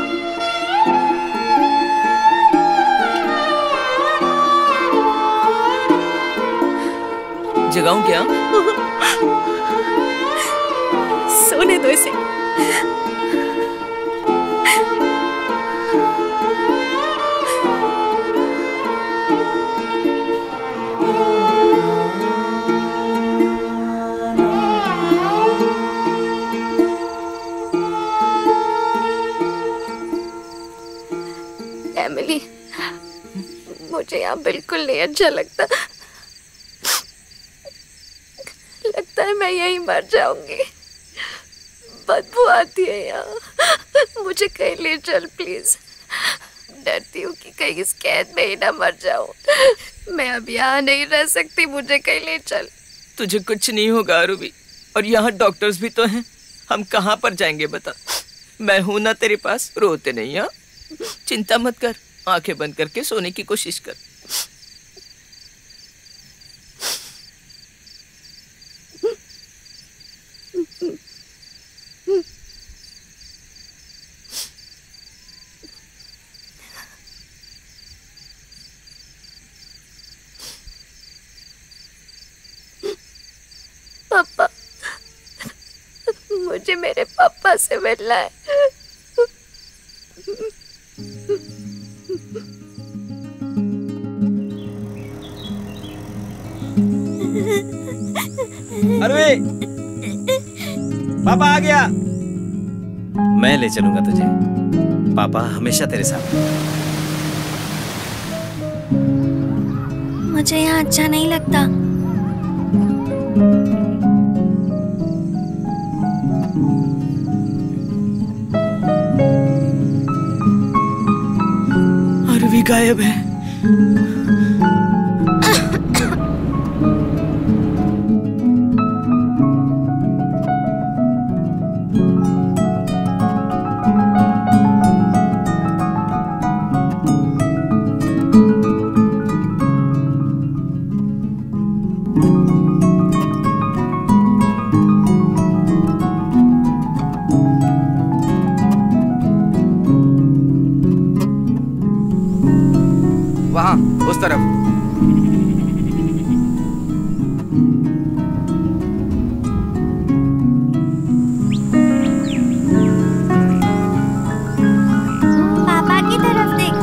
जगाऊं क्या? सोने दो इसे। एमिली, मुझे यहाँ बिल्कुल नहीं अच्छा लगता। लगता है मैं यहीं मर जाऊंगी। बदबू आती है यहाँ। मुझे कहीं ले चल प्लीज। डरती हूँ कि कहीं इस कैद में ही ना मर जाऊं। मैं अब यहाँ नहीं रह सकती, मुझे कहीं ले चल। तुझे कुछ नहीं होगा अरुवी, और यहाँ डॉक्टर्स भी तो हैं। हम कहाँ पर जाएंगे बता? मैं हूं ना तेरे पास। रोते नहीं, हाँ? चिंता मत कर, आंखें बंद करके सोने की कोशिश कर। पापा, मुझे मेरे पापा से मिलना है। अरे पापा आ गया। मैं ले चलूंगा तुझे। पापा हमेशा तेरे साथ। मुझे यहाँ अच्छा नहीं लगता। अरुवी गायब है। वहाँ उस तरफ। पापा की तरफ देख।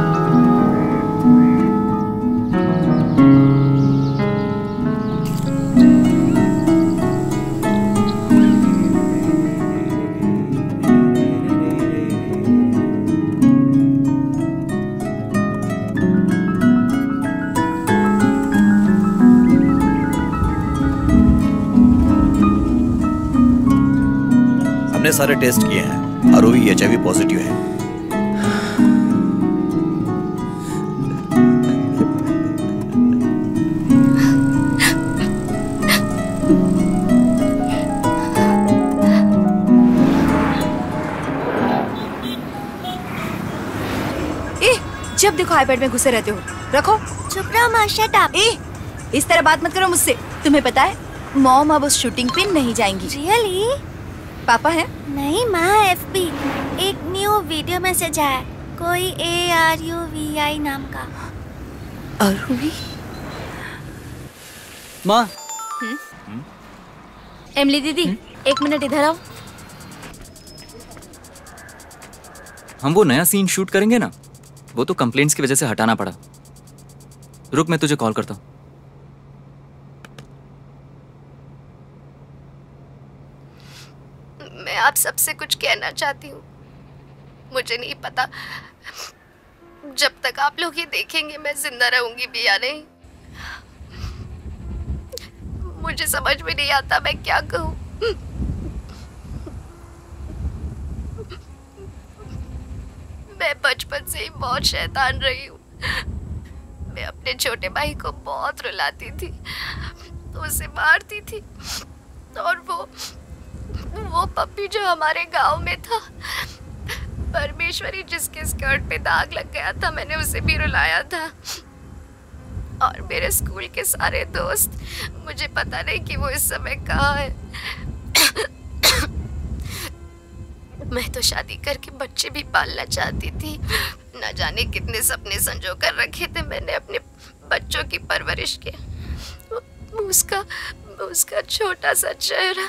हमने सारे टेस्ट किए हैं, Aruvi H I V positive है। ए, जब देखो आईपैड में घुसे रहते हो। रखो। चुप रहो माँ, शट अप। ए, इस तरह बात मत करो मुझसे। तुम्हें पता है मॉम अब उस शूटिंग पे नहीं जाएंगी। रियली? पापा है? नहीं माँ, एफ बी एक न्यू वीडियो मैसेज आया, कोई A R U V I नाम का। अरुवी? माँ। एमिली दीदी, एक मिनट इधर आओ। हम वो नया सीन शूट करेंगे ना, वो तो कंप्लेंट्स की वजह से हटाना पड़ा। रुक, मैं तुझे कॉल करता हूँ। मैं आप सबसे कुछ कहना चाहती हूँ। मुझे नहीं पता जब तक आप लोग ये देखेंगे मैं जिंदा रहूंगी भी या नहीं। मुझे समझ में नहीं आता मैं क्या कहूँ। मैं बचपन से ही बहुत शैतान रही हूँ। मैं अपने छोटे भाई को बहुत रुलाती थी, तो उसे मारती थी, और वो वो पप्पी जो हमारे गांव में था, परमेश्वरी जिसके स्कर्ट पे दाग लग गया था, मैंने उसे भी रुलाया था। और मेरे स्कूल के सारे दोस्त, मुझे पता नहीं कि वो इस समय कहाँ है। मैं तो शादी करके बच्चे भी पालना चाहती थी। न जाने कितने सपने संजो कर रखे थे मैंने अपने बच्चों की परवरिश के। उसका उसका छोटा सा चेहरा।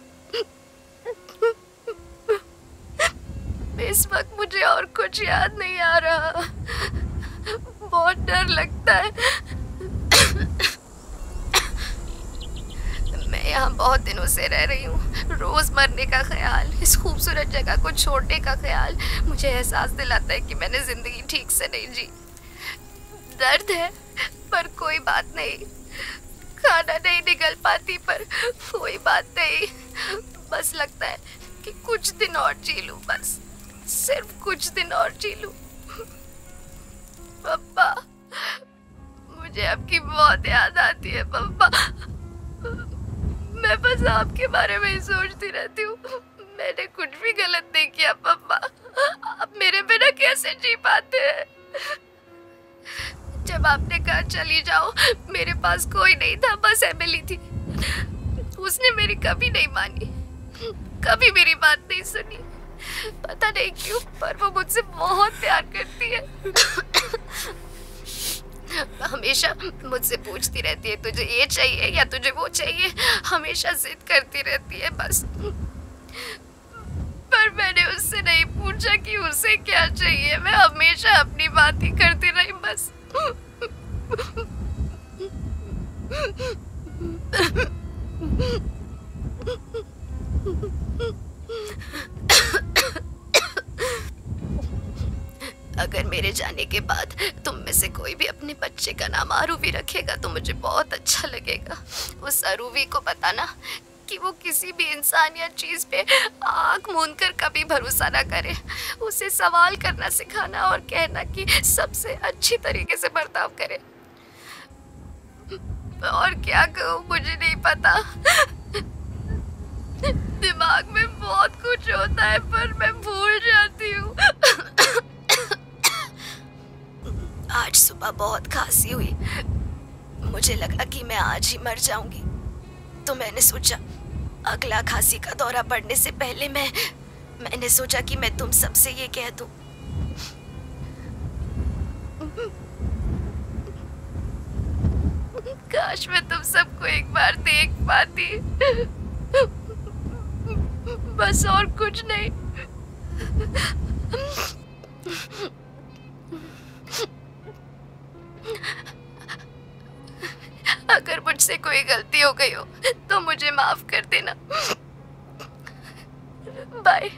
इस वक्त मुझे और कुछ याद नहीं आ रहा। बहुत डर लगता है। मैं मैं यहाँ बहुत दिनों से रह रही हूँ। रोज मरने का ख्याल, इस खूबसूरत जगह को छोड़ने का ख्याल मुझे एहसास दिलाता है कि मैंने जिंदगी ठीक से नहीं जी। दर्द है पर कोई बात नहीं, खाना नहीं निकल पाती पर कोई बात नहीं। बस लगता है कि कुछ दिन और जी लूं, बस सिर्फ कुछ दिन और जी लूं। पप्पा, मुझे आपकी बहुत याद आती है पप्पा। मैं बस आपके बारे में ही सोचती रहती हूँ। मैंने कुछ भी गलत नहीं किया पप्पा, आप मेरे बिना कैसे जी पाते हैं? जब आपने कहा चली जाओ, मेरे पास कोई नहीं था, बस एमिली थी। उसने मेरी कभी नहीं मानी, कभी मेरी बात नहीं सुनी। पता नहीं क्यों पर वो मुझसे बहुत प्यार करती है। हमेशा मुझसे पूछती रहती है तुझे ये चाहिए या तुझे वो चाहिए, हमेशा जिद करती रहती है बस। पर मैंने उससे नहीं पूछा कि उसे क्या चाहिए, मैं हमेशा अपनी बात ही करती रही बस। अगर मेरे जाने के बाद तुम में से कोई भी अपने बच्चे का नाम आरूवी रखेगा तो मुझे बहुत अच्छा लगेगा। उस आरूवी को बताना कि वो किसी भी इंसान या चीज पे आंख मूंद कर कभी भरोसा ना करे। उसे सवाल करना सिखाना और कहना कि सबसे अच्छी तरीके से बर्ताव करे। और क्या कहूँ मुझे नहीं पता। दिमाग में बहुत कुछ होता है पर मैं भूल जाती हूँ। आज सुबह बहुत खांसी हुई, मुझे लगा कि मैं आज ही मर जाऊंगी, तो मैंने सोचा अगला खांसी का दौरा पड़ने से पहले मैं मैंने सोचा कि मैं तुम सबसे ये कह दूं। काश मैं तुम सबको एक बार देख पाती, बस और कुछ नहीं। अगर मुझसे कोई गलती हो गई हो तो मुझे माफ कर देना। बाय।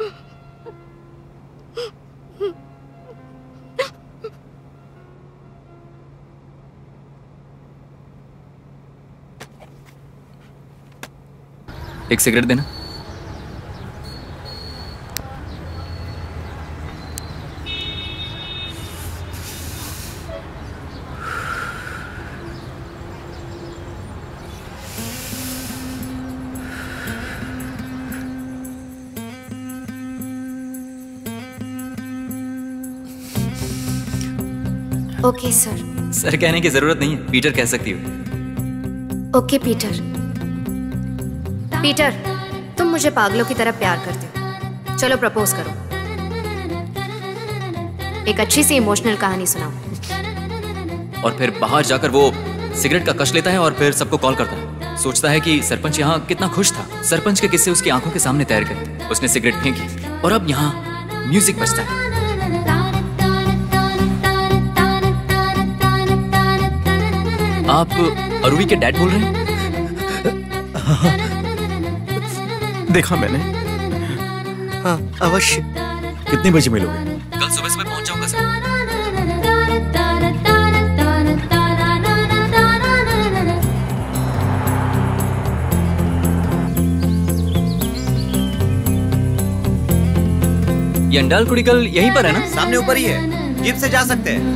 एक सिगरेट देना। Okay sir. सर कहने की जरूरत नहीं है, पीटर कह सकती हो। Okay Peter. पीटर, तुम मुझे पागलों की तरह प्यार करते हो, चलो प्रपोज करो। एक अच्छी सी इमोशनल कहानी सुनाओ। और फिर बाहर जाकर वो सिगरेट का कश लेता है और फिर सबको कॉल करता है। सोचता है कि सरपंच यहाँ कितना खुश था। सरपंच के किस्से उसकी आंखों के सामने तैर गए। उसने सिगरेट फेंकी और अब यहाँ म्यूजिक बजता है। आप अरूवी के डैड बोल रहे हैं? देखा मैंने। हाँ अवश्य। कितने बजे मिलोगे? कल सुबह सुबह पहुंच जाऊंगा सर। ये अंडाल कुड़िकल यहीं पर है ना? सामने ऊपर ही है, जीप से जा सकते हैं।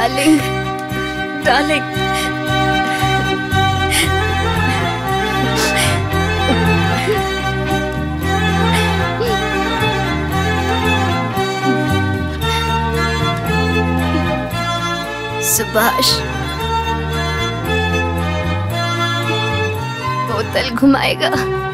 Darling darling. सुभाष बोतल घुमाएगा।